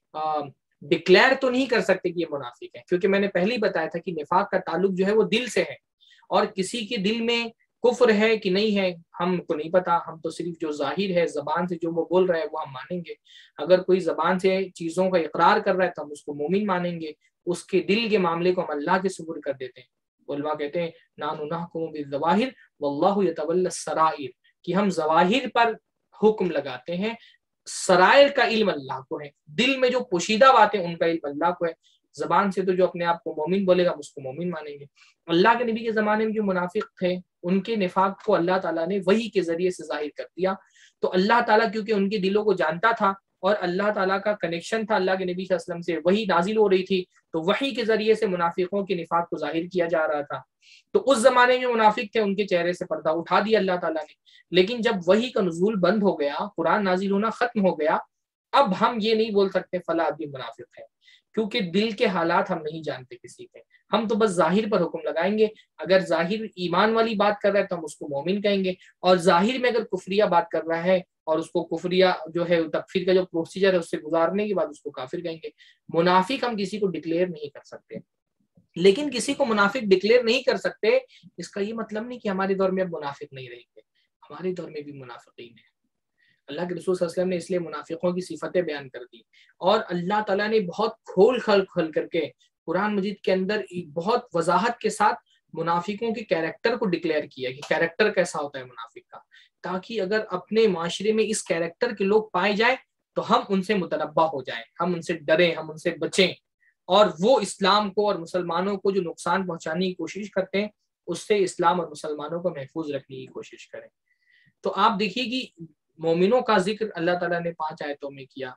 ڈکلیئر تو نہیں کر سکتے کہ یہ منافق ہے، کیونکہ میں نے پہلے ہی بتایا تھا کہ نفاق کا تعلق جو ہے وہ دل سے ہے، اور کسی کے دل میں کفر ہے کہ نہیں ہے ہم کو نہیں پتا، ہم تو صرف جو ظاہر ہے زبان سے جو وہ بول رہا ہے وہ ہم مانیں گے۔ اگر کوئی زبان سے چیزوں کا اقرار کر رہا ہے تو ہم اس کو مومن مانیں گے، اس کے دل کے معاملے کو ہم اللہ کے سپرد کر دیتے ہیں۔ علماء کہتے ہیں نحن نحکم بالظواہر واللہ یتولی السرائر، کہ ہم ظواہر پر حکم لگاتے ہیں، سرائر کا علم اللہ کو ہے، دل میں جو پوشیدہ باتیں ان کا علم اللہ کو ہے۔ زبان سے تو جو اپنے آپ کو مومن بولے گا ہم اس کو مومن مانیں گے۔ اللہ کے نبی کے زمانے میں جو منافق تھے ان کے نفاق کو اللہ تعالیٰ نے وحی کے ذریعے سے ظاہر کر دیا، تو اللہ تعالیٰ کیونکہ ان کے دلوں کو جانتا تھا اور اللہ تعالیٰ کا کنیکشن تھا اللہ کے نبی صلی اللہ علیہ وسلم سے، وحی نازل ہو رہی تھی، تو وحی کے ذریعے سے منافقوں کے نفاق کو ظاہر کیا جا رہا تھا۔ تو اس زمانے میں منافق تھے، ان کے چہرے سے پردہ اٹھا دیا اللہ تعالیٰ نے، لیکن جب وحی کا نزول بند ہو گیا، قرآن نازل ہونا ختم ہو گیا، اب ہم یہ نہیں بول سکتے فلاں آدمی منافق ہے، کیونکہ دل کے حالات ہم نہیں جانتے کسی کے، ہم تو بس ظاہر پر حکم لگائیں گے۔ اگر ظاہر ایمان والی بات کر رہا ہے تو ہم اس کو مومن کہیں گے، اور ظاہر میں اگر کفریہ بات کر رہا ہے اور اس کو کفریہ جو ہے تکفیر کا جو پروسیجر ہے اس سے گزارنے کے بعد اس کو کافر کہیں گے۔ منافق ہم کسی کو ڈکلیئر نہیں کر سکتے، لیکن کسی کو منافق ڈکلیئر نہیں کر سکتے اس کا یہ مطلب نہیں کہ ہمارے دور میں اب منافق نہیں رہیں گے، ہمارے دور میں بھی منافقین ہیں۔ اللہ کے رسول صلی اللہ علیہ وسلم نے اس لیے منافقوں کی صفتیں بیان کر دی، اور اللہ تعالیٰ نے بہت کھول کھل کھل کر کے قرآن مجید کے اندر بہت وضاحت کے ساتھ منافقوں کے کیریکٹر کو ڈکلیئر کیا کہ کیریکٹر کیسا ہوتا ہے منافق کا، تاکہ اگر اپنے معاشرے میں اس کیریکٹر کے لوگ پائے جائیں تو ہم ان سے متنبہ ہو جائیں، ہم ان سے ڈریں، ہم ان سے بچیں، اور وہ اسلام کو اور مسلمانوں کو جو نقصان پہنچانے کی کوشش کرتے ہیں اس سے اسلام اور مسلمانوں کو محفوظ رکھنے کی کوشش کریں۔ تو آپ دیکھیے کہ مومنوں کا ذکر اللہ تعالیٰ نے پانچ آیتوں میں کیا،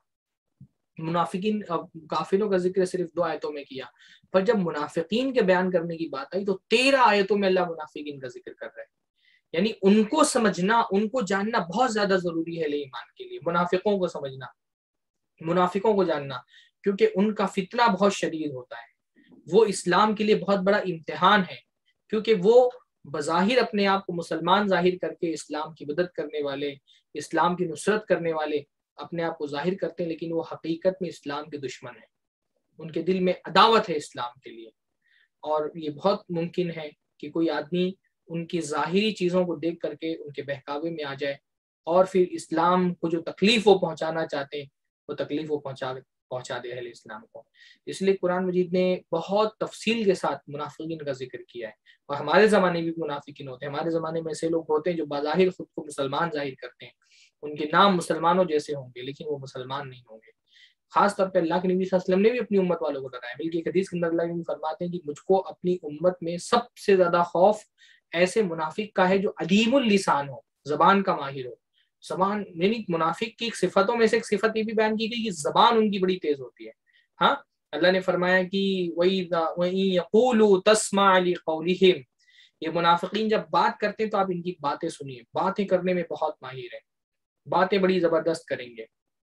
منافقین کافروں کا ذکر صرف دو آیتوں میں کیا، پر جب منافقین کے بیان کرنے کی بات آئی تو تیرہ آیتوں میں اللہ منافقین کا ذکر کر رہے ہیں۔ یعنی ان کو سمجھنا، ان کو جاننا بہت زیادہ ضروری ہے ایمان کے لیے، منافقوں کو سمجھنا، منافقوں کو جاننا، کیونکہ ان کا فتنہ بہت شدید ہوتا ہے، وہ اسلام کے لیے بہت بڑا امتحان ہے، کیونکہ وہ بظاہر اپنے آپ کو مسلمان ظاہر کر کے اسلام کی مدد کرنے والے، اسلام کی نصرت کرنے والے اپنے آپ کو ظاہر کرتے ہیں، لیکن وہ حقیقت میں اسلام کے دشمن ہیں، ان کے دل میں عداوت ہے اسلام کے لیے۔ اور یہ بہت ممکن ہے کہ کوئی آدمی ان کی ظاہری چیزوں کو دیکھ کر کے ان کے بہکاوے میں آ جائے اور پھر اسلام کو جو تکلیف وہ پہنچانا چاہتے ہیں وہ تکلیف وہ پہنچا پہنچا دے اہل اسلام کو۔ اس لیے قرآن مجید نے بہت تفصیل کے ساتھ منافقین کا ذکر کیا ہے، اور ہمارے زمانے میں بھی منافقین ہوتے ہیں، ہمارے زمانے میں ایسے لوگ ہوتے ہیں جو بظاہر خود کو مسلمان ظاہر کرتے ہیں، ان کے نام مسلمانوں جیسے ہوں گے لیکن وہ مسلمان نہیں ہوں گے۔ خاص طور پہ اللہ کے نبی صلی اللہ علیہ وسلم نے بھی اپنی امت والوں کو ڈرایا، بلکہ ایک حدیث کے اندر اللہ کے نبی فرماتے ہیں کہ مجھ کو اپنی امت میں سب سے زیادہ خوف ایسے منافق کا ہے جو علیم اللسان ہو، زبان کا ماہر ہو۔ زبان یعنی منافق کی ایک صفتوں میں سے ایک صفت یہ بھی بیان کی گئی کہ زبان ان کی بڑی تیز ہوتی ہے۔ ہاں، اللہ نے فرمایا کہ وَإِن يَقُولُوا تَسْمَعْ لِقَوْلِهِمْ، یہ منافقین جب بات کرتے ہیں تو آپ ان کی باتیں سنیے، باتیں کرنے میں بہت ماہر ہیں، باتیں بڑی زبردست کریں گے۔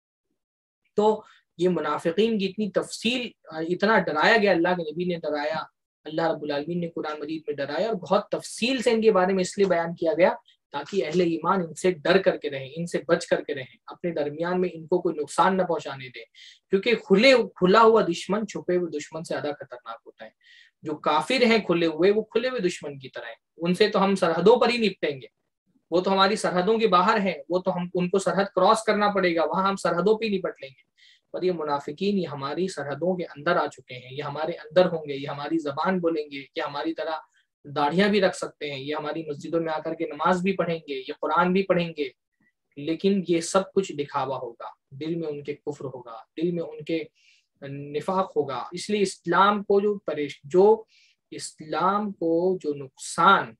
تو یہ منافقین کی اتنی تفصیل، اتنا ڈرایا گیا، اللہ کے نبی نے ڈرایا، اللہ رب العالمین نے قرآن مجید میں ڈرایا، اور بہت تفصیل سے ان کے بارے میں اس لیے بیان کیا گیا تاکہ اہل ایمان ان سے ڈر کر کے رہیں، ان سے بچ کر کے رہیں، اپنے درمیان میں ان کو کوئی نقصان نہ پہنچانے دیں، کیونکہ کھلے کھلا ہوا دشمن چھپے ہوئے دشمن سے زیادہ خطرناک ہوتا ہے۔ جو کافر ہیں کھلے ہوئے، وہ کھلے ہوئے دشمن کی طرح ہیں، ان سے تو ہم سرحدوں پر ہی نپٹیں گے، وہ تو ہماری سرحدوں کے باہر ہیں، وہ تو ہم ان کو سرحد کراس کرنا پڑے گا، وہاں ہم سرحدوں پہ ہی نپٹ لیں گے۔ پر یہ منافقین یہ ہماری سرحدوں کے اندر آ چکے ہیں، یہ ہمارے اندر ہوں گے، یہ ہماری زبان بولیں گے، یہ ہماری طرح داڑھیاں بھی رکھ سکتے ہیں، یہ ہماری مسجدوں میں آ کر کے نماز بھی پڑھیں گے، یہ قرآن بھی پڑھیں گے، لیکن یہ سب کچھ دکھاوا ہوگا، دل میں ان کے کفر ہوگا، دل میں ان کے نفاق ہوگا۔ اس لیے اسلام کو جو پریش جو اسلام کو جو نقصان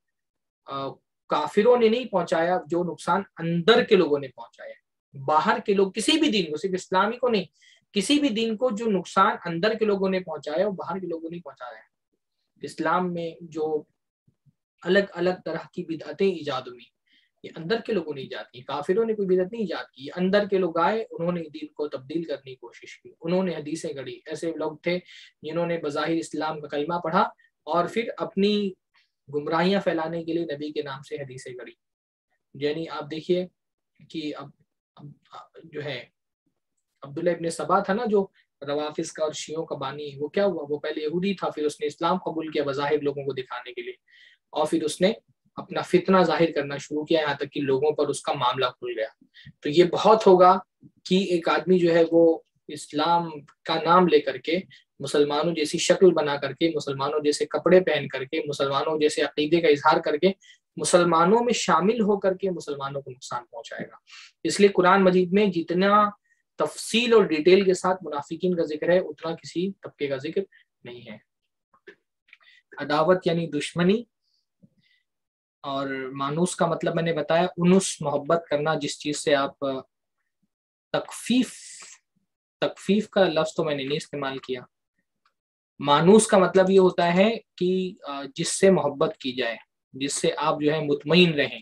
کافروں نے نہیں پہنچایا، جو نقصان اندر کے لوگوں نے پہنچایا، باہر کے لوگ کسی بھی دین کو، صرف اسلامی کو نہیں، کسی بھی دین کو جو نقصان اندر کے لوگوں نے پہنچایا وہ باہر کے لوگوں نے پہنچایا ہے۔ اسلام میں جو الگ الگ طرح کی بدعتیں ایجاد ہوئی، یہ اندر کے لوگوں نے ایجاد کی، کافروں نے کوئی بدعت نہیں ایجاد کی، یہ اندر کے لوگ آئے، انہوں نے دین کو تبدیل کرنے کی کوشش کی، انہوں نے حدیثیں گھڑی۔ ایسے لوگ تھے جنہوں نے بظاہر اسلام کا کلمہ پڑھا اور پھر اپنی گمراہیاں پھیلانے کے لیے نبی کے نام سے حدیثیں گھڑی۔ یعنی آپ دیکھیے کہ اب, اب جو ہے عبداللہ ابن سبا تھا نا جو روافظ کا اور شیعوں کا بانی، وہ کیا ہوا، وہ پہلے یہودی تھا، پھر اس نے اسلام قبول کیا بظاہر لوگوں کو دکھانے کے لیے، اور پھر اس نے اپنا فتنہ ظاہر کرنا شروع کیا، یہاں تک کہ لوگوں پر اس کا معاملہ کھل گیا۔ تو یہ بہت ہوگا کہ ایک آدمی جو ہے وہ اسلام کا نام لے کر کے مسلمانوں جیسی شکل بنا کر کے، مسلمانوں جیسے کپڑے پہن کر کے، مسلمانوں جیسے عقیدے کا اظہار کر کے، مسلمانوں میں شامل ہو کر کے مسلمانوں کو نقصان پہنچائے گا۔ اس لیے قرآن مجید میں جتنا تفصیل اور ڈیٹیل کے ساتھ منافقین کا ذکر ہے اتنا کسی طبقے کا ذکر نہیں ہے۔ عداوت یعنی دشمنی، اور مانوس کا مطلب میں نے بتایا انس، محبت کرنا جس چیز سے آپ، تکفیف تکفیف کا لفظ تو میں نے نہیں استعمال کیا۔ مانوس کا مطلب یہ ہوتا ہے کہ جس سے محبت کی جائے، جس سے آپ جو ہے مطمئن رہیں،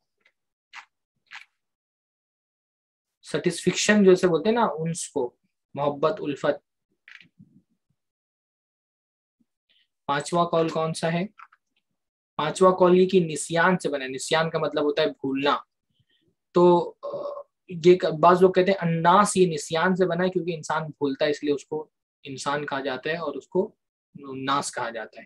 سیٹسفیکشن جو سے بولتے ہیں نا انس کو، محبت، الفت۔ پانچواں قول کون سا ہے؟ پانچواں قول یہ کہ نسیان سے بنا ہے۔ نسیان کا مطلب ہوتا ہے بھولنا۔ تو یہ بعض لوگ کہتے ہیں الناس یہ نسیان سے بنا ہے کیونکہ انسان بھولتا ہے، اس لیے اس کو انسان کہا جاتا ہے اور اس کو ناس کہا جاتا ہے۔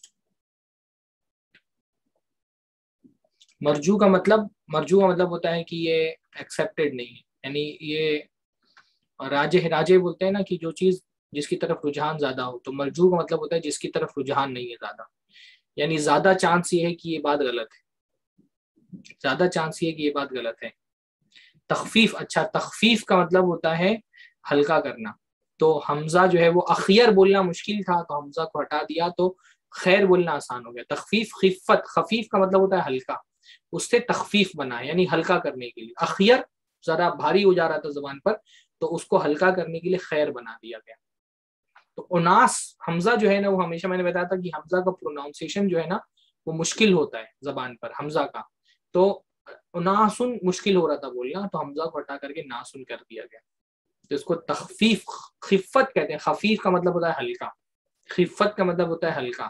مرجو کا مطلب مرجو کا مطلب ہوتا ہے کہ یہ ایکسیپٹیڈ نہیں ہے، یعنی یہ راجح راجح بولتے ہیں نا کہ جو چیز جس کی طرف رجحان زیادہ ہو، تو مرجو کا مطلب ہوتا ہے جس کی طرف رجحان نہیں ہے زیادہ، یعنی زیادہ چانس یہ ہے کہ یہ بات غلط ہے، زیادہ چانس یہ ہے کہ یہ بات غلط ہے۔ تخفیف، اچھا تخفیف کا مطلب ہوتا ہے ہلکا کرنا۔ تو حمزہ جو ہے وہ اخیر بولنا مشکل تھا تو حمزہ کو ہٹا دیا تو خیر بولنا آسان ہو گیا۔ تخفیف، خفت، خفیف کا مطلب ہوتا ہے ہلکا، اس سے تخفیف بنا ہے یعنی ہلکا کرنے کے لیے۔ اخیر ذرا بھاری ہو جا رہا تھا زبان پر تو اس کو ہلکا کرنے کے لیے خیر بنا دیا گیا۔ تو اناس، حمزہ جو ہے نا وہ ہمیشہ میں نے بتایا تھا کہ حمزہ کا پروناؤنسیشن جو ہے نا وہ مشکل ہوتا ہے زبان پر حمزہ کا، تو اناسن مشکل ہو رہا تھا بولنا تو حمزہ کو ہٹا کر کے ناسن کر دیا گیا، تو اس کو تخفیف، خفت کہتے ہیں۔ خفیف کا مطلب ہوتا ہے ہلکا، خفت کا مطلب ہوتا ہے ہلکا،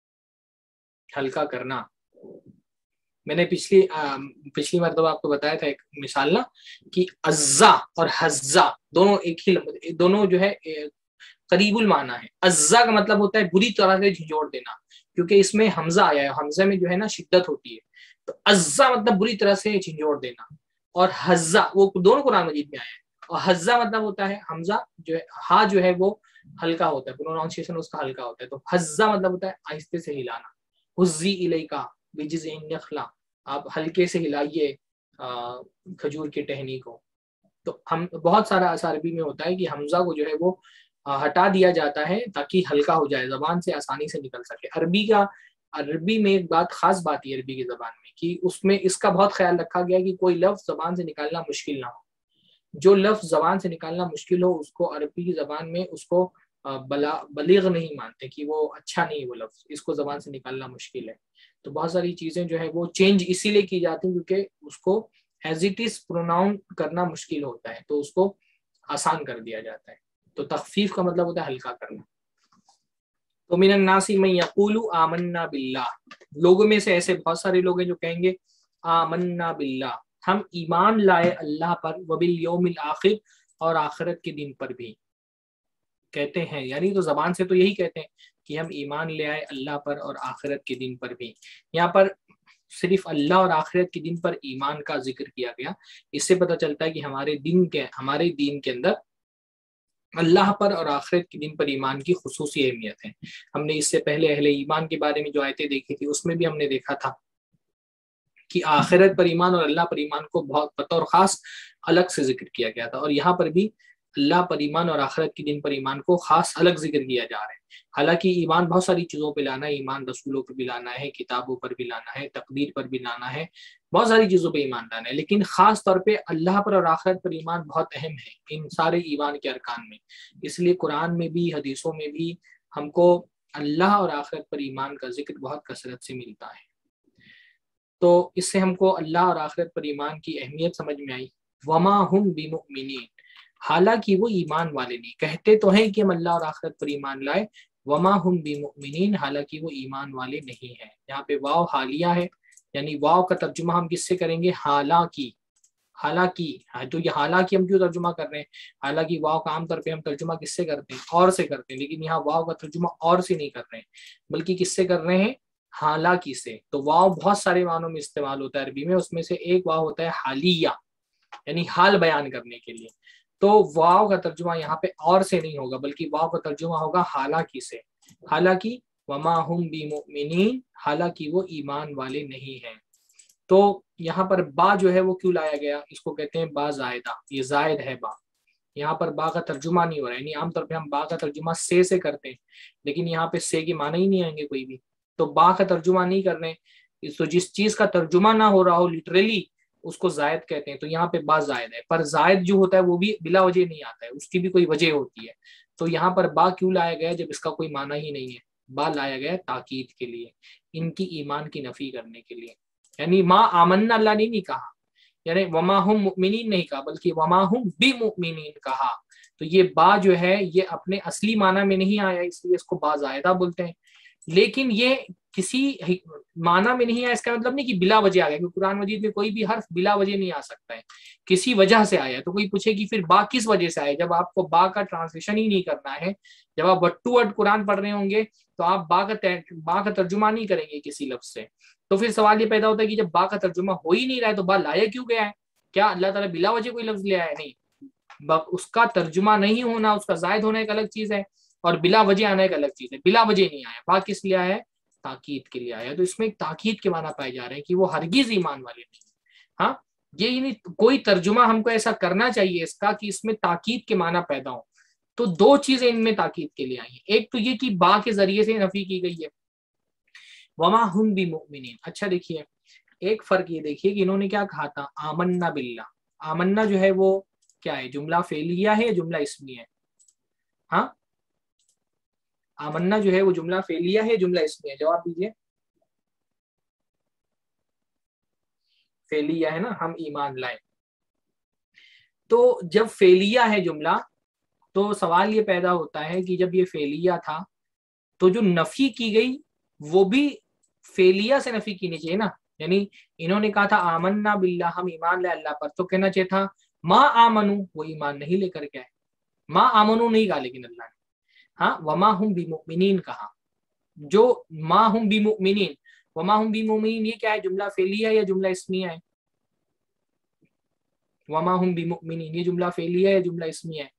ہلکا کرنا۔ میں نے پچھلی پچھلی مرتبہ آپ کو بتایا تھا ایک مثال نا کہ عزا اور حزا دونوں ایک ہی، دونوں جو ہے قریب المعنی ہے۔ عزا کا مطلب ہوتا ہے بری طرح سے جھنجھوڑ دینا، کیونکہ اس میں حمزہ آیا ہے، حمزہ میں جو ہے نا شدت ہوتی ہے، تو عزا مطلب بری طرح سے جھنجھوڑ دینا، اور حزا وہ دونوں قرآن مجید میں آیا ہے۔ اور حزا مطلب ہوتا ہے حمزہ جو ہے، ہا جو ہے وہ ہلکا ہوتا ہے، پروناؤنسیشن اس کا ہلکا ہوتا ہے، تو حزا مطلب ہوتا ہے آہستہ سے ہلانا۔ حزی الیکا بجزع النخلہ، آپ ہلکے سے ہلائیے کھجور کی ٹہنی کو۔ تو ہم بہت سارا عربی میں ہوتا ہے کہ حمزہ کو جو ہے وہ ہٹا دیا جاتا ہے تاکہ ہلکا ہو جائے، زبان سے آسانی سے نکل سکے۔ عربی کا عربی میں ایک بات خاص بات ہے عربی کی زبان میں کہ اس میں اس کا بہت خیال رکھا گیا کہ کوئی لفظ زبان سے نکالنا مشکل نہ ہو۔ جو لفظ زبان سے نکالنا مشکل ہو اس کو عربی کی زبان میں اس کو بلا بلیغ نہیں مانتے کہ وہ اچھا نہیں، وہ لفظ اس کو زبان سے نکالنا مشکل ہے۔ تو بہت ساری چیزیں جو ہے وہ چینج اسی لیے کی جاتی ہیں کیونکہ اس کو ایز اٹ از پروناؤن کرنا مشکل ہوتا ہے تو اس کو آسان کر دیا جاتا ہے۔ تو تخفیف کا مطلب ہوتا ہے ہلکا کرنا۔ تو من الناس من یقول آمنا باللہ، لوگوں میں سے ایسے بہت سارے لوگ ہیں جو کہیں گے آمنا باللہ، ہم ایمان لائے اللہ پر، وبالیوم الآخر، اور آخرت کے دن پر بھی کہتے ہیں، یعنی تو زبان سے تو یہی کہتے ہیں کہ ہم ایمان لے آئے اللہ پر اور آخرت کے دن پر بھی۔ یہاں پر صرف اللہ اور آخرت کے دن پر ایمان کا ذکر کیا گیا، اس سے پتہ چلتا ہے کہ ہمارے دین کے ہمارے دین کے اندر اللہ پر اور آخرت کے دن پر ایمان کی خصوصی اہمیت ہے۔ ہم نے اس سے پہلے اہل ایمان کے بارے میں جو آیتیں دیکھی تھی اس میں بھی ہم نے دیکھا تھا کہ آخرت پر ایمان اور اللہ پر ایمان کو بہت بطور خاص الگ سے ذکر کیا گیا تھا، اور یہاں پر بھی اللہ پر ایمان اور آخرت کے دن پر ایمان کو خاص الگ ذکر کیا جا رہا ہے۔ حالانکہ ایمان بہت ساری چیزوں پہ لانا ہے، ایمان رسولوں پر بھی لانا ہے، کتابوں پر بھی لانا ہے، تقدیر پر بھی لانا ہے، بہت ساری چیزوں پہ ایمان لانا ہے، لیکن خاص طور پہ اللہ پر اور آخرت پر ایمان بہت اہم ہے ان سارے ایمان کے ارکان میں۔ اس لیے قرآن میں بھی حدیثوں میں بھی ہم کو اللہ اور آخرت پر ایمان کا ذکر بہت کثرت سے ملتا ہے۔ تو اس سے ہم کو اللہ اور آخرت پر ایمان کی اہمیت سمجھ میں آئی. وما ہم بمؤمنین، حالانکہ وہ ایمان والے نہیں. کہتے تو ہیں کہ ہم اللہ اور آخرت پر ایمان لائے، وما ہم بمؤمنین، حالانکہ وہ ایمان والے نہیں ہیں. یہاں پہ واو حالیہ ہے، یعنی واو کا ترجمہ ہم کس سے کریں گے؟ حالانکہ. حالانکہ تو یہ حالانکہ ہم کیوں ترجمہ کر رہے ہیں؟ حالانکہ واو کا عام طور پہ ہم ترجمہ کس سے کرتے ہیں؟ اور سے کرتے ہیں، لیکن یہاں واو کا ترجمہ اور سے نہیں کر رہے ہیں، بلکہ کس سے کر رہے ہیں؟ حالانکہ سے. تو واو بہت سارے معنوں میں استعمال ہوتا ہے عربی میں، اس میں سے ایک واو ہوتا ہے حالیہ، یعنی حال بیان کرنے کے لیے. تو واو کا ترجمہ یہاں پہ اور سے نہیں ہوگا، بلکہ واو کا ترجمہ ہوگا حالانکہ سے. حالانکہ وما ہم بمؤمنین، حالانکہ وہ ایمان والے نہیں ہیں. تو یہاں پر با جو ہے وہ کیوں لایا گیا؟ اس کو کہتے ہیں با زائدہ، یہ زائد ہے با. یہاں پر با کا ترجمہ نہیں ہو رہا ہے، یعنی عام طور پہ ہم با کا ترجمہ سے سے کرتے ہیں، لیکن یہاں پہ سے کے معنی ہی نہیں آئیں گے کوئی بھی. تو با کا ترجمہ نہیں کر رہے ہیں، تو جس چیز کا ترجمہ نہ ہو رہا ہو لٹرلی اس کو زائد کہتے ہیں. تو یہاں پہ با زائد ہے، پر زائد جو ہوتا ہے وہ بھی بلا وجہ نہیں آتا ہے، اس کی بھی کوئی وجہ ہوتی ہے. تو یہاں پر با کیوں لایا گیا جب اس کا کوئی معنی ہی نہیں ہے؟ با لایا گیا تاکید کے لیے، ان کی ایمان کی نفی کرنے کے لیے. یعنی ما آمنا اللہ نے نہیں کہا، یعنی وما ہم مؤمنین نہیں کہا، بلکہ وما ہم بمؤمنین کہا. تو یہ با جو ہے یہ اپنے اصلی معنی میں نہیں آیا، اس لیے اس کو با زائدہ بولتے ہیں. لیکن یہ کسی معنی میں نہیں آیا، اس کا مطلب نہیں کہ بلا وجہ آ گیا، کیونکہ قرآن مجید میں کوئی بھی حرف بلا وجہ نہیں آ سکتا ہے، کسی وجہ سے آیا. تو کوئی پوچھے کہ پھر با کس وجہ سے آیا؟ جب آپ کو با کا ٹرانسلیشن ہی نہیں کرنا ہے، جب آپ وٹ ٹو وٹ قرآن پڑھ رہے ہوں گے تو آپ با کا با کا ترجمہ نہیں کریں گے کسی لفظ سے. تو پھر سوال یہ پیدا ہوتا ہے کہ جب با کا ترجمہ ہو ہی نہیں رہا ہے تو با لایا کیوں گیا ہے؟ کیا اللہ تعالیٰ بلا وجہ کوئی لفظ لے آیا ہے؟ نہیں، اس کا ترجمہ نہیں ہونا، اس کا زائد ہونا ایک الگ چیز ہے، اور بلا وجہ آنا ایک الگ چیز ہے. بلا وجہ نہیں آیا، با کس لیے آیا ہے؟ تاکید کے لیے آیا. تو اس میں ایک تاکید کے معنی پائے جا رہے ہیں کہ وہ ہرگز ایمان والے نہیں. ہاں، یہ نہیں کوئی ترجمہ ہم کو ایسا کرنا چاہیے اس کا کہ اس میں تاکید کے معنی پیدا ہو. تو دو چیزیں ان میں تاکید کے لیے آئی ہیں، ایک تو یہ کہ با کے ذریعے سے نفی کی گئی ہے، وما ہم بمؤمنین. اچھا دیکھیے ایک فرق یہ دیکھیے کہ انہوں نے کیا کہا تھا؟ آمنا باللہ. آمنا جو ہے وہ کیا ہے؟ جملہ فعلیہ ہے یا جملہ اسمیہ ہے؟ ہاں، آمنا جو ہے وہ جملہ فعلیہ ہے جملہ اسمیہ ہے؟ جواب دیجیے. فعلیہ ہے نا، ہم ایمان لائے. تو جب فعلیہ ہے جملہ تو سوال یہ پیدا ہوتا ہے کہ جب یہ فعلیہ تھا تو جو نفی کی گئی وہ بھی فعلیہ سے نفی کی نہیں چاہیے نا. یعنی انہوں نے کہا تھا آمنا باللہ، ہم ایمان لائے اللہ پر، تو کہنا چاہیے تھا ما آمنو، وہ ایمان نہیں لے کر کے آئے. ما آمنو نہیں کہا لیکن اللہ نے، ہاں وما ہم بمؤمنین کہا. جو ما ہم بمؤمنین، وما ہم بمؤمنین، یہ کیا ہے؟ جملہ فعلیہ یا جملہ اسمیہ ہے؟ وما ہم بمؤمنین یہ جملہ فعلیہ یا جملہ اسمیہ ہے؟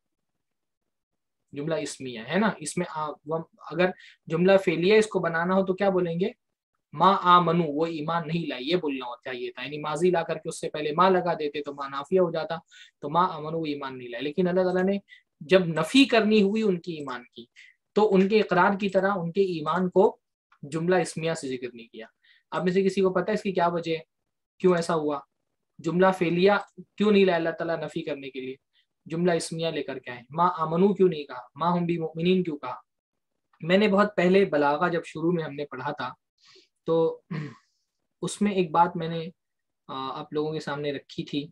جملہ اسمیہ ہے نا. اس میں اگر جملہ فعلیہ اس کو بنانا ہو تو کیا بولیں گے؟ ما آمنو، وہ ایمان نہیں لائے، یہ بولنا چاہیے تھا. یعنی ماضی لا کر کے اس سے پہلے ما لگا دیتے تو ما نافیہ ہو جاتا، تو ما آمنو، وہ ایمان نہیں لائے. لیکن اللہ تعالیٰ نے جب نفی کرنی ہوئی ان کی ایمان کی تو ان کے اقرار کی طرح ان کے ایمان کو جملہ اسمیہ سے ذکر نہیں کیا. اب میں سے کسی کو پتہ ہے اس کی کیا وجہ ہے؟ کیوں ایسا ہوا؟ جملہ فعلیہ کیوں نہیں لائے اللہ تعالیٰ نفی کرنے کے لیے؟ جملہ اسمیہ لے کر کے آئے. ما آمنو کیوں نہیں کہا؟ ما ہم بمؤمنین کیوں کہا؟ میں نے بہت پہلے بلاغہ جب شروع میں ہم نے پڑھا تھا تو اس میں ایک بات میں نے آپ لوگوں کے سامنے رکھی تھی.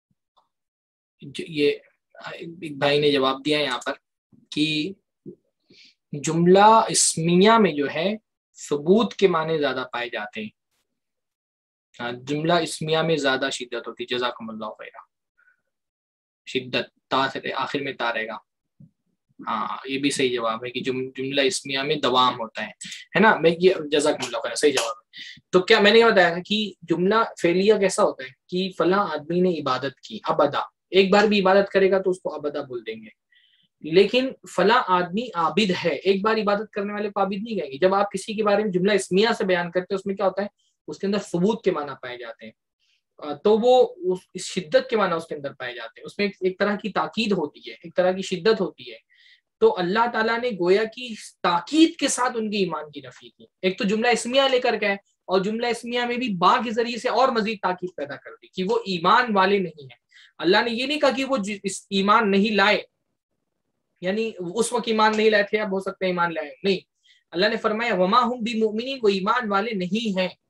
یہ ایک بھائی نے جواب دیا یہاں پر کہ جملہ اسمیہ میں جو ہے ثبوت کے معنی زیادہ پائے جاتے ہیں. جملہ اسمیہ میں زیادہ شدت ہوتی ہے. جزاکم اللہ خیرہ. شدت تا سے آخر میں تا رہے گا. ہاں یہ بھی صحیح جواب ہے کہ جملہ اسمیہ میں دوام ہوتا ہے ہے نا. میں یہ جزاکم اللہ خیرہ صحیح جواب ہے. تو کیا میں نے یہ بتایا تھا کہ جملہ فعلیہ کیسا ہوتا ہے کہ فلاں آدمی نے عبادت کی، ابدا، ایک بار بھی عبادت کرے گا تو اس کو ابدا بول دیں گے. لیکن فلاں آدمی عابد ہے، ایک بار عبادت کرنے والے کو عابد نہیں کہیں گے. جب آپ کسی کے بارے میں جملہ اسمیہ سے بیان کرتے ہیں اس میں کیا ہوتا ہے؟ اس کے اندر ثبوت کے معنی پائے جاتے ہیں، تو وہ اس شدت کے معنی اس کے اندر پائے جاتے ہیں. اس میں ایک طرح کی تاکید ہوتی ہے، ایک طرح کی شدت ہوتی ہے. تو اللہ تعالیٰ نے گویا کی تاکید کے ساتھ ان کی ایمان کی نفی کی. ایک تو جملہ اسمیہ لے کر گئے اور جملہ اسمیہ میں بھی با کے ذریعے سے اور مزید تاکید پیدا کر دی کہ وہ ایمان والے نہیں ہیں. اللہ نے یہ نہیں کہا کہ وہ ایمان نہیں لائے، یعنی اس وقت ایمان نہیں لائے تھے، اب ہو سکتا ہے ایمان لائے. نہیں، اللہ نے فرمایا وما ہم بمؤمنین، وہ ایمان والے نہیں ہیں.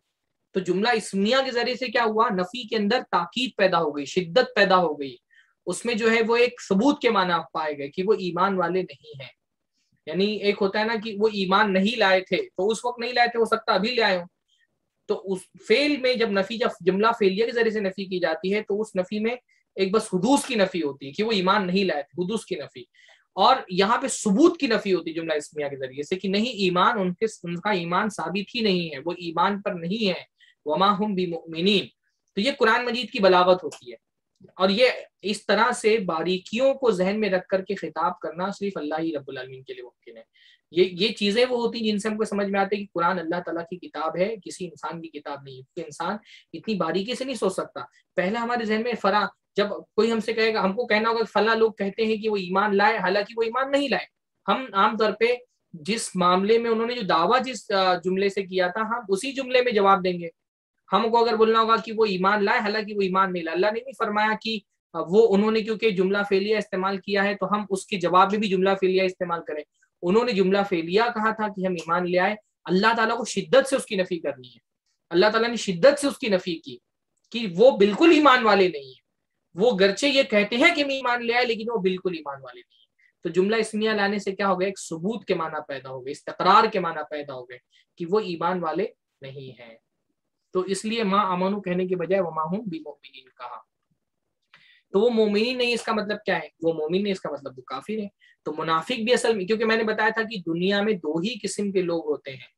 تو جملہ اسمیہ کے ذریعے سے کیا ہوا؟ نفی کے اندر تاکید پیدا ہو گئی، شدت پیدا ہو گئی، اس میں جو ہے وہ ایک ثبوت کے معنی پائے گئے کہ وہ ایمان والے نہیں ہیں. یعنی ایک ہوتا ہے نا کہ وہ ایمان نہیں لائے تھے تو اس وقت نہیں لائے تھے، ہو سکتا ابھی لے آئے ہوں. تو اس فعل میں جب نفی، جب جملہ فعلیہ کے ذریعے سے نفی کی جاتی ہے تو اس نفی میں ایک بس حدوث کی نفی ہوتی ہے کہ وہ ایمان نہیں لائے تھے، حدوث کی نفی. اور یہاں پہ ثبوت کی نفی ہوتی ہے جملہ اسمیہ کے ذریعے سے کہ نہیں، ایمان ان کے ان کا ایمان ثابت ہی نہیں ہے، وہ ایمان پر نہیں ہے. وما ہم بمؤمنین. تو یہ قرآن مجید کی بلاغت ہوتی ہے. اور یہ اس طرح سے باریکیوں کو ذہن میں رکھ کر کے خطاب کرنا صرف اللہ ہی رب العالمین کے لیے ممکن ہے. یہ یہ چیزیں وہ ہوتی ہیں جن سے ہم کو سمجھ میں آتے ہیں کہ قرآن اللہ تعالیٰ کی کتاب ہے، کسی انسان کی کتاب نہیں ہے، کہ انسان اتنی باریکی سے نہیں سوچ سکتا. پہلے ہمارے ذہن میں فرا جب کوئی ہم سے کہے گا، ہم کو کہنا ہوگا کہ فلاں لوگ کہتے ہیں کہ وہ ایمان لائے، حالانکہ وہ ایمان نہیں لائے. ہم عام طور پہ جس معاملے میں انہوں نے جو دعویٰ جس جملے سے کیا تھا ہم اسی جملے میں جواب دیں گے. ہم کو اگر بولنا ہوگا کہ وہ ایمان لائے حالانکہ وہ ایمان نہیں لائے، اللہ نے نہیں فرمایا کہ وہ انہوں نے کیونکہ جملہ فعلیہ استعمال کیا ہے تو ہم اس کے جواب میں بھی جملہ فعلیہ استعمال کریں. انہوں نے جملہ فعلیہ کہا تھا کہ ہم ایمان لے آئے. اللہ تعالیٰ کو شدت سے اس کی نفی کرنی ہے. اللہ تعالیٰ نے شدت سے اس کی نفی کی کہ وہ بالکل ایمان والے نہیں ہیں. وہ گرچہ یہ کہتے ہیں کہ ہم ایمان لے آئے لیکن وہ بالکل ایمان والے نہیں ہیں. تو جملہ اسمیہ لانے سے کیا ہو گیا؟ ایک ثبوت کے معنی پیدا ہو گئے، استقرار کے معنی پیدا ہو گئے کہ وہ ایمان والے نہیں ہیں. تو اس لیے ما آمنو کہنے کے بجائے وما ہم بمؤمنین کہا. تو وہ مومنین نہیں، اس کا مطلب کیا ہے؟ وہ مومن نہیں، اس کا مطلب وہ کافر ہے. تو منافق بھی اصل میں، کیونکہ میں نے بتایا تھا کہ دنیا میں دو ہی قسم کے لوگ ہوتے ہیں.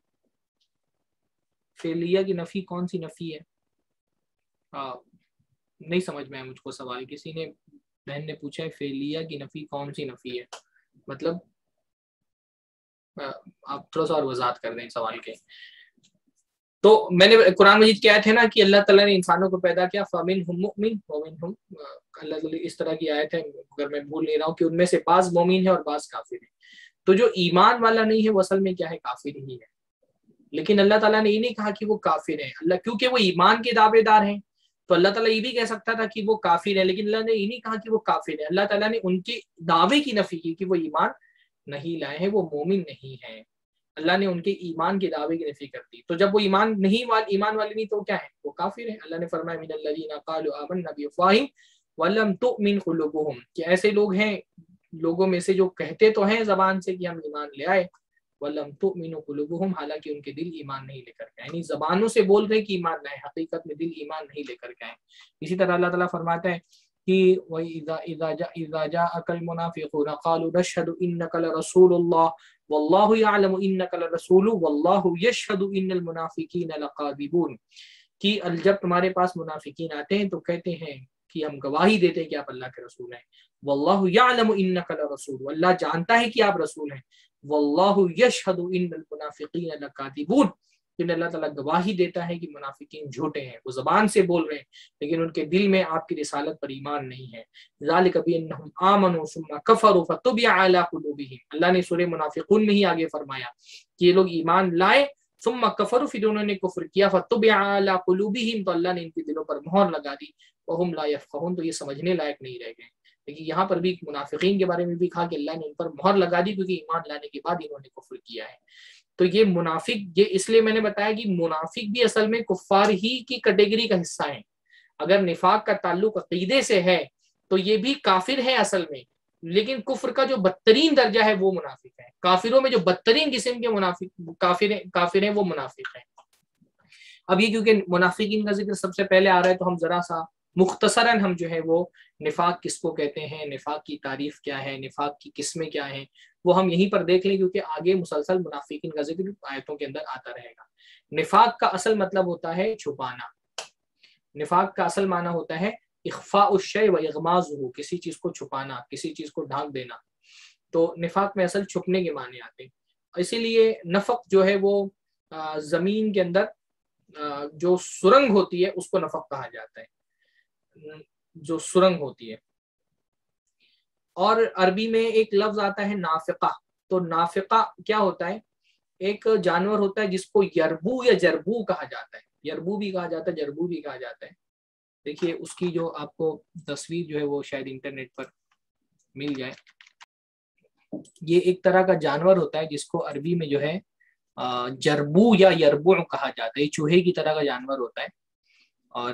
فعلیہ کی نفی کون سی نفی ہے؟ آ, نہیں سمجھ میں مجھ کو سوال. کسی نے بہن نے پوچھا ہے فعلیہ کی نفی کون سی نفی ہے، مطلب آپ تھوڑا سا اور وضاحت کر دیں سوال کے. تو میں نے قرآن مجید کیا تھے نا کہ اللہ تعالیٰ نے انسانوں کو پیدا کیا، فَمِنْهُمْ مُؤْمِنٌ وَمِنْهُمْ، اللہ تعالیٰ اس طرح کی آیت ہے اگر میں بھول نہیں رہا ہوں کہ ان میں سے بعض مومن ہیں اور بعض کافر ہیں. تو جو ایمان والا نہیں ہے وہ اصل میں کیا ہے؟ کافر ہی ہے. لیکن اللہ تعالیٰ نے یہ نہیں کہا کہ وہ کافر ہیں، اللہ کیونکہ وہ ایمان کے دعوے دار ہیں تو اللہ تعالیٰ یہ بھی کہہ سکتا تھا کہ وہ کافر ہیں، لیکن اللہ نے یہ نہیں کہا کہ وہ کافر ہیں. اللہ تعالیٰ نے ان کے دعوے کی نفی کی کہ وہ ایمان نہیں لائے ہیں، وہ مومن نہیں ہیں. اللہ نے ان کے ایمان کے دعوے کی نفی کر دی. تو جب وہ ایمان نہیں وال ایمان والے نہیں تو کیا ہے؟ وہ کافر ہیں. اللہ نے فرمایا من الذین قالوا آمنا بافواہہم ولم تؤمن قلوبہم، کہ ایسے لوگ ہیں لوگوں میں سے جو کہتے تو ہیں زبان سے کہ ہم ایمان لے آئے، ولم تؤمن قلوبہم، حالانکہ ان کے دل ایمان نہیں لے کر کے آئے. یعنی زبانوں سے بول رہے کہ ایمان لائے، حقیقت میں دل ایمان نہیں لے کر کے آئے. اسی طرح اللہ تعالیٰ فرماتا ہے کہ وَإِذَا جَاءَكَ الْمُنَافِقُونَ قَالُوا نَشْهَدُ إِنَّكَ لَرَسُولُ اللَّهِ وَاللَّهُ يَعْلَمُ إِنَّكَ لَرَسُولُهُ وَاللَّهُ يَشْهَدُ إِنَّ الْمُنَافِقِينَ لَكَاذِبُونَ، کہ جب تمہارے پاس منافقین آتے ہیں تو کہتے ہیں کہ ہم گواہی دیتے ہیں کہ آپ اللہ کے رسول ہیں. وَاللَّهُ يَعْلَمُ إِنَّكَ لَرَسُولُهُ، اللہ جانتا ہے کہ آپ رسول ہیں. وَاللَّهُ يَشْهَدُ إِنَّ الْمُنَافِقِينَ لَكَاذِبُونَ، کہ اللہ تعالیٰ گواہی دیتا ہے کہ منافقین جھوٹے ہیں. وہ زبان سے بول رہے ہیں لیکن ان کے دل میں آپ کی رسالت پر ایمان نہیں ہے. ذَلِكَ بِأَنَّهُمْ آمَنُوا ثُمَّ كَفَرُوا فَطُبِعَ عَلَىٰ قُلُوبِهِمْ، اللہ نے سورہ منافقون میں ہی آگے فرمایا کہ یہ لوگ ایمان لائے ثم كفروا، پھر انہوں نے کفر کیا، فَطُبِعَ عَلَىٰ قُلُوبِهِمْ، تو اللہ نے ان کے دلوں پر مہر لگا دی. وَهُمْ لَا يَفْقَهُونَ، تو یہ سمجھنے لائق نہیں رہ گئے. لیکن یہاں پر بھی منافقین کے بارے میں بھی کہا کہ اللہ نے ان پر مہر لگا دی کیونکہ ایمان لانے کے بعد انہوں نے کفر کیا ہے. تو یہ منافق، یہ اس لیے میں نے بتایا کہ منافق بھی اصل میں کفار ہی کی کیٹیگری کا حصہ ہیں. اگر نفاق کا تعلق عقیدے سے ہے تو یہ بھی کافر ہے اصل میں، لیکن کفر کا جو بدترین درجہ ہے وہ منافق ہے. کافروں میں جو بدترین قسم کے منافق کافر ہیں کافر ہیں وہ منافق ہیں. اب یہ کیونکہ منافقین کا ذکر سب سے پہلے آ رہا ہے تو ہم ذرا سا مختصراً ہم جو ہے وہ نفاق کس کو کہتے ہیں، نفاق کی تعریف کیا ہے، نفاق کی قسمیں کیا ہیں، وہ ہم یہیں پر دیکھ لیں کیونکہ آگے مسلسل منافقین کا ذکر آیتوں کے اندر آتا رہے گا. نفاق کا اصل مطلب ہوتا ہے چھپانا. نفاق کا اصل معنی ہوتا ہے اخفاء الشیء و اغماضہ، کسی چیز کو چھپانا، کسی چیز کو ڈھانک دینا. تو نفاق میں اصل چھپنے کے معنی آتے ہیں. اسی لیے نفق جو ہے وہ زمین کے اندر جو سرنگ ہوتی ہے اس کو نفق کہا جاتا ہے، جو سرنگ ہوتی ہے. اور عربی میں ایک لفظ آتا ہے نافقہ. تو نافقہ کیا ہوتا ہے؟ ایک جانور ہوتا ہے جس کو یربو یا جربو کہا جاتا ہے. یربو بھی کہا جاتا ہے، جربو بھی کہا جاتا ہے. دیکھیے اس کی جو آپ کو تصویر جو ہے وہ شاید انٹرنیٹ پر مل جائے. یہ ایک طرح کا جانور ہوتا ہے جس کو عربی میں جو ہے جربو یا یربوع کہا جاتا ہے، چوہے کی طرح کا جانور ہوتا ہے. اور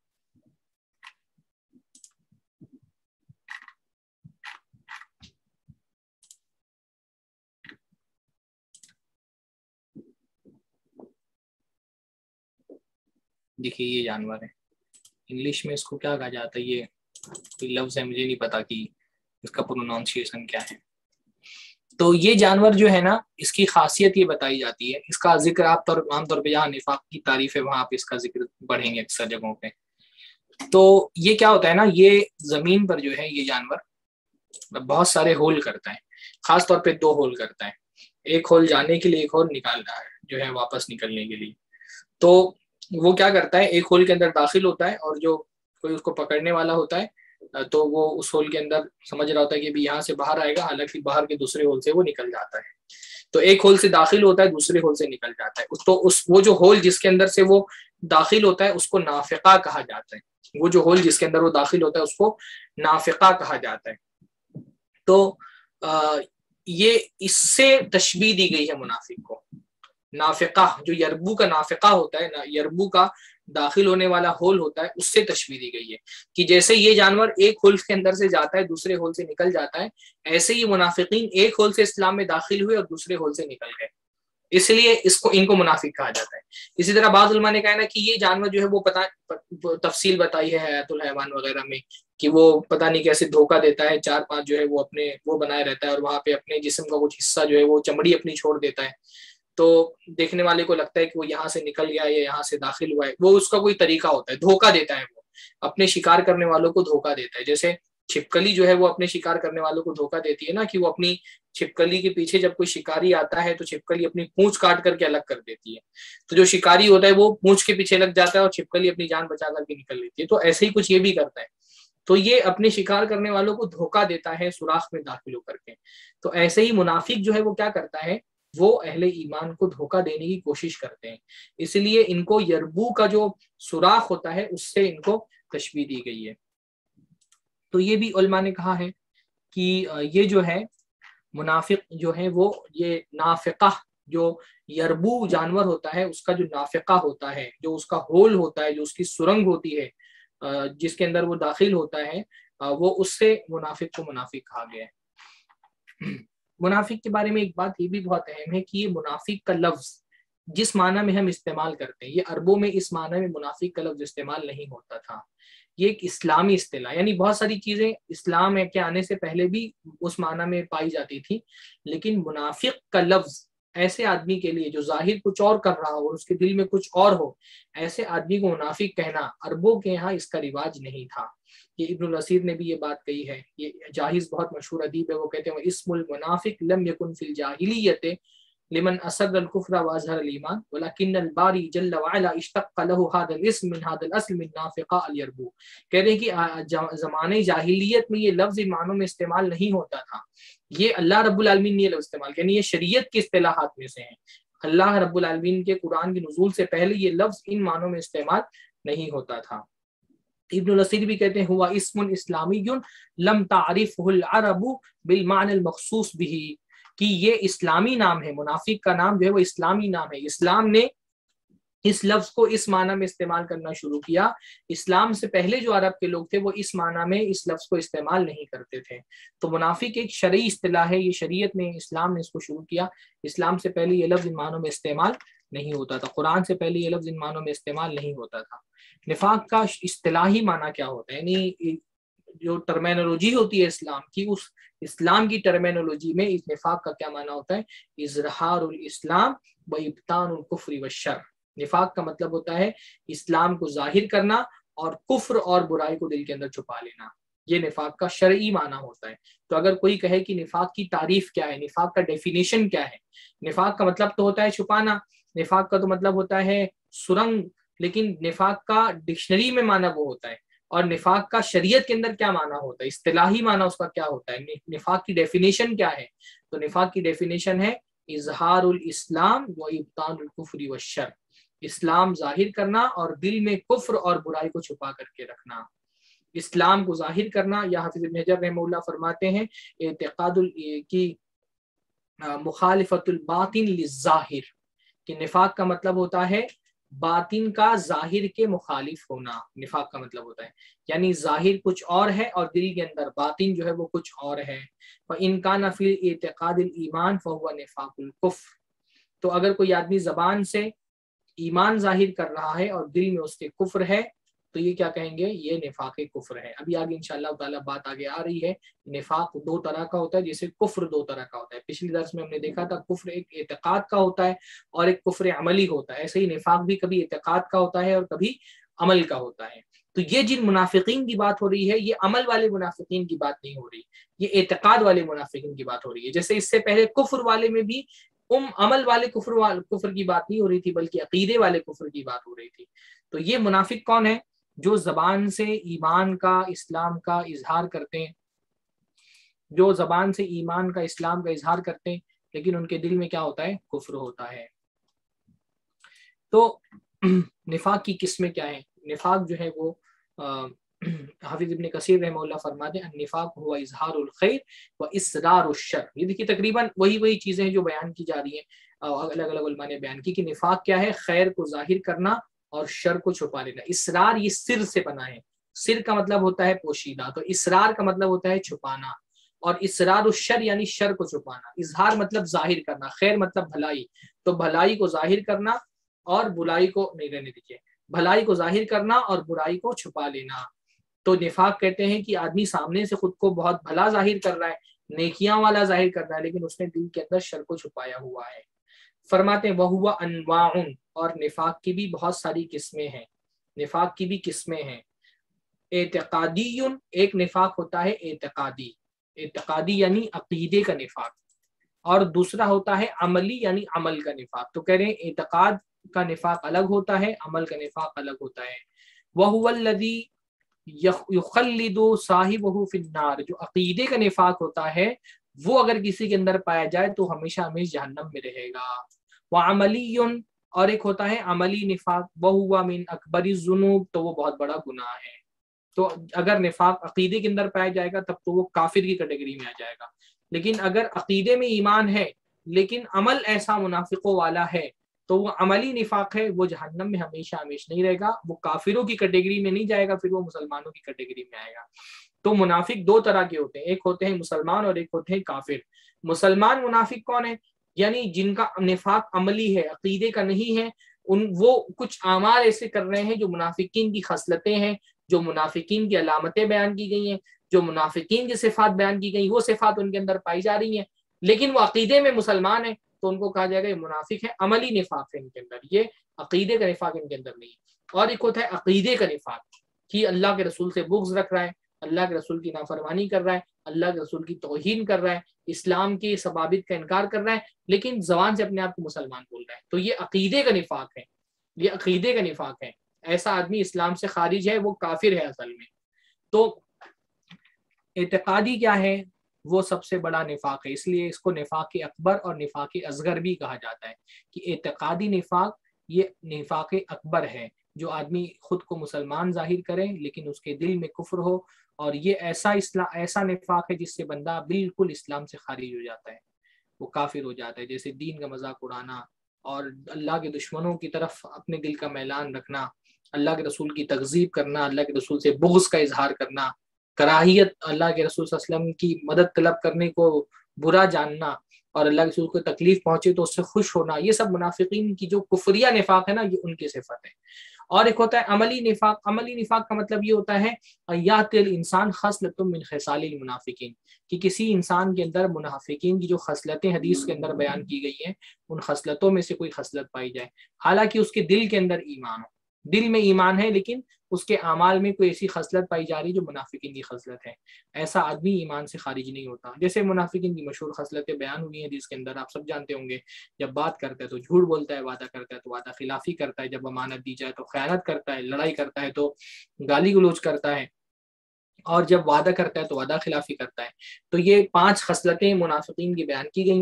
دیکھیے یہ جانور ہے، انگلش میں اس کو کیا کہا جاتا ہے، یہ کوئی لفظ ہے مجھے نہیں پتا کہ اس کا پروناؤنسیشن کیا ہے. تو یہ جانور جو ہے نا، اس کی خاصیت یہ بتائی جاتی ہے، اس کا ذکر آپ طور عام طور پہ جہاں نفاق کی تعریف ہے وہاں پہ اس کا ذکر پڑھیں گے اکثر جگہوں پہ. تو یہ کیا ہوتا ہے نا، یہ زمین پر جو ہے یہ جانور بہت سارے ہول کرتا ہے، خاص طور پہ دو ہول کرتا ہے، ایک ہول جانے کے لیے، ایک ہول نکالنا ہے جو ہے واپس نکلنے کے لیے. تو وہ کیا کرتا ہے، ایک ہول کے اندر داخل ہوتا ہے اور جو کوئی اس کو پکڑنے والا ہوتا ہے تو وہ اس ہول کے اندر سمجھ رہا ہوتا ہے کہ بھی یہاں سے باہر آئے گا، حالانکہ باہر کے دوسرے ہول سے وہ نکل جاتا ہے. تو ایک ہول سے داخل ہوتا ہے، دوسرے ہول سے نکل جاتا ہے. تو اس وہ جو ہول جس کے اندر سے وہ داخل ہوتا ہے اس کو نافقہ کہا جاتا ہے. وہ جو ہول جس کے اندر وہ داخل ہوتا ہے اس کو نافقہ کہا جاتا ہے. تو یہ اس سے تشبیہ دی گئی ہے منافق کو. نافقہ جو یربو کا نافقہ ہوتا ہے، یربو کا داخل ہونے والا ہول ہوتا ہے، اس سے تشبیہ دی گئی ہے کہ جیسے یہ جانور ایک ہول کے اندر سے جاتا ہے دوسرے ہول سے نکل جاتا ہے، ایسے ہی منافقین ایک ہول سے اسلام میں داخل ہوئے اور دوسرے ہول سے نکل گئے، اس لیے اس کو ان کو منافق کہا جاتا ہے. اسی طرح بعض علماء نے کہا نا کہ یہ جانور جو ہے وہ پتہ تفصیل بتائی ہے حیات الحیوان وغیرہ میں کہ وہ پتہ نہیں کیسے دھوکہ دیتا ہے، چار پانچ جو ہے وہ اپنے وہ بنائے رہتا ہے اور وہاں پہ اپنے جسم کا کچھ حصہ جو ہے وہ چمڑی اپنی چھوڑ دیتا ہے. تو دیکھنے والے کو لگتا ہے کہ وہ یہاں سے نکل گیا یا یہاں سے داخل ہوا ہے. وہ اس کا کوئی طریقہ ہوتا ہے، دھوکہ دیتا ہے، وہ اپنے شکار کرنے والوں کو دھوکہ دیتا ہے. جیسے چھپکلی جو ہے وہ اپنے شکار کرنے والوں کو دھوکہ دیتی ہے نا، کہ وہ اپنی چھپکلی کے پیچھے جب کوئی شکاری آتا ہے تو چھپکلی اپنی پونچھ کاٹ کر کے الگ کر دیتی ہے. تو جو شکاری ہوتا ہے وہ پونچھ کے پیچھے لگ جاتا ہے اور چھپکلی اپنی جان بچا کر کے نکل لیتی ہے. تو ایسے ہی کچھ یہ بھی کرتا ہے. تو یہ اپنے شکار کرنے والوں کو دھوکہ دیتا ہے سوراخ میں داخل ہو کر کے. تو ایسے ہی منافق جو ہے وہ کیا کرتا ہے، وہ اہل ایمان کو دھوکہ دینے کی کوشش کرتے ہیں. اس لیے ان کو یربو کا جو سوراخ ہوتا ہے اس سے ان کو تشبیہ دی گئی ہے. تو یہ بھی علماء نے کہا ہے کہ یہ جو ہے منافق جو ہے وہ یہ نافقہ جو یربو جانور ہوتا ہے اس کا جو نافقہ ہوتا ہے، جو اس کا ہول ہوتا ہے، جو اس کی سرنگ ہوتی ہے جس کے اندر وہ داخل ہوتا ہے، وہ اس سے منافق کو منافق کہا گیا ہے. منافق کے بارے میں ایک بات یہ بھی بہت اہم ہے کہ یہ منافق کا لفظ جس معنی میں ہم استعمال کرتے ہیں، یہ عربوں میں اس معنی میں منافق کا لفظ استعمال نہیں ہوتا تھا. یہ ایک اسلامی اصطلاح، یعنی بہت ساری چیزیں اسلام کے آنے سے پہلے بھی اس معنی میں پائی جاتی تھی، لیکن منافق کا لفظ ایسے آدمی کے لیے جو ظاہر کچھ اور کر رہا ہو اور اس کے دل میں کچھ اور ہو، ایسے آدمی کو منافق کہنا عربوں کے یہاں اس کا رواج نہیں تھا. یہ ابن الاسیر نے بھی یہ بات کہی ہے. یہ جاہز بہت مشہور ادیب ہے، وہ کہتے ہیں اسم المنافق لم یکن فی الجاہلیت لمن اسر الکفر واظہر الایمان ولکن الباری جل وعلا اشتق له هذا الاسم من هذا الاصل من نافقہ الیربو. کہتے ہیں کہ زمانے جاہلیت میں یہ لفظ ان معنوں میں استعمال نہیں ہوتا تھا، یہ اللہ رب العالمین نے یہ لفظ استعمال کیا، یعنی یہ شریعت کی اصطلاحات میں سے ہیں. اللہ رب العالمین کے قرآن کے نزول سے پہلے یہ لفظ ان معنوں میں استعمال نہیں ہوتا تھا. ابن الاسیر بھی کہتے ہیں ہوا اسم اسلامی لم تعرفہ العرب بالمعنى المخصوص به، کہ یہ اسلامی نام ہے، منافق کا نام جو ہے وہ اسلامی نام ہے. اسلام نے اس لفظ کو اس معنی میں استعمال کرنا شروع کیا. اسلام سے پہلے جو عرب کے لوگ تھے وہ اس معنی میں اس لفظ کو استعمال نہیں کرتے تھے. تو منافق ایک شرعی اصطلاح ہے، یہ شریعت میں اسلام نے اس کو شروع کیا. اسلام سے پہلے یہ لفظ ان معنوں میں استعمال نہیں ہوتا تھا، قرآن سے پہلے یہ لفظ ان معنوں میں استعمال نہیں ہوتا تھا. نفاق کا اصطلاحی معنی کیا ہوتا ہے، یعنی جو ٹرمینولوجی ہوتی ہے اسلام کی، اس اسلام کی ٹرمینولوجی میں اس نفاق کا کیا معنی ہوتا ہے، اظہار الاسلام و ابطان الکفر والشر. نفاق کا مطلب ہوتا ہے اسلام کو ظاہر کرنا اور کفر اور برائی کو دل کے اندر چھپا لینا. یہ نفاق کا شرعی معنی ہوتا ہے. تو اگر کوئی کہے کہ نفاق کی تعریف کیا ہے، نفاق کا ڈیفینیشن کیا ہے، نفاق کا مطلب تو ہوتا ہے چھپانا، نفاق کا تو مطلب ہوتا ہے سرنگ، لیکن نفاق کا ڈکشنری میں معنی وہ ہوتا ہے، اور نفاق کا شریعت کے اندر کیا معنی ہوتا ہے، اصطلاحی معنی اس کا کیا ہوتا ہے، نفاق کی ڈیفینیشن کیا ہے. تو نفاق کی ڈیفینیشن ہے اظہار الاسلام و ابطان الکفر والشر، اسلام ظاہر کرنا اور دل میں کفر اور برائی کو چھپا کر کے رکھنا. اسلام کو ظاہر کرنا، یا حافظ ابن حجر رحمہ اللہ فرماتے ہیں اعتقاد کی مخالفت الباطن للظاہر، کہ نفاق کا مطلب ہوتا ہے باطن کا ظاہر کے مخالف ہونا، نفاق کا مطلب ہوتا ہے یعنی ظاہر کچھ اور ہے اور دل کے اندر باطن جو ہے وہ کچھ اور ہے۔ فَإِنْ كَانَ فِي اعتقاد الایمان فَهُوَ نِفَاقُ الْكُفْرِ، تو اگر کوئی آدمی زبان سے ایمان ظاہر کر رہا ہے اور دل میں اس کے کفر ہے تو یہ کیا کہیں گے؟ یہ نفاق کفر ہے۔ ابھی آگے انشاءاللہ تعالیٰ بات آگے آ رہی ہے، نفاق دو طرح کا ہوتا ہے جیسے کفر دو طرح کا ہوتا ہے۔ پچھلی درس میں ہم نے دیکھا تھا کفر ایک اعتقاد کا ہوتا ہے اور ایک کفر عملی ہوتا ہے، ایسے ہی نفاق بھی کبھی اعتقاد کا ہوتا ہے اور کبھی عمل کا ہوتا ہے۔ تو یہ جن منافقین کی بات ہو رہی ہے یہ عمل والے منافقین کی بات نہیں ہو رہی، یہ اعتقاد والے منافقین کی بات ہو رہی ہے۔ جیسے اس سے پہلے کفر والے میں بھی ام عمل والے کفر والے کفر کی بات نہیں ہو رہی تھی بلکہ عقیدے والے کفر کی بات ہو رہی تھی۔ تو یہ منافق کون ہے؟ جو زبان سے ایمان کا اسلام کا اظہار کرتے ہیں، جو زبان سے ایمان کا اسلام کا اظہار کرتے ہیں لیکن ان کے دل میں کیا ہوتا ہے؟ کفر ہوتا ہے۔ تو نفاق کی قسمیں کیا ہیں؟ نفاق جو ہے وہ حافظ ابن کثیر رحمہ اللہ فرماتے ہیں النفاق ہوا اظہار الخیر و اسرار الشر۔ یہ دیکھیے تقریباً وہی وہی چیزیں ہیں جو بیان کی جا رہی ہیں، الگ الگ علماء نے بیان کی کہ نفاق کیا ہے؟ خیر کو ظاہر کرنا اور شر کو چھپا لینا۔ اسرار یہ سر سے بنا ہے، سر کا مطلب ہوتا ہے پوشیدہ، تو اسرار کا مطلب ہوتا ہے چھپانا، اور اسرار الشر یعنی شر کو چھپانا۔ اظہار مطلب ظاہر کرنا، خیر مطلب بھلائی، تو بھلائی کو ظاہر کرنا اور برائی کو نہیں رہنے دیجیے، بھلائی کو ظاہر کرنا اور برائی کو چھپا لینا۔ تو نفاق کہتے ہیں کہ آدمی سامنے سے خود کو بہت بھلا ظاہر کر رہا ہے، نیکیاں والا ظاہر کر رہا ہے، لیکن اس نے دل کے اندر شر کو چھپایا ہوا ہے۔ فرماتے ہیں وَهُوَ أَنْوَاعٌ، اور نفاق کی بھی بہت ساری قسمیں ہیں، نفاق کی بھی قسمیں ہیں۔ اعتقادی، ایک نفاق ہوتا ہے اعتقادی، اعتقادی یعنی عقیدے کا نفاق، اور دوسرا ہوتا ہے عملی یعنی عمل کا نفاق۔ تو کہہ رہے ہیں اعتقاد کا نفاق الگ ہوتا ہے، عمل کا نفاق الگ ہوتا ہے۔ وَهُوَ الَّذِي يُخَلِّدُ صَاحِبَهُ فِي النَّارِ، جو عقیدے کا نفاق ہوتا ہے وہ اگر کسی کے اندر پایا جائے تو ہمیشہ ہمیشہ جہنم میں رہے گا۔ وَعَمَلِيٌّ، اور ایک ہوتا ہے عملی نفاق، وَهُوَ مِنْ أَكْبَرِ الذُّنُوبِ، تو وہ بہت بڑا گناہ ہے۔ تو اگر نفاق عقیدے کے اندر پایا جائے گا تب تو وہ کافر کی کیٹیگری میں آ جائے گا، لیکن اگر عقیدے میں ایمان ہے لیکن عمل ایسا منافقوں والا ہے تو وہ عملی نفاق ہے، وہ جہنم میں ہمیشہ ہمیشہ نہیں رہے گا، وہ کافروں کی کیٹیگری میں نہیں جائے گا، پھر وہ مسلمانوں کی کیٹیگری میں آئے گا۔ تو منافق دو طرح کے ہوتے ہیں، ایک ہوتے ہیں مسلمان اور ایک ہوتے ہیں کافر۔ مسلمان منافق کون ہے؟ یعنی جن کا نفاق عملی ہے، عقیدے کا نہیں ہے، ان وہ کچھ اعمال ایسے کر رہے ہیں جو منافقین کی خصلتیں ہیں، جو منافقین کی علامتیں بیان کی گئی ہیں، جو منافقین کی صفات بیان کی گئی، وہ صفات ان کے اندر پائی جا رہی ہیں، لیکن وہ عقیدے میں مسلمان ہیں تو ان کو کہا جائے گا یہ منافق ہے، عملی نفاق ہے ان کے اندر، یہ عقیدے کا نفاق ان کے اندر نہیں ہے۔ اور ایک ہوتا ہے عقیدے کا نفاق کہ اللہ کے رسول سے بغض رکھ رہا ہے، اللہ کے رسول کی نافرمانی کر رہا ہے، اللہ کے رسول کی توہین کر رہا ہے، اسلام کے ثوابت کا انکار کر رہا ہے، لیکن زبان سے اپنے آپ کو مسلمان بول رہا ہے، تو یہ عقیدے کا نفاق ہے، یہ عقیدے کا نفاق ہے۔ ایسا آدمی اسلام سے خارج ہے، وہ کافر ہے اصل میں۔ تو اعتقادی کیا ہے؟ وہ سب سے بڑا نفاق ہے، اس لیے اس کو نفاق اکبر اور نفاق اصغر بھی کہا جاتا ہے کہ اعتقادی نفاق یہ نفاق اکبر ہے، جو آدمی خود کو مسلمان ظاہر کرے لیکن اس کے دل میں کفر ہو، اور یہ ایسا اسلام ایسا نفاق ہے جس سے بندہ بالکل اسلام سے خارج ہو جاتا ہے، وہ کافر ہو جاتا ہے، جیسے دین کا مذاق اڑانا اور اللہ کے دشمنوں کی طرف اپنے دل کا میلان رکھنا، اللہ کے رسول کی تکذیب کرنا، اللہ کے رسول سے بغض کا اظہار کرنا، کراہیت، اللہ کے رسول صلی اللہ علیہ وسلم کی مدد طلب کرنے کو برا جاننا، اور اللہ کے رسول کو تکلیف پہنچے تو اس سے خوش ہونا، یہ سب منافقین کی جو کفریہ نفاق ہے نا، یہ ان کی صفت ہے۔ اور ایک ہوتا ہے عملی نفاق، عملی نفاق کا مطلب یہ ہوتا ہے ایات الانسان خصلۃ من خصال المنافقین، کہ کسی انسان کے اندر منافقین کی جو خصلتیں حدیث کے اندر بیان کی گئی ہیں ان خصلتوں میں سے کوئی خصلت پائی جائے، حالانکہ اس کے دل کے اندر ایمان ہو، دل میں ایمان ہے لیکن اس کے اعمال میں کوئی ایسی خصلت پائی جا رہی جو منافقین کی خصلت ہے، ایسا آدمی ایمان سے خارج نہیں ہوتا۔ جیسے منافقین کی مشہور خصلتیں بیان ہوئی ہیں جس کے اندر آپ سب جانتے ہوں گے، جب بات کرتا ہے تو جھوٹ بولتا ہے، وعدہ کرتا ہے تو وعدہ خلافی کرتا ہے، جب امانت دی جائے تو خیانت کرتا ہے، لڑائی کرتا ہے تو گالی گلوچ کرتا ہے، اور جب وعدہ کرتا ہے تو وعدہ خلافی کرتا ہے۔ تو یہ پانچ خصلتیں منافقین کی بیان کی گئی ہیں۔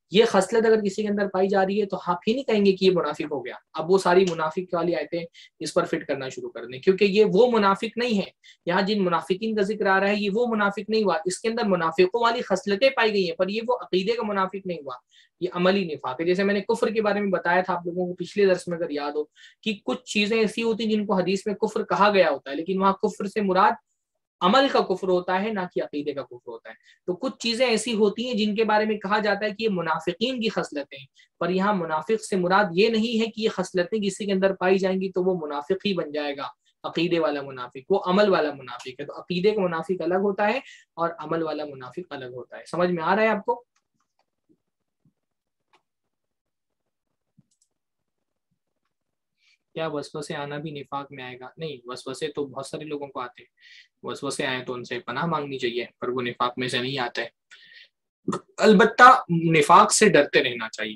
یہ خصلت اگر کسی کے اندر پائی جا رہی ہے تو آپ ہی نہیں کہیں گے کہ یہ منافق ہو گیا. اب وہ ساری منافق والی آیتیں اس پر فٹ کرنا شروع کر دیں، کیونکہ یہ وہ منافق نہیں ہے. یہاں جن منافقین کا ذکر آ رہا ہے یہ وہ منافق نہیں ہوا، اس کے اندر منافقوں والی خصلتیں پائی گئی ہیں، پر یہ وہ عقیدے کا منافق نہیں ہوا، یہ عملی نفاق ہے. جیسے میں نے کفر کے بارے میں بتایا تھا آپ لوگوں کو پچھلے درس میں اگر یاد ہو، کہ کچھ چیزیں ایسی ہوتی ہیں جن کو حدیث میں کفر کہا گیا ہوتا ہے، لیکن وہاں کفر سے مراد عمل کا کفر ہوتا ہے، نہ کہ عقیدے کا کفر ہوتا ہے. تو کچھ چیزیں ایسی ہوتی ہیں جن کے بارے میں کہا جاتا ہے کہ یہ منافقین کی خصلتیں، پر یہاں منافق سے مراد یہ نہیں ہے کہ یہ خصلتیں کسی کے اندر پائی جائیں گی تو وہ منافق ہی بن جائے گا، عقیدے والا منافق، وہ عمل والا منافق ہے. تو عقیدے کا منافق الگ ہوتا ہے اور عمل والا منافق الگ ہوتا ہے. سمجھ میں آ رہا ہے آپ کو؟ کیا وسوسے آنا بھی نفاق میں آئے گا؟ نہیں، وسوسے تو بہت سارے لوگوں کو آتے ہیں، وسوسے آئے تو ان سے پناہ مانگنی چاہیے، پر وہ نفاق میں سے نہیں آتا ہے. البتہ نفاق سے ڈرتے رہنا چاہیے.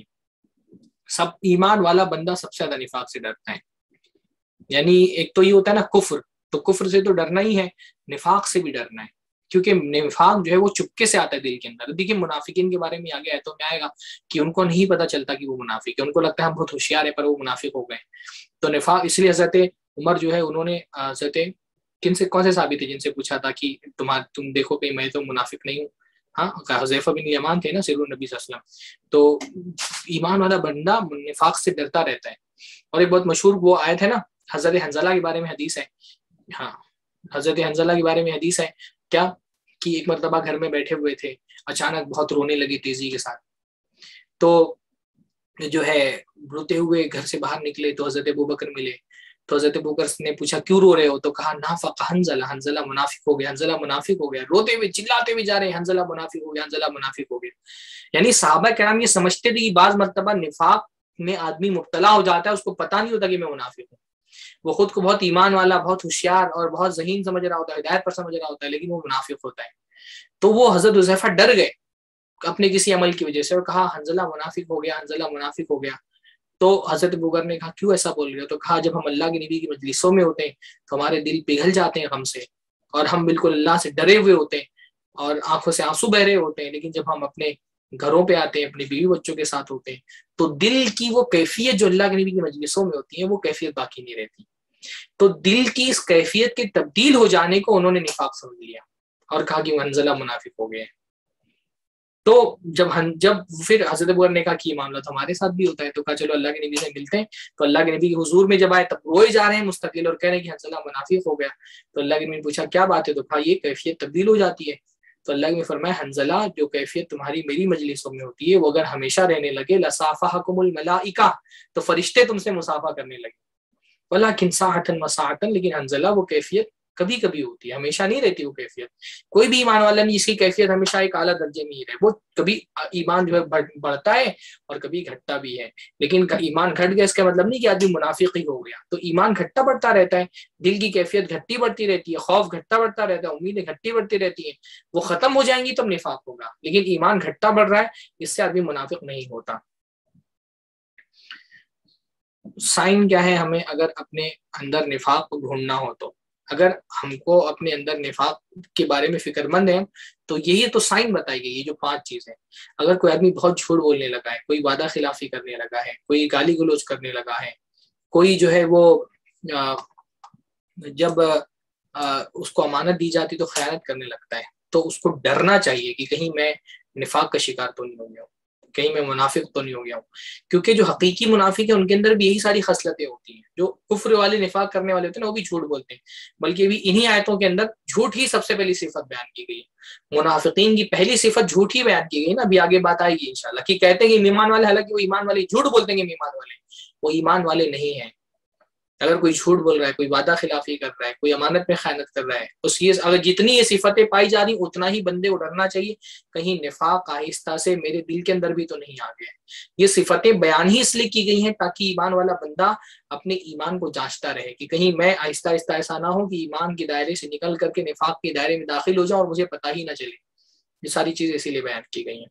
سب ایمان والا بندہ سب سے زیادہ نفاق سے ڈرتا ہے. یعنی ایک تو یہ ہوتا ہے نا کفر، تو کفر سے تو ڈرنا ہی ہے، نفاق سے بھی ڈرنا ہے، کیونکہ نفاق جو ہے وہ چپکے سے آتا ہے دل کے اندر. دیکھیے منافقین کے بارے میں آگے آئے تو میں آئے گا کہ ان کو نہیں پتا چلتا کہ وہ منافق ہے، ان کو لگتا ہے ہم بہت ہوشیار ہیں پر وہ منافق ہو گئے. تو نفاق اس لیے حضرت عمر جو ہے انہوں نے حضرت کن سے کون سے صحابی تھے جن سے پوچھا تھا کہ تمہار تم دیکھو کہ میں تو منافق نہیں ہوں؟ ہاں حذیفہ بن یمان تھے نا سر النبی صلی اللہ علیہ وسلم. تو ایمان والا بندہ نفاق سے ڈرتا رہتا ہے. اور ایک بہت مشہور وہ آیت ہے نا حضرت حنظلہ کے بارے میں حدیث ہے، ہاں حضرت حنظلہ کے بارے میں حدیث ہے کیا کہ ایک مرتبہ گھر میں بیٹھے ہوئے تھے، اچانک بہت رونے لگی تیزی کے ساتھ. تو جو ہے روتے ہوئے گھر سے باہر نکلے تو حضرت ابوبکر ملے. تو حضرت ابوبکر نے پوچھا کیوں رو رہے ہو؟ تو کہا نافق حنظلہ، حنظلہ منافق ہو گیا، حنظلہ منافق ہو گیا. روتے ہوئے چلاتے ہوئے جا رہے ہیں حنظلہ منافق ہو گیا، حنظلہ منافق ہو گیا. یعنی صحابہ کرام یہ سمجھتے تھے کہ بعض مرتبہ نفاق میں آدمی مبتلا ہو جاتا ہے، اس کو پتہ نہیں ہوتا کہ میں منافق ہوں. وہ خود کو بہت ایمان والا، بہت ہوشیار اور بہت ذہین سمجھ رہا ہوتا ہے، ہدایت پر سمجھ رہا ہوتا ہے، لیکن وہ منافق ہوتا ہے. تو وہ حضرت حذیفہ ڈر گئے اپنے کسی عمل کی وجہ سے اور کہا حنظلہ منافق ہو گیا، حنظلہ منافق ہو گیا. تو حضرت ابوبکر نے کہا کیوں ایسا بول رہے؟ تو کہا جب ہم اللہ کے نبی کی مجلسوں میں ہوتے ہیں تو ہمارے دل پگھل جاتے ہیں غم سے، اور ہم بالکل اللہ سے ڈرے ہوئے ہوتے ہیں اور آنکھوں سے آنسو بہ رہے ہوتے ہیں، لیکن جب ہم اپنے گھروں پہ آتے ہیں، اپنی بیوی بچوں کے ساتھ ہوتے ہیں، تو دل کی وہ کیفیت جو اللہ کے نبی کی مجلسوں میں ہوتی ہے وہ کیفیت باقی نہیں رہتی. تو دل کی اس کیفیت کے تبدیل ہو جانے کو انہوں نے نفاق سمجھ لیا اور کہا کہ وہ حنظلہ منافق ہو گئے. تو جب جب پھر حضرت ابوبکر نے کہا کہ یہ معاملہ تو ہمارے ساتھ بھی ہوتا ہے، تو کہا چلو اللہ کے نبی سے ملتے ہیں. تو اللہ کے نبی کے حضور میں جب آئے تب روئے جا رہے ہیں مستقل اور کہہ رہے ہیں کہ حنظلہ منافق ہو گیا. تو اللہ کے نبی نے پوچھا کیا بات ہے؟ تو کہا یہ کیفیت تبدیل ہو جاتی ہے. تو اللہ نے فرمایا حنظلہ جو کیفیت تمہاری میری مجلسوں میں ہوتی ہے وہ اگر ہمیشہ رہنے لگے لصافحکم الملائکہ، تو فرشتے تم سے مصافحہ کرنے لگے. ولکن ساعۃ وساعۃ، لیکن حنظلہ وہ کیفیت کبھی کبھی ہوتی ہے، ہمیشہ نہیں رہتی وہ کیفیت. کوئی بھی ایمان والا نہیں جس کی کیفیت ہمیشہ ایک اعلیٰ درجے میں ہی رہے. وہ کبھی ایمان جو ہے بڑھتا ہے اور کبھی گھٹتا بھی ہے. لیکن ایمان گھٹ گیا اس کا مطلب نہیں کہ آدمی منافق ہی ہو گیا. تو ایمان گھٹتا بڑھتا رہتا ہے، دل کی کیفیت گھٹتی بڑھتی رہتی ہے، خوف گھٹتا بڑھتا رہتا ہے، امیدیں گھٹتی بڑھتی رہتی ہیں. وہ ختم ہو جائیں گی تب نفاق ہوگا، لیکن ایمان گھٹتا بڑھ رہا ہے اس سے آدمی منافق نہیں ہوتا. سائن کیا ہے ہمیں اگر اپنے اندر نفاق کو ڈھونڈنا ہو؟ تو اگر ہم کو اپنے اندر نفاق کے بارے میں فکر مند ہیں تو یہی تو سائن بتائی گئی، یہ جو پانچ چیزیں. اگر کوئی آدمی بہت جھوٹ بولنے لگا ہے، کوئی وعدہ خلافی کرنے لگا ہے، کوئی گالی گلوچ کرنے لگا ہے، کوئی جو ہے وہ جب اس کو امانت دی جاتی تو خیانت کرنے لگتا ہے، تو اس کو ڈرنا چاہیے کہ کہیں میں نفاق کا شکار تو نہیں ہو گیا ہوں، کہیں میں منافق تو نہیں ہو گیا ہوں. کیونکہ جو حقیقی منافق ہیں ان کے اندر بھی یہی ساری خصلتیں ہوتی ہیں. جو کفر والے نفاق کرنے والے ہوتے ہیں نا وہ بھی جھوٹ بولتے ہیں، بلکہ بھی انہی آیتوں کے اندر جھوٹ ہی سب سے پہلی صفت بیان کی گئی. منافقین کی پہلی صفت جھوٹ ہی بیان کی گئی نا، ابھی آگے بات آئے گی انشاءاللہ کہ کہتے ہیں کہ ایمان والے، حالانکہ وہ ایمان والے جھوٹ بولتے ہیں کہ ایمان والے، وہ ایمان والے نہیں ہیں. اگر کوئی جھوٹ بول رہا ہے، کوئی وعدہ خلافی کر رہا ہے، کوئی امانت میں خیانت کر رہا ہے، اس یہ اگر جتنی یہ صفتیں پائی جا رہی اتنا ہی بندے کو ڈرنا چاہیے کہیں نفاق آہستہ سے میرے دل کے اندر بھی تو نہیں آ گئے. یہ صفتیں بیان ہی اس لیے کی گئی ہیں تاکہ ایمان والا بندہ اپنے ایمان کو جانچتا رہے کہ کہیں میں آہستہ آہستہ ایسا نہ ہو کہ ایمان کے دائرے سے نکل کر کے نفاق کے دائرے میں داخل ہو جاؤں اور مجھے پتہ ہی نہ چلے. یہ ساری چیزیں اسی لیے بیان کی گئی ہیں.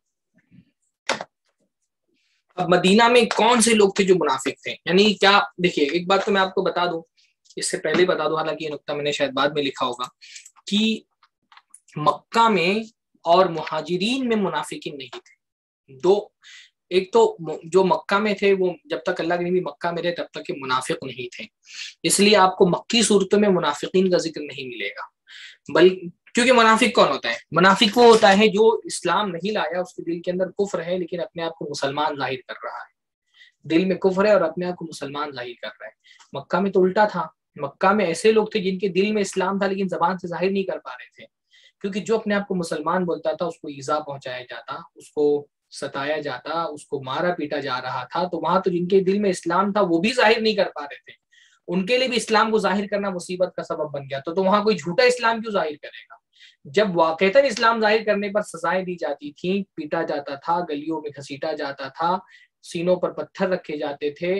اب مدینہ میں کون سے لوگ تھے جو منافق تھے؟ یعنی کیا دیکھیے ایک بات تو میں آپ کو بتا دوں، اس سے پہلے بتا دوں، حالانکہ یہ نقطہ میں نے شاید بعد میں لکھا ہوگا، کہ مکہ میں اور مہاجرین میں منافقین نہیں تھے. دو ایک تو جو مکہ میں تھے وہ جب تک اللہ کے نبی مکہ میں رہے تب تک کہ منافق نہیں تھے، اس لیے آپ کو مکی صورتوں میں منافقین کا ذکر نہیں ملے گا، بلکہ کیونکہ منافق کون ہوتا ہے؟ منافق وہ ہوتا ہے جو اسلام نہیں لایا، اس کے دل کے اندر کفر ہے لیکن اپنے آپ کو مسلمان ظاہر کر رہا ہے، دل میں کفر ہے اور اپنے آپ کو مسلمان ظاہر کر رہا ہے۔ مکہ میں تو الٹا تھا، مکہ میں ایسے لوگ تھے جن کے دل میں اسلام تھا لیکن زبان سے ظاہر نہیں کر پا رہے تھے، کیونکہ جو اپنے آپ کو مسلمان بولتا تھا اس کو ایذا پہنچایا جاتا، اس کو ستایا جاتا، اس کو مارا پیٹا جا رہا تھا۔ تو وہاں تو جن کے دل میں اسلام تھا وہ بھی ظاہر نہیں کر پا رہے تھے، ان کے لیے بھی اسلام کو ظاہر کرنا مصیبت کا سبب بن گیا، تو, تو وہاں کوئی جھوٹا اسلام کیوں ظاہر کرے گا؟ جب واقعتاً اسلام ظاہر کرنے پر سزائیں دی جاتی تھیں، پیٹا جاتا تھا، گلیوں میں گھسیٹا جاتا تھا، سینوں پر پتھر رکھے جاتے تھے،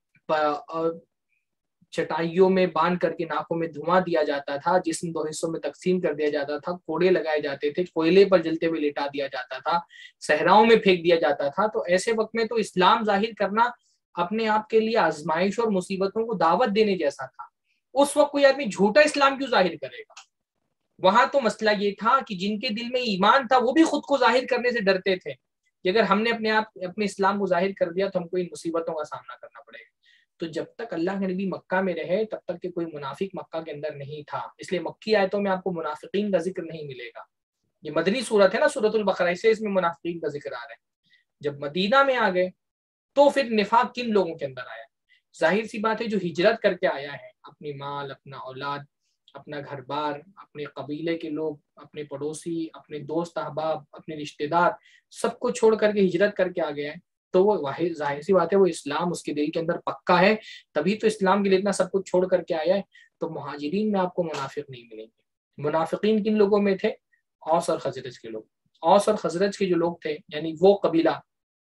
چٹائیوں میں باندھ کر کے ناکوں میں دھواں دیا جاتا تھا، جسم دو حصوں میں تقسیم کر دیا جاتا تھا، کوڑے لگائے جاتے تھے، کوئلے پر جلتے ہوئے لٹا دیا جاتا تھا، صحراؤں میں پھینک دیا جاتا تھا، تو ایسے وقت میں تو اسلام ظاہر کرنا اپنے آپ کے لیے آزمائش اور مصیبتوں کو دعوت دینے جیسا تھا۔ اس وقت کوئی آدمی جھوٹا اسلام کیوں ظاہر کرے گا؟ وہاں تو مسئلہ یہ تھا کہ جن کے دل میں ایمان تھا وہ بھی خود کو ظاہر کرنے سے ڈرتے تھے کہ اگر ہم نے اپنے آپ اپنے اسلام کو ظاہر کر دیا تو ہم کو ان مصیبتوں کا سامنا کرنا پڑے گا۔ تو جب تک اللہ کے نبی مکہ میں رہے تب تک کہ کوئی منافق مکہ کے اندر نہیں تھا، اس لیے مکی آیتوں میں آپ کو منافقین کا ذکر نہیں ملے گا۔ یہ مدنی صورت ہے نا، سورۃ البقرہ، سے اس میں منافقین کا ذکر آ رہا ہے۔ جب مدینہ میں آ گئے تو پھر نفاق کن لوگوں کے اندر آیا؟ ظاہر سی بات ہے جو ہجرت کر کے آیا ہے، اپنی مال، اپنا اولاد، اپنا گھر بار، اپنے قبیلے کے لوگ، اپنے پڑوسی، اپنے دوست احباب، اپنے رشتہ دار، سب کو چھوڑ کر کے ہجرت کر کے آ گیا ہے، تو وہ واحد ظاہر سی بات ہے وہ اسلام اس کے دل کے اندر پکا ہے، تبھی تو اسلام کے لیے اتنا سب کچھ چھوڑ کر کے آیا ہے۔ تو مہاجرین میں آپ کو منافق نہیں ملیں گے۔ منافقین کن لوگوں میں تھے؟ اوس اور خزرج کے لوگ۔ اوس اور خزرج کے جو لوگ تھے، یعنی وہ قبیلہ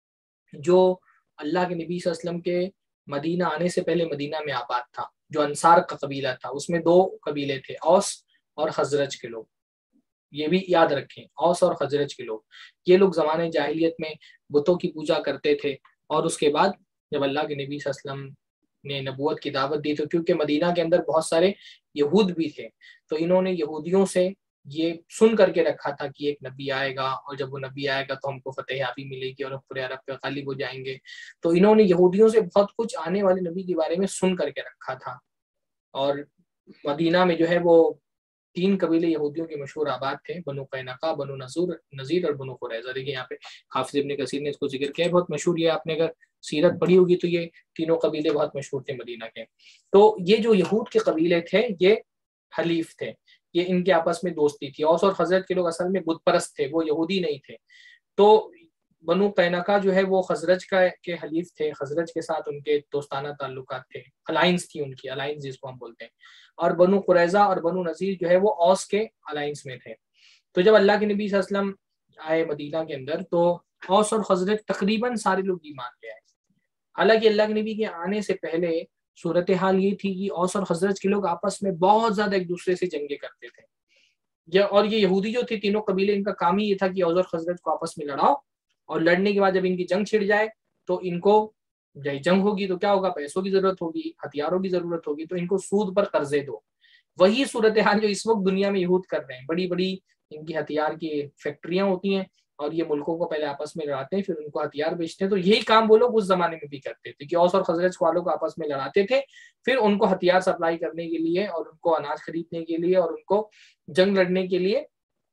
جو اللہ کے نبی صلی اللہ علیہ وسلم کے مدینہ آنے سے پہلے مدینہ میں آباد تھا، جو انصار کا قبیلہ تھا، اس میں دو قبیلے تھے، اوس اور خزرج کے لوگ۔ یہ بھی یاد رکھیں، اوس اور خزرج کے لوگ، یہ لوگ زمانے جاہلیت میں بتوں کی پوجا کرتے تھے، اور اس کے بعد جب اللہ کے نبی صلی اللہ علیہ وسلم نے نبوت کی دعوت دی تو کیونکہ مدینہ کے اندر بہت سارے یہود بھی تھے، تو انہوں نے یہودیوں سے یہ سن کر کے رکھا تھا کہ ایک نبی آئے گا، اور جب وہ نبی آئے گا تو ہم کو فتح یابی ملے گی اور ہم پورے عرب پہ غالب ہو جائیں گے۔ تو انہوں نے یہودیوں سے بہت کچھ آنے والے نبی کے بارے میں سن کر کے رکھا تھا، اور مدینہ میں جو ہے وہ تین قبیلے یہودیوں کے مشہور آباد تھے، بنو قینقاع، بنو نذور نذیر اور بنو قریظہ۔ دیکھیں یہاں پہ حافظ ابن کثیر نے اس کو ذکر کیا ہے، بہت مشہور، یہ آپ نے اگر سیرت پڑھی ہوگی تو یہ تینوں قبیلے بہت مشہور تھے مدینہ کے۔ تو یہ جو یہود کے قبیلے تھے یہ حلیف تھے، یہ ان کے آپس میں دوستی تھی۔ اوس اور خزرج کے لوگ اصل میں بت پرست تھے، وہ یہودی نہیں تھے۔ تو بنو قینقاع جو ہے وہ خزرج کا کے حلیف تھے، خزرج کے ساتھ ان کے دوستانہ تعلقات تھے، الائنس تھی ان کی، الائنس جس کو ہم بولتے ہیں۔ اور بنو قریظہ اور بنو نذیر جو ہے وہ اوس کے الائنس میں تھے۔ تو جب اللہ کے نبی صلی اللہ علیہ وسلم آئے مدینہ کے اندر تو اوس اور خزرج تقریباً سارے لوگ ایمان لے آئے۔ حالانکہ اللہ کے نبی کے آنے سے پہلے صورتحال یہ تھی کہ اوس اور خزرج کے لوگ آپس میں بہت زیادہ ایک دوسرے سے جنگیں کرتے تھے، اور یہ یہودی جو تھے تینوں قبیلے، ان کا کام ہی یہ تھا کہ اوس اور خزرج کو آپس میں لڑاؤ، اور لڑنے کے بعد جب ان کی جنگ چھڑ جائے تو ان کو جنگ ہوگی تو کیا ہوگا، پیسوں کی ضرورت ہوگی، ہتھیاروں کی ضرورت ہوگی، تو ان کو سود پر قرضے دو۔ وہی صورتحال جو اس وقت دنیا میں یہود کر رہے ہیں، بڑی بڑی ان کی ہتھیار کی فیکٹریاں ہوتی ہیں اور یہ ملکوں کو پہلے آپس میں لڑاتے ہیں، پھر ان کو ہتھیار بیچتے ہیں۔ تو یہی کام وہ لوگ اس زمانے میں بھی کرتے تھے کہ اوس اور خزرج والوں کو آپس میں لڑاتے تھے، پھر ان کو ہتھیار سپلائی کرنے کے لیے اور ان کو اناج خریدنے کے لیے اور ان کو جنگ لڑنے کے لیے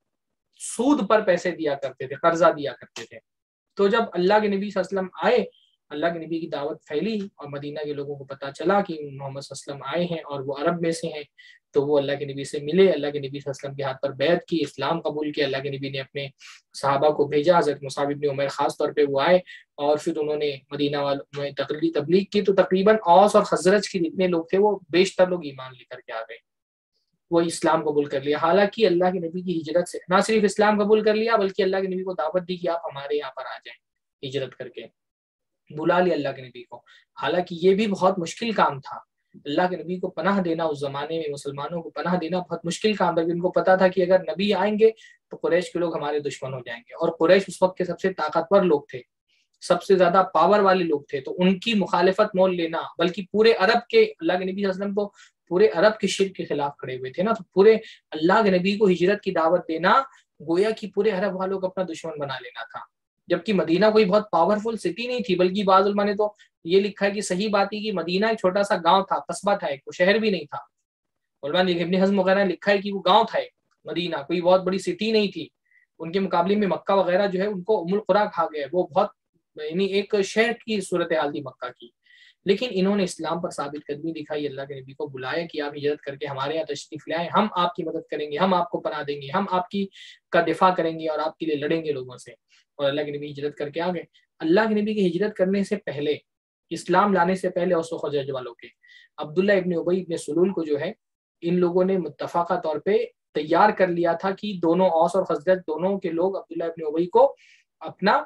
سود پر پیسے دیا کرتے تھے، قرضہ دیا کرتے تھے۔ تو جب اللہ کے نبی صلی اللہ علیہ وسلم آئے، اللہ کے نبی کی دعوت پھیلی اور مدینہ کے لوگوں کو پتہ چلا کہ محمد صلی اللہ علیہ وسلم آئے ہیں اور وہ عرب میں سے ہیں، تو وہ اللہ کے نبی سے ملے، اللہ کے نبی صلی اللہ علیہ وسلم کے ہاتھ پر بیعت کی، اسلام قبول کیا۔ اللہ کے نبی نے اپنے صحابہ کو بھیجا، حضرت مصعب بن عمیر خاص طور پہ وہ آئے اور پھر انہوں نے مدینہ والوں میں تقریری تبلیغ کی، تو تقریباً اوس اور خزرج کے جتنے لوگ تھے وہ بیشتر لوگ ایمان لے کر کے آ گئے، وہ اسلام قبول کر لیا۔ حالانکہ اللہ کے نبی کی ہجرت سے نہ صرف اسلام قبول کر لیا بلکہ اللہ کے نبی کو دعوت دی کہ آپ ہمارے یہاں پر آ جائیں، ہجرت کر کے بلا لیا اللہ کے نبی کو۔ حالانکہ یہ بھی بہت مشکل کام تھا، اللہ کے نبی کو پناہ دینا اس زمانے میں، مسلمانوں کو پناہ دینا بہت مشکل کام تھا، ان کو پتا تھا کہ اگر نبی آئیں گے تو قریش کے لوگ ہمارے دشمن ہو جائیں گے، اور قریش اس وقت کے سب سے طاقتور لوگ تھے، سب سے زیادہ پاور والے لوگ تھے، تو ان کی مخالفت مول لینا، بلکہ پورے عرب کے، اللہ کے نبی صلی اللہ علیہ وسلم تو پورے عرب کے شرک کے خلاف کھڑے ہوئے تھے نا، تو پورے اللہ کے نبی کو ہجرت کی دعوت دینا گویا کہ پورے عرب والوں کو اپنا دشمن بنا لینا تھا۔ جبکہ مدینہ کوئی بہت پاورفل سٹی نہیں تھی، بلکہ بعض علماء نے تو یہ لکھا ہے کہ صحیح بات ہے کہ مدینہ ایک چھوٹا سا گاؤں تھا، قصبہ تھا، ایک شہر بھی نہیں تھا۔ علماء نے ابن حزم وغیرہ نے لکھا ہے کہ وہ گاؤں تھا ایک، مدینہ کوئی بہت بڑی سٹی نہیں تھی، ان کے مقابلے میں مکہ وغیرہ جو ہے ان کو ام القریٰ کہا گیا ہے، وہ بہت یعنی ایک شہر کی صورتحال تھی مکہ کی۔ لیکن انہوں نے اسلام پر ثابت قدمی دکھائی، اللہ کے نبی کو بلایا کہ آپ ہجرت کر کے ہمارے یہاں تشریف لائیں، ہم آپ کی مدد کریں گے، ہم آپ کو پناہ دیں گے، ہم آپ کی کا دفاع کریں گے اور آپ کے لیے لڑیں گے لوگوں سے۔ اور اللہ کے نبی ہجرت کر کے آ گئے۔ اللہ کے نبی کی ہجرت کرنے سے پہلے، اسلام لانے سے پہلے اوس و خزرج والوں کے عبداللہ ابن ابی ابن سلول کو جو ہے ان لوگوں نے متفقہ طور پہ تیار کر لیا تھا کہ دونوں اوس اور خزرج دونوں کے لوگ عبداللہ ابن ابی کو اپنا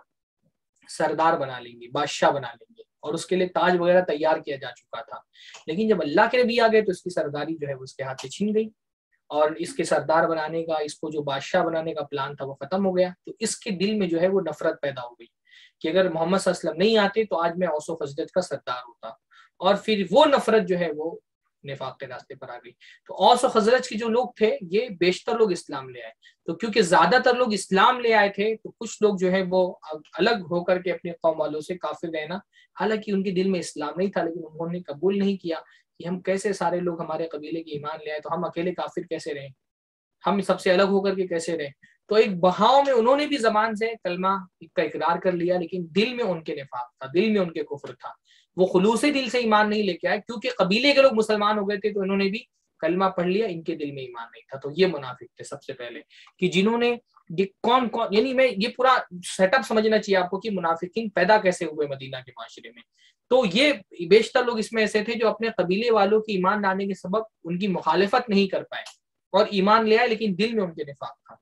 سردار بنا لیں گے، بادشاہ بنا لیں گے، اور اس کے لیے تاج وغیرہ تیار کیا جا چکا تھا۔ لیکن جب اللہ کے نبی آ گئے تو اس کی سرداری جو ہے وہ اس کے ہاتھ سے چھن گئی، اور اس کے سردار بنانے کا، اس کو جو بادشاہ بنانے کا پلان تھا وہ ختم ہو گیا۔ تو اس کے دل میں جو ہے وہ نفرت پیدا ہو گئی کہ اگر محمد صلی اللہ علیہ وسلم نہیں آتے تو آج میں اوس و خزرج کا سردار ہوتا، اور پھر وہ نفرت جو ہے وہ نفاق کے راستے پر آ گئی۔ تو اوس و خزرج کے جو لوگ تھے یہ بیشتر لوگ اسلام لے آئے، تو کیونکہ زیادہ تر لوگ اسلام لے آئے تھے تو کچھ لوگ جو ہے وہ الگ ہو کر کے اپنے قوم والوں سے کافر رہنا، حالانکہ ان کے دل میں اسلام نہیں تھا، لیکن انہوں نے قبول نہیں کیا کہ ہم کیسے سارے لوگ ہمارے قبیلے کی ایمان لے آئے تو ہم اکیلے کافر کیسے رہیں، ہم سب سے الگ ہو کر کے کیسے رہیں۔ تو ایک بہاؤ میں انہوں نے بھی زبان سے کلمہ کا اقرار کر لیا، لیکن دل میں ان کے نفاق تھا، دل میں ان کے کفر تھا، وہ خلوص دل سے ایمان نہیں لے کے آئے۔ کیونکہ قبیلے کے لوگ مسلمان ہو گئے تھے تو انہوں نے بھی کلمہ پڑھ لیا، ان کے دل میں ایمان نہیں تھا۔ تو یہ منافق تھے سب سے پہلے، کہ جنہوں نے یہ کون کون یعنی میں یہ پورا سیٹ اپ سمجھنا چاہیے آپ کو کہ منافقین پیدا کیسے ہوئے مدینہ کے معاشرے میں۔ تو یہ بیشتر لوگ اس میں ایسے تھے جو اپنے قبیلے والوں کی ایمان لانے کے سبب ان کی مخالفت نہیں کر پائے اور ایمان لے آئے، لیکن دل میں ان کے نفاق تھا۔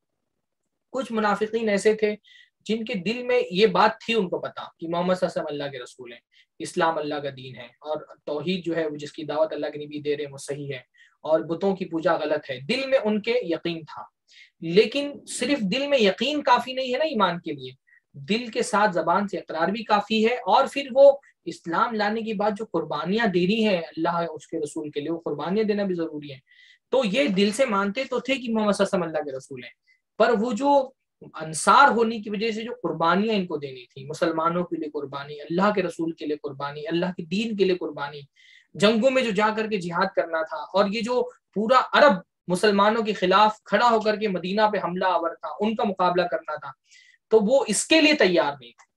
کچھ منافقین ایسے تھے جن کے دل میں یہ بات تھی، ان کو پتا کہ محمد صلی اللہ علیہ وسلم اللہ کے رسول ہیں، اسلام اللہ کا دین ہے، اور توحید جو ہے وہ جس کی دعوت اللہ کے نبی دے رہے ہیں وہ صحیح ہے، اور بتوں کی پوجا غلط ہے، دل میں ان کے یقین تھا۔ لیکن صرف دل میں یقین کافی نہیں ہے نا ایمان کے لیے، دل کے ساتھ زبان سے اقرار بھی کافی ہے، اور پھر وہ اسلام لانے کے بعد جو قربانیاں دینی ہے اللہ اس کے رسول کے لیے، وہ قربانیاں دینا بھی ضروری ہے۔ تو یہ دل سے مانتے تو تھے کہ محمد صلی اللہ علیہ وسلم اللہ کے رسول ہیں، پر وہ جو انصار ہونے کی وجہ سے جو قربانیاں ان کو دینی تھی، مسلمانوں کے لیے قربانی، اللہ کے رسول کے لیے قربانی، اللہ کے دین کے لیے قربانی، جنگوں میں جو جا کر کے جہاد کرنا تھا، اور یہ جو پورا عرب مسلمانوں کے خلاف کھڑا ہو کر کے مدینہ پہ حملہ آور تھا، ان کا مقابلہ کرنا تھا، تو وہ اس کے لیے تیار نہیں تھے۔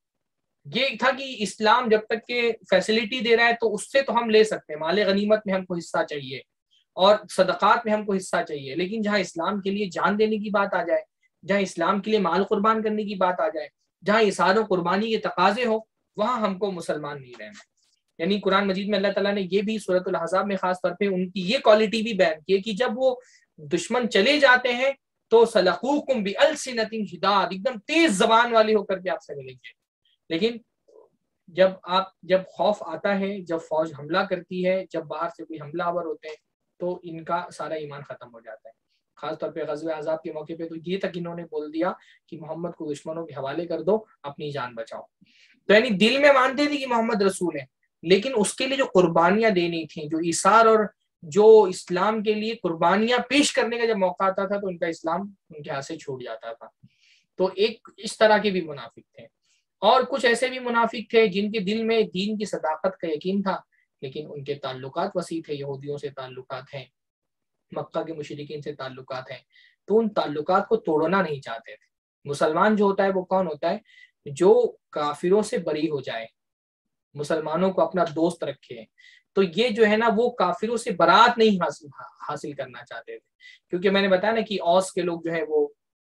یہ تھا کہ اسلام جب تک کہ فیسلٹی دے رہا ہے تو اس سے تو ہم لے سکتے ہیں، مال غنیمت میں ہم کو حصہ چاہیے اور صدقات میں ہم کو حصہ چاہیے، لیکن جہاں اسلام کے لیے جان دینے کی بات آ جائے، جہاں اسلام کے لیے مال قربان کرنے کی بات آ جائے، جہاں اثار و قربانی کے تقاضے ہو، وہاں ہم کو مسلمان نہیں رہنا۔ یعنی قرآن مجید میں اللہ تعالیٰ نے یہ بھی سورۃ الاحزاب میں خاص طور پہ ان کی یہ کوالٹی بھی بیان کی ہے کہ جب وہ دشمن چلے جاتے ہیں تو سلقوکم بألسنۃ شداد، ایک دم تیز زبان والے ہو کر کے آپ سے ملیں گے، لیکن جب آپ جب خوف آتا ہے، جب فوج حملہ کرتی ہے، جب باہر سے کوئی حملہ آور ہوتے ہیں تو ان کا سارا ایمان ختم ہو جاتا ہے۔ خاص طور پہ غزوہ احزاب کے موقع پہ تو یہ تک انہوں نے بول دیا کہ محمد کو دشمنوں کے حوالے کر دو، اپنی جان بچاؤ۔ تو یعنی دل میں مانتے تھے کہ محمد رسول ہیں، لیکن اس کے لیے جو قربانیاں دینی تھیں، جو ایثار اور جو اسلام کے لیے قربانیاں پیش کرنے کا جب موقع آتا تھا تو ان کا اسلام ان کے ہاتھ سے چھوٹ جاتا تھا۔ تو ایک اس طرح کے بھی منافق تھے، اور کچھ ایسے بھی منافق تھے جن کے دل میں دین کی صداقت کا یقین تھا، لیکن ان کے تعلقات وسیع تھے، یہودیوں سے تعلقات ہیں، مکہ کے مشرکین سے تعلقات ہیں، تو ان تعلقات کو توڑنا نہیں چاہتے تھے۔ مسلمان جو ہوتا ہے وہ کون ہوتا ہے؟ جو کافروں سے بری ہو جائے، مسلمانوں کو اپنا دوست رکھے۔ تو یہ جو ہے نا وہ کافروں سے برات نہیں حاصل حاصل کرنا چاہتے تھے، کیونکہ میں نے بتایا نا کہ اوس کے لوگ جو ہے وہ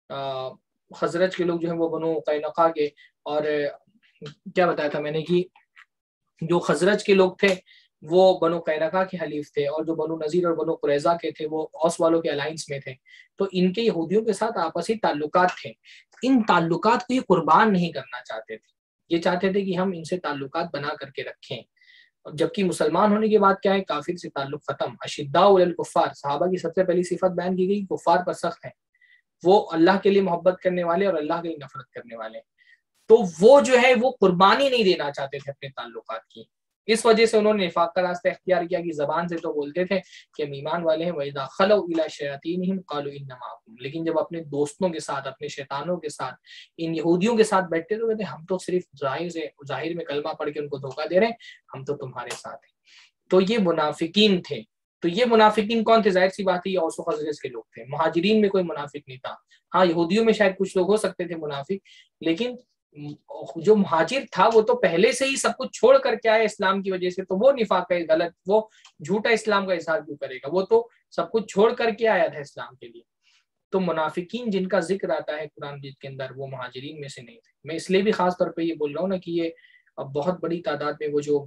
خزرج کے لوگ جو ہیں وہ بنو قینقاع کے، اور کیا بتایا تھا میں نے کہ جو خزرج کے لوگ تھے وہ بنو قینقاع کے حلیف تھے، اور جو بنو نذیر اور بنو قریظہ کے تھے وہ اوس والوں کے الائنس میں تھے۔ تو ان کے یہودیوں کے ساتھ آپسی تعلقات تھے، ان تعلقات کو یہ قربان نہیں کرنا چاہتے تھے، یہ چاہتے تھے کہ ہم ان سے تعلقات بنا کر کے رکھیں۔ جبکہ مسلمان ہونے کے بعد کیا ہے؟ کافر سے تعلق ختم۔ اشداء علی الکفار، صحابہ کی سب سے پہلی صفت بیان کی گئی، کفار پر سخت ہیں، وہ اللہ کے لیے محبت کرنے والے اور اللہ کے لیے نفرت کرنے والے، تو وہ جو ہے وہ قربانی نہیں دینا چاہتے تھے اپنے تعلقات کی۔ اس وجہ سے انہوں نے نفاق کا راستہ اختیار کیا کہ زبان سے تو بولتے تھے کہ ہم ایمان والے ہیں، وَإِذَا خَلَوْا إِلَىٰ شَيَاطِينِهِمْ قَالُوا إِنَّا مَعَكُمْ، لیکن جب اپنے دوستوں کے ساتھ، اپنے شیطانوں کے ساتھ، ان یہودیوں کے ساتھ بیٹھتے تو کہتے ہم تو صرف ظاہر سے ظاہر میں کلمہ پڑھ کے ان کو دھوکہ دے رہے ہیں، ہم تو تمہارے ساتھ ہیں۔ تو یہ منافقین تھے۔ تو یہ منافقین کون تھے؟ ظاہر سی بات ہے یہ اوس و خزرج کے لوگ تھے، مہاجرین میں کوئی منافق نہیں تھا۔ ہاں یہودیوں میں شاید کچھ لوگ ہو سکتے تھے منافق، لیکن جو مہاجر تھا وہ تو پہلے سے ہی سب کچھ چھوڑ کر کے آیا اسلام کی وجہ سے، تو وہ نفاق کا غلط، وہ جھوٹا اسلام کا اظہار کیوں کرے گا؟ وہ تو سب کچھ چھوڑ کر کے آیا تھا اسلام کے لیے۔ تو منافقین جن کا ذکر آتا ہے قرآن مجید کے اندر وہ مہاجرین میں سے نہیں تھے۔ میں اس لیے بھی خاص طور پہ یہ بول رہا ہوں نا کہ یہ اب بہت بڑی تعداد میں وہ جو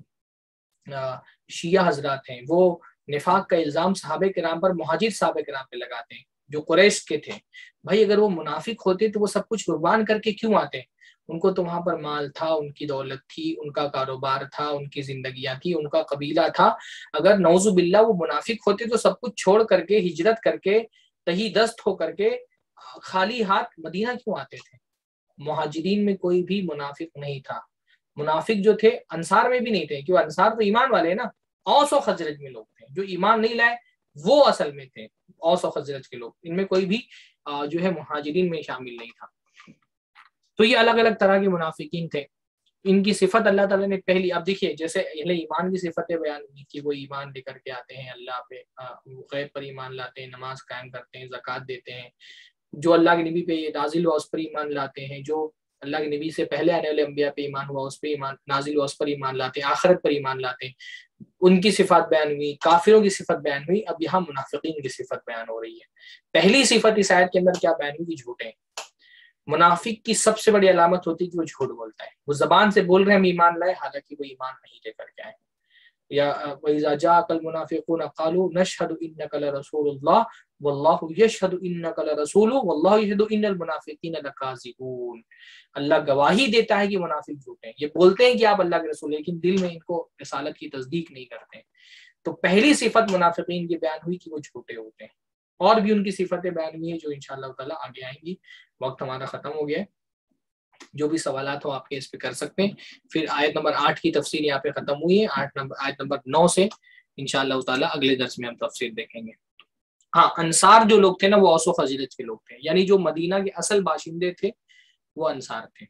شیعہ حضرات ہیں وہ نفاق کا الزام صحابہ کرام پر، مہاجر صحابہ کرام پہ لگاتے ہیں جو قریش کے تھے۔ بھائی اگر وہ منافق ہوتے تو وہ سب کچھ قربان کر کے کیوں آتے؟ ان کو تو وہاں پر مال تھا، ان کی دولت تھی، ان کا کاروبار تھا، ان کی زندگیاں تھی، ان کا قبیلہ تھا۔ اگر نعوذ باللہ وہ منافق ہوتے تو سب کچھ چھوڑ کر کے، ہجرت کر کے، تہی دست ہو کر کے خالی ہاتھ مدینہ کیوں آتے تھے؟ مہاجرین میں کوئی بھی منافق نہیں تھا۔ منافق جو تھے انصار میں بھی نہیں تھے، کیوں؟ انصار تو ایمان والے نا، اوس و خزرج میں لوگ تھے، جو ایمان نہیں لائے وہ اصل میں تھے اوس و خزرج کے لوگ، ان میں کوئی بھی جو ہے مہاجرین میں شامل نہیں تھا۔ تو یہ الگ الگ طرح کے منافقین تھے۔ ان کی صفت اللہ تعالیٰ نے پہلی، اب دیکھیے جیسے اہل ایمان کی صفتیں بیان ہوئی کہ وہ ایمان لے کر کے آتے ہیں، اللہ پہ غیب پر ایمان لاتے ہیں، نماز قائم کرتے ہیں، زکوٰۃ دیتے ہیں، جو اللہ کے نبی پہ نازل ہوا اس پر ایمان لاتے ہیں، جو اللہ کے نبی سے پہلے آنے والے انبیاء پہ ایمان ہوا اس پہ ایمان نازل ہوا اس پر ایمان لاتے ہیں، آخرت پر ایمان لاتے ہیں۔ ان کی صفات بیان ہوئی، کافروں کی صفت بیان ہوئی، اب یہاں منافقین کی صفت بیان ہو رہی ہے۔ پہلی صفت اس آیت کے اندر کیا بیان ہوئی؟ جھوٹے۔ منافق کی سب سے بڑی علامت ہوتی ہے کہ وہ جھوٹ بولتا ہے، وہ زبان سے بول رہے ہیں ہم ایمان لائے، حالانکہ وہ ایمان نہیں لے کر کے آئے۔ یا وَإِذَا جَاءَكَ الْمُنَافِقُونَ قَالُوا نَشْهَدُ إِنَّكَ لَرَسُولُ اللَّهِ وَاللَّهُ يَشْهَدُ إِنَّكَ لَرَسُولُهُ وَاللَّهُ يَشْهَدُ إِنَّ الْمُنَافِقِينَ لَكَاذِبُونَ۔ اللہ گواہی دیتا ہے کہ منافق جھوٹے ہیں، یہ بولتے ہیں کہ آپ اللہ کے رسول ہیں لیکن دل میں ان کو رسالت کی تصدیق نہیں کرتے۔ تو پہلی صفت منافقین کی بیان ہوئی کہ وہ جھوٹے ہوتے ہیں، اور بھی ان کی صفتیں بیان ہوئی ہیں جو انشاءاللہ تعالیٰ آگے آئیں گی۔ وقت ہمارا ختم ہو گیا ہے، جو بھی سوالات ہو آپ کے اس پہ کر سکتے ہیں۔ پھر آیت نمبر آٹھ کی تفسیر یہاں پہ ختم ہوئی ہے، آٹھ نمبر آیت نمبر نو سے انشاءاللہ تعالیٰ اگلے درس میں ہم تفسیر دیکھیں گے۔ ہاں انصار جو لوگ تھے نا وہ اوس و خزرج کے لوگ تھے، یعنی جو مدینہ کے اصل باشندے تھے وہ انصار تھے،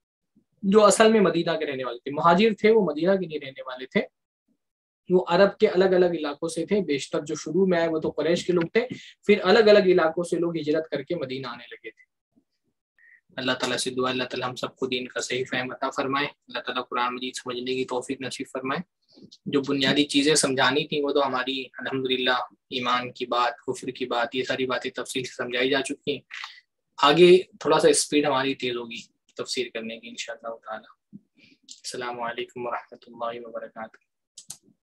جو اصل میں مدینہ کے رہنے والے تھے۔ مہاجر تھے وہ مدینہ کے نہیں رہنے والے تھے، وہ عرب کے الگ الگ علاقوں سے تھے، بیشتر جو شروع میں آئے وہ تو قریش کے لوگ تھے، پھر الگ الگ علاقوں سے لوگ ہجرت کر کے مدینہ آنے لگے تھے۔ اللہ تعالیٰ سے دعا اللہ تعالیٰ ہم سب کو دین کا صحیح فہم عطا فرمائے، اللہ تعالیٰ قرآن مجید سمجھنے کی توفیق نصیب فرمائے۔ جو بنیادی چیزیں سمجھانی تھیں وہ تو ہماری الحمدللہ ایمان کی بات، کفر کی بات، یہ ساری باتیں تفصیل سے سمجھائی جا چکی ہیں۔ آگے تھوڑا سا اسپیڈ ہماری تیز ہوگی تفسیر کرنے کی انشاءاللہ تعالیٰ۔ السلام علیکم ورحمۃ اللہ وبرکاتہ۔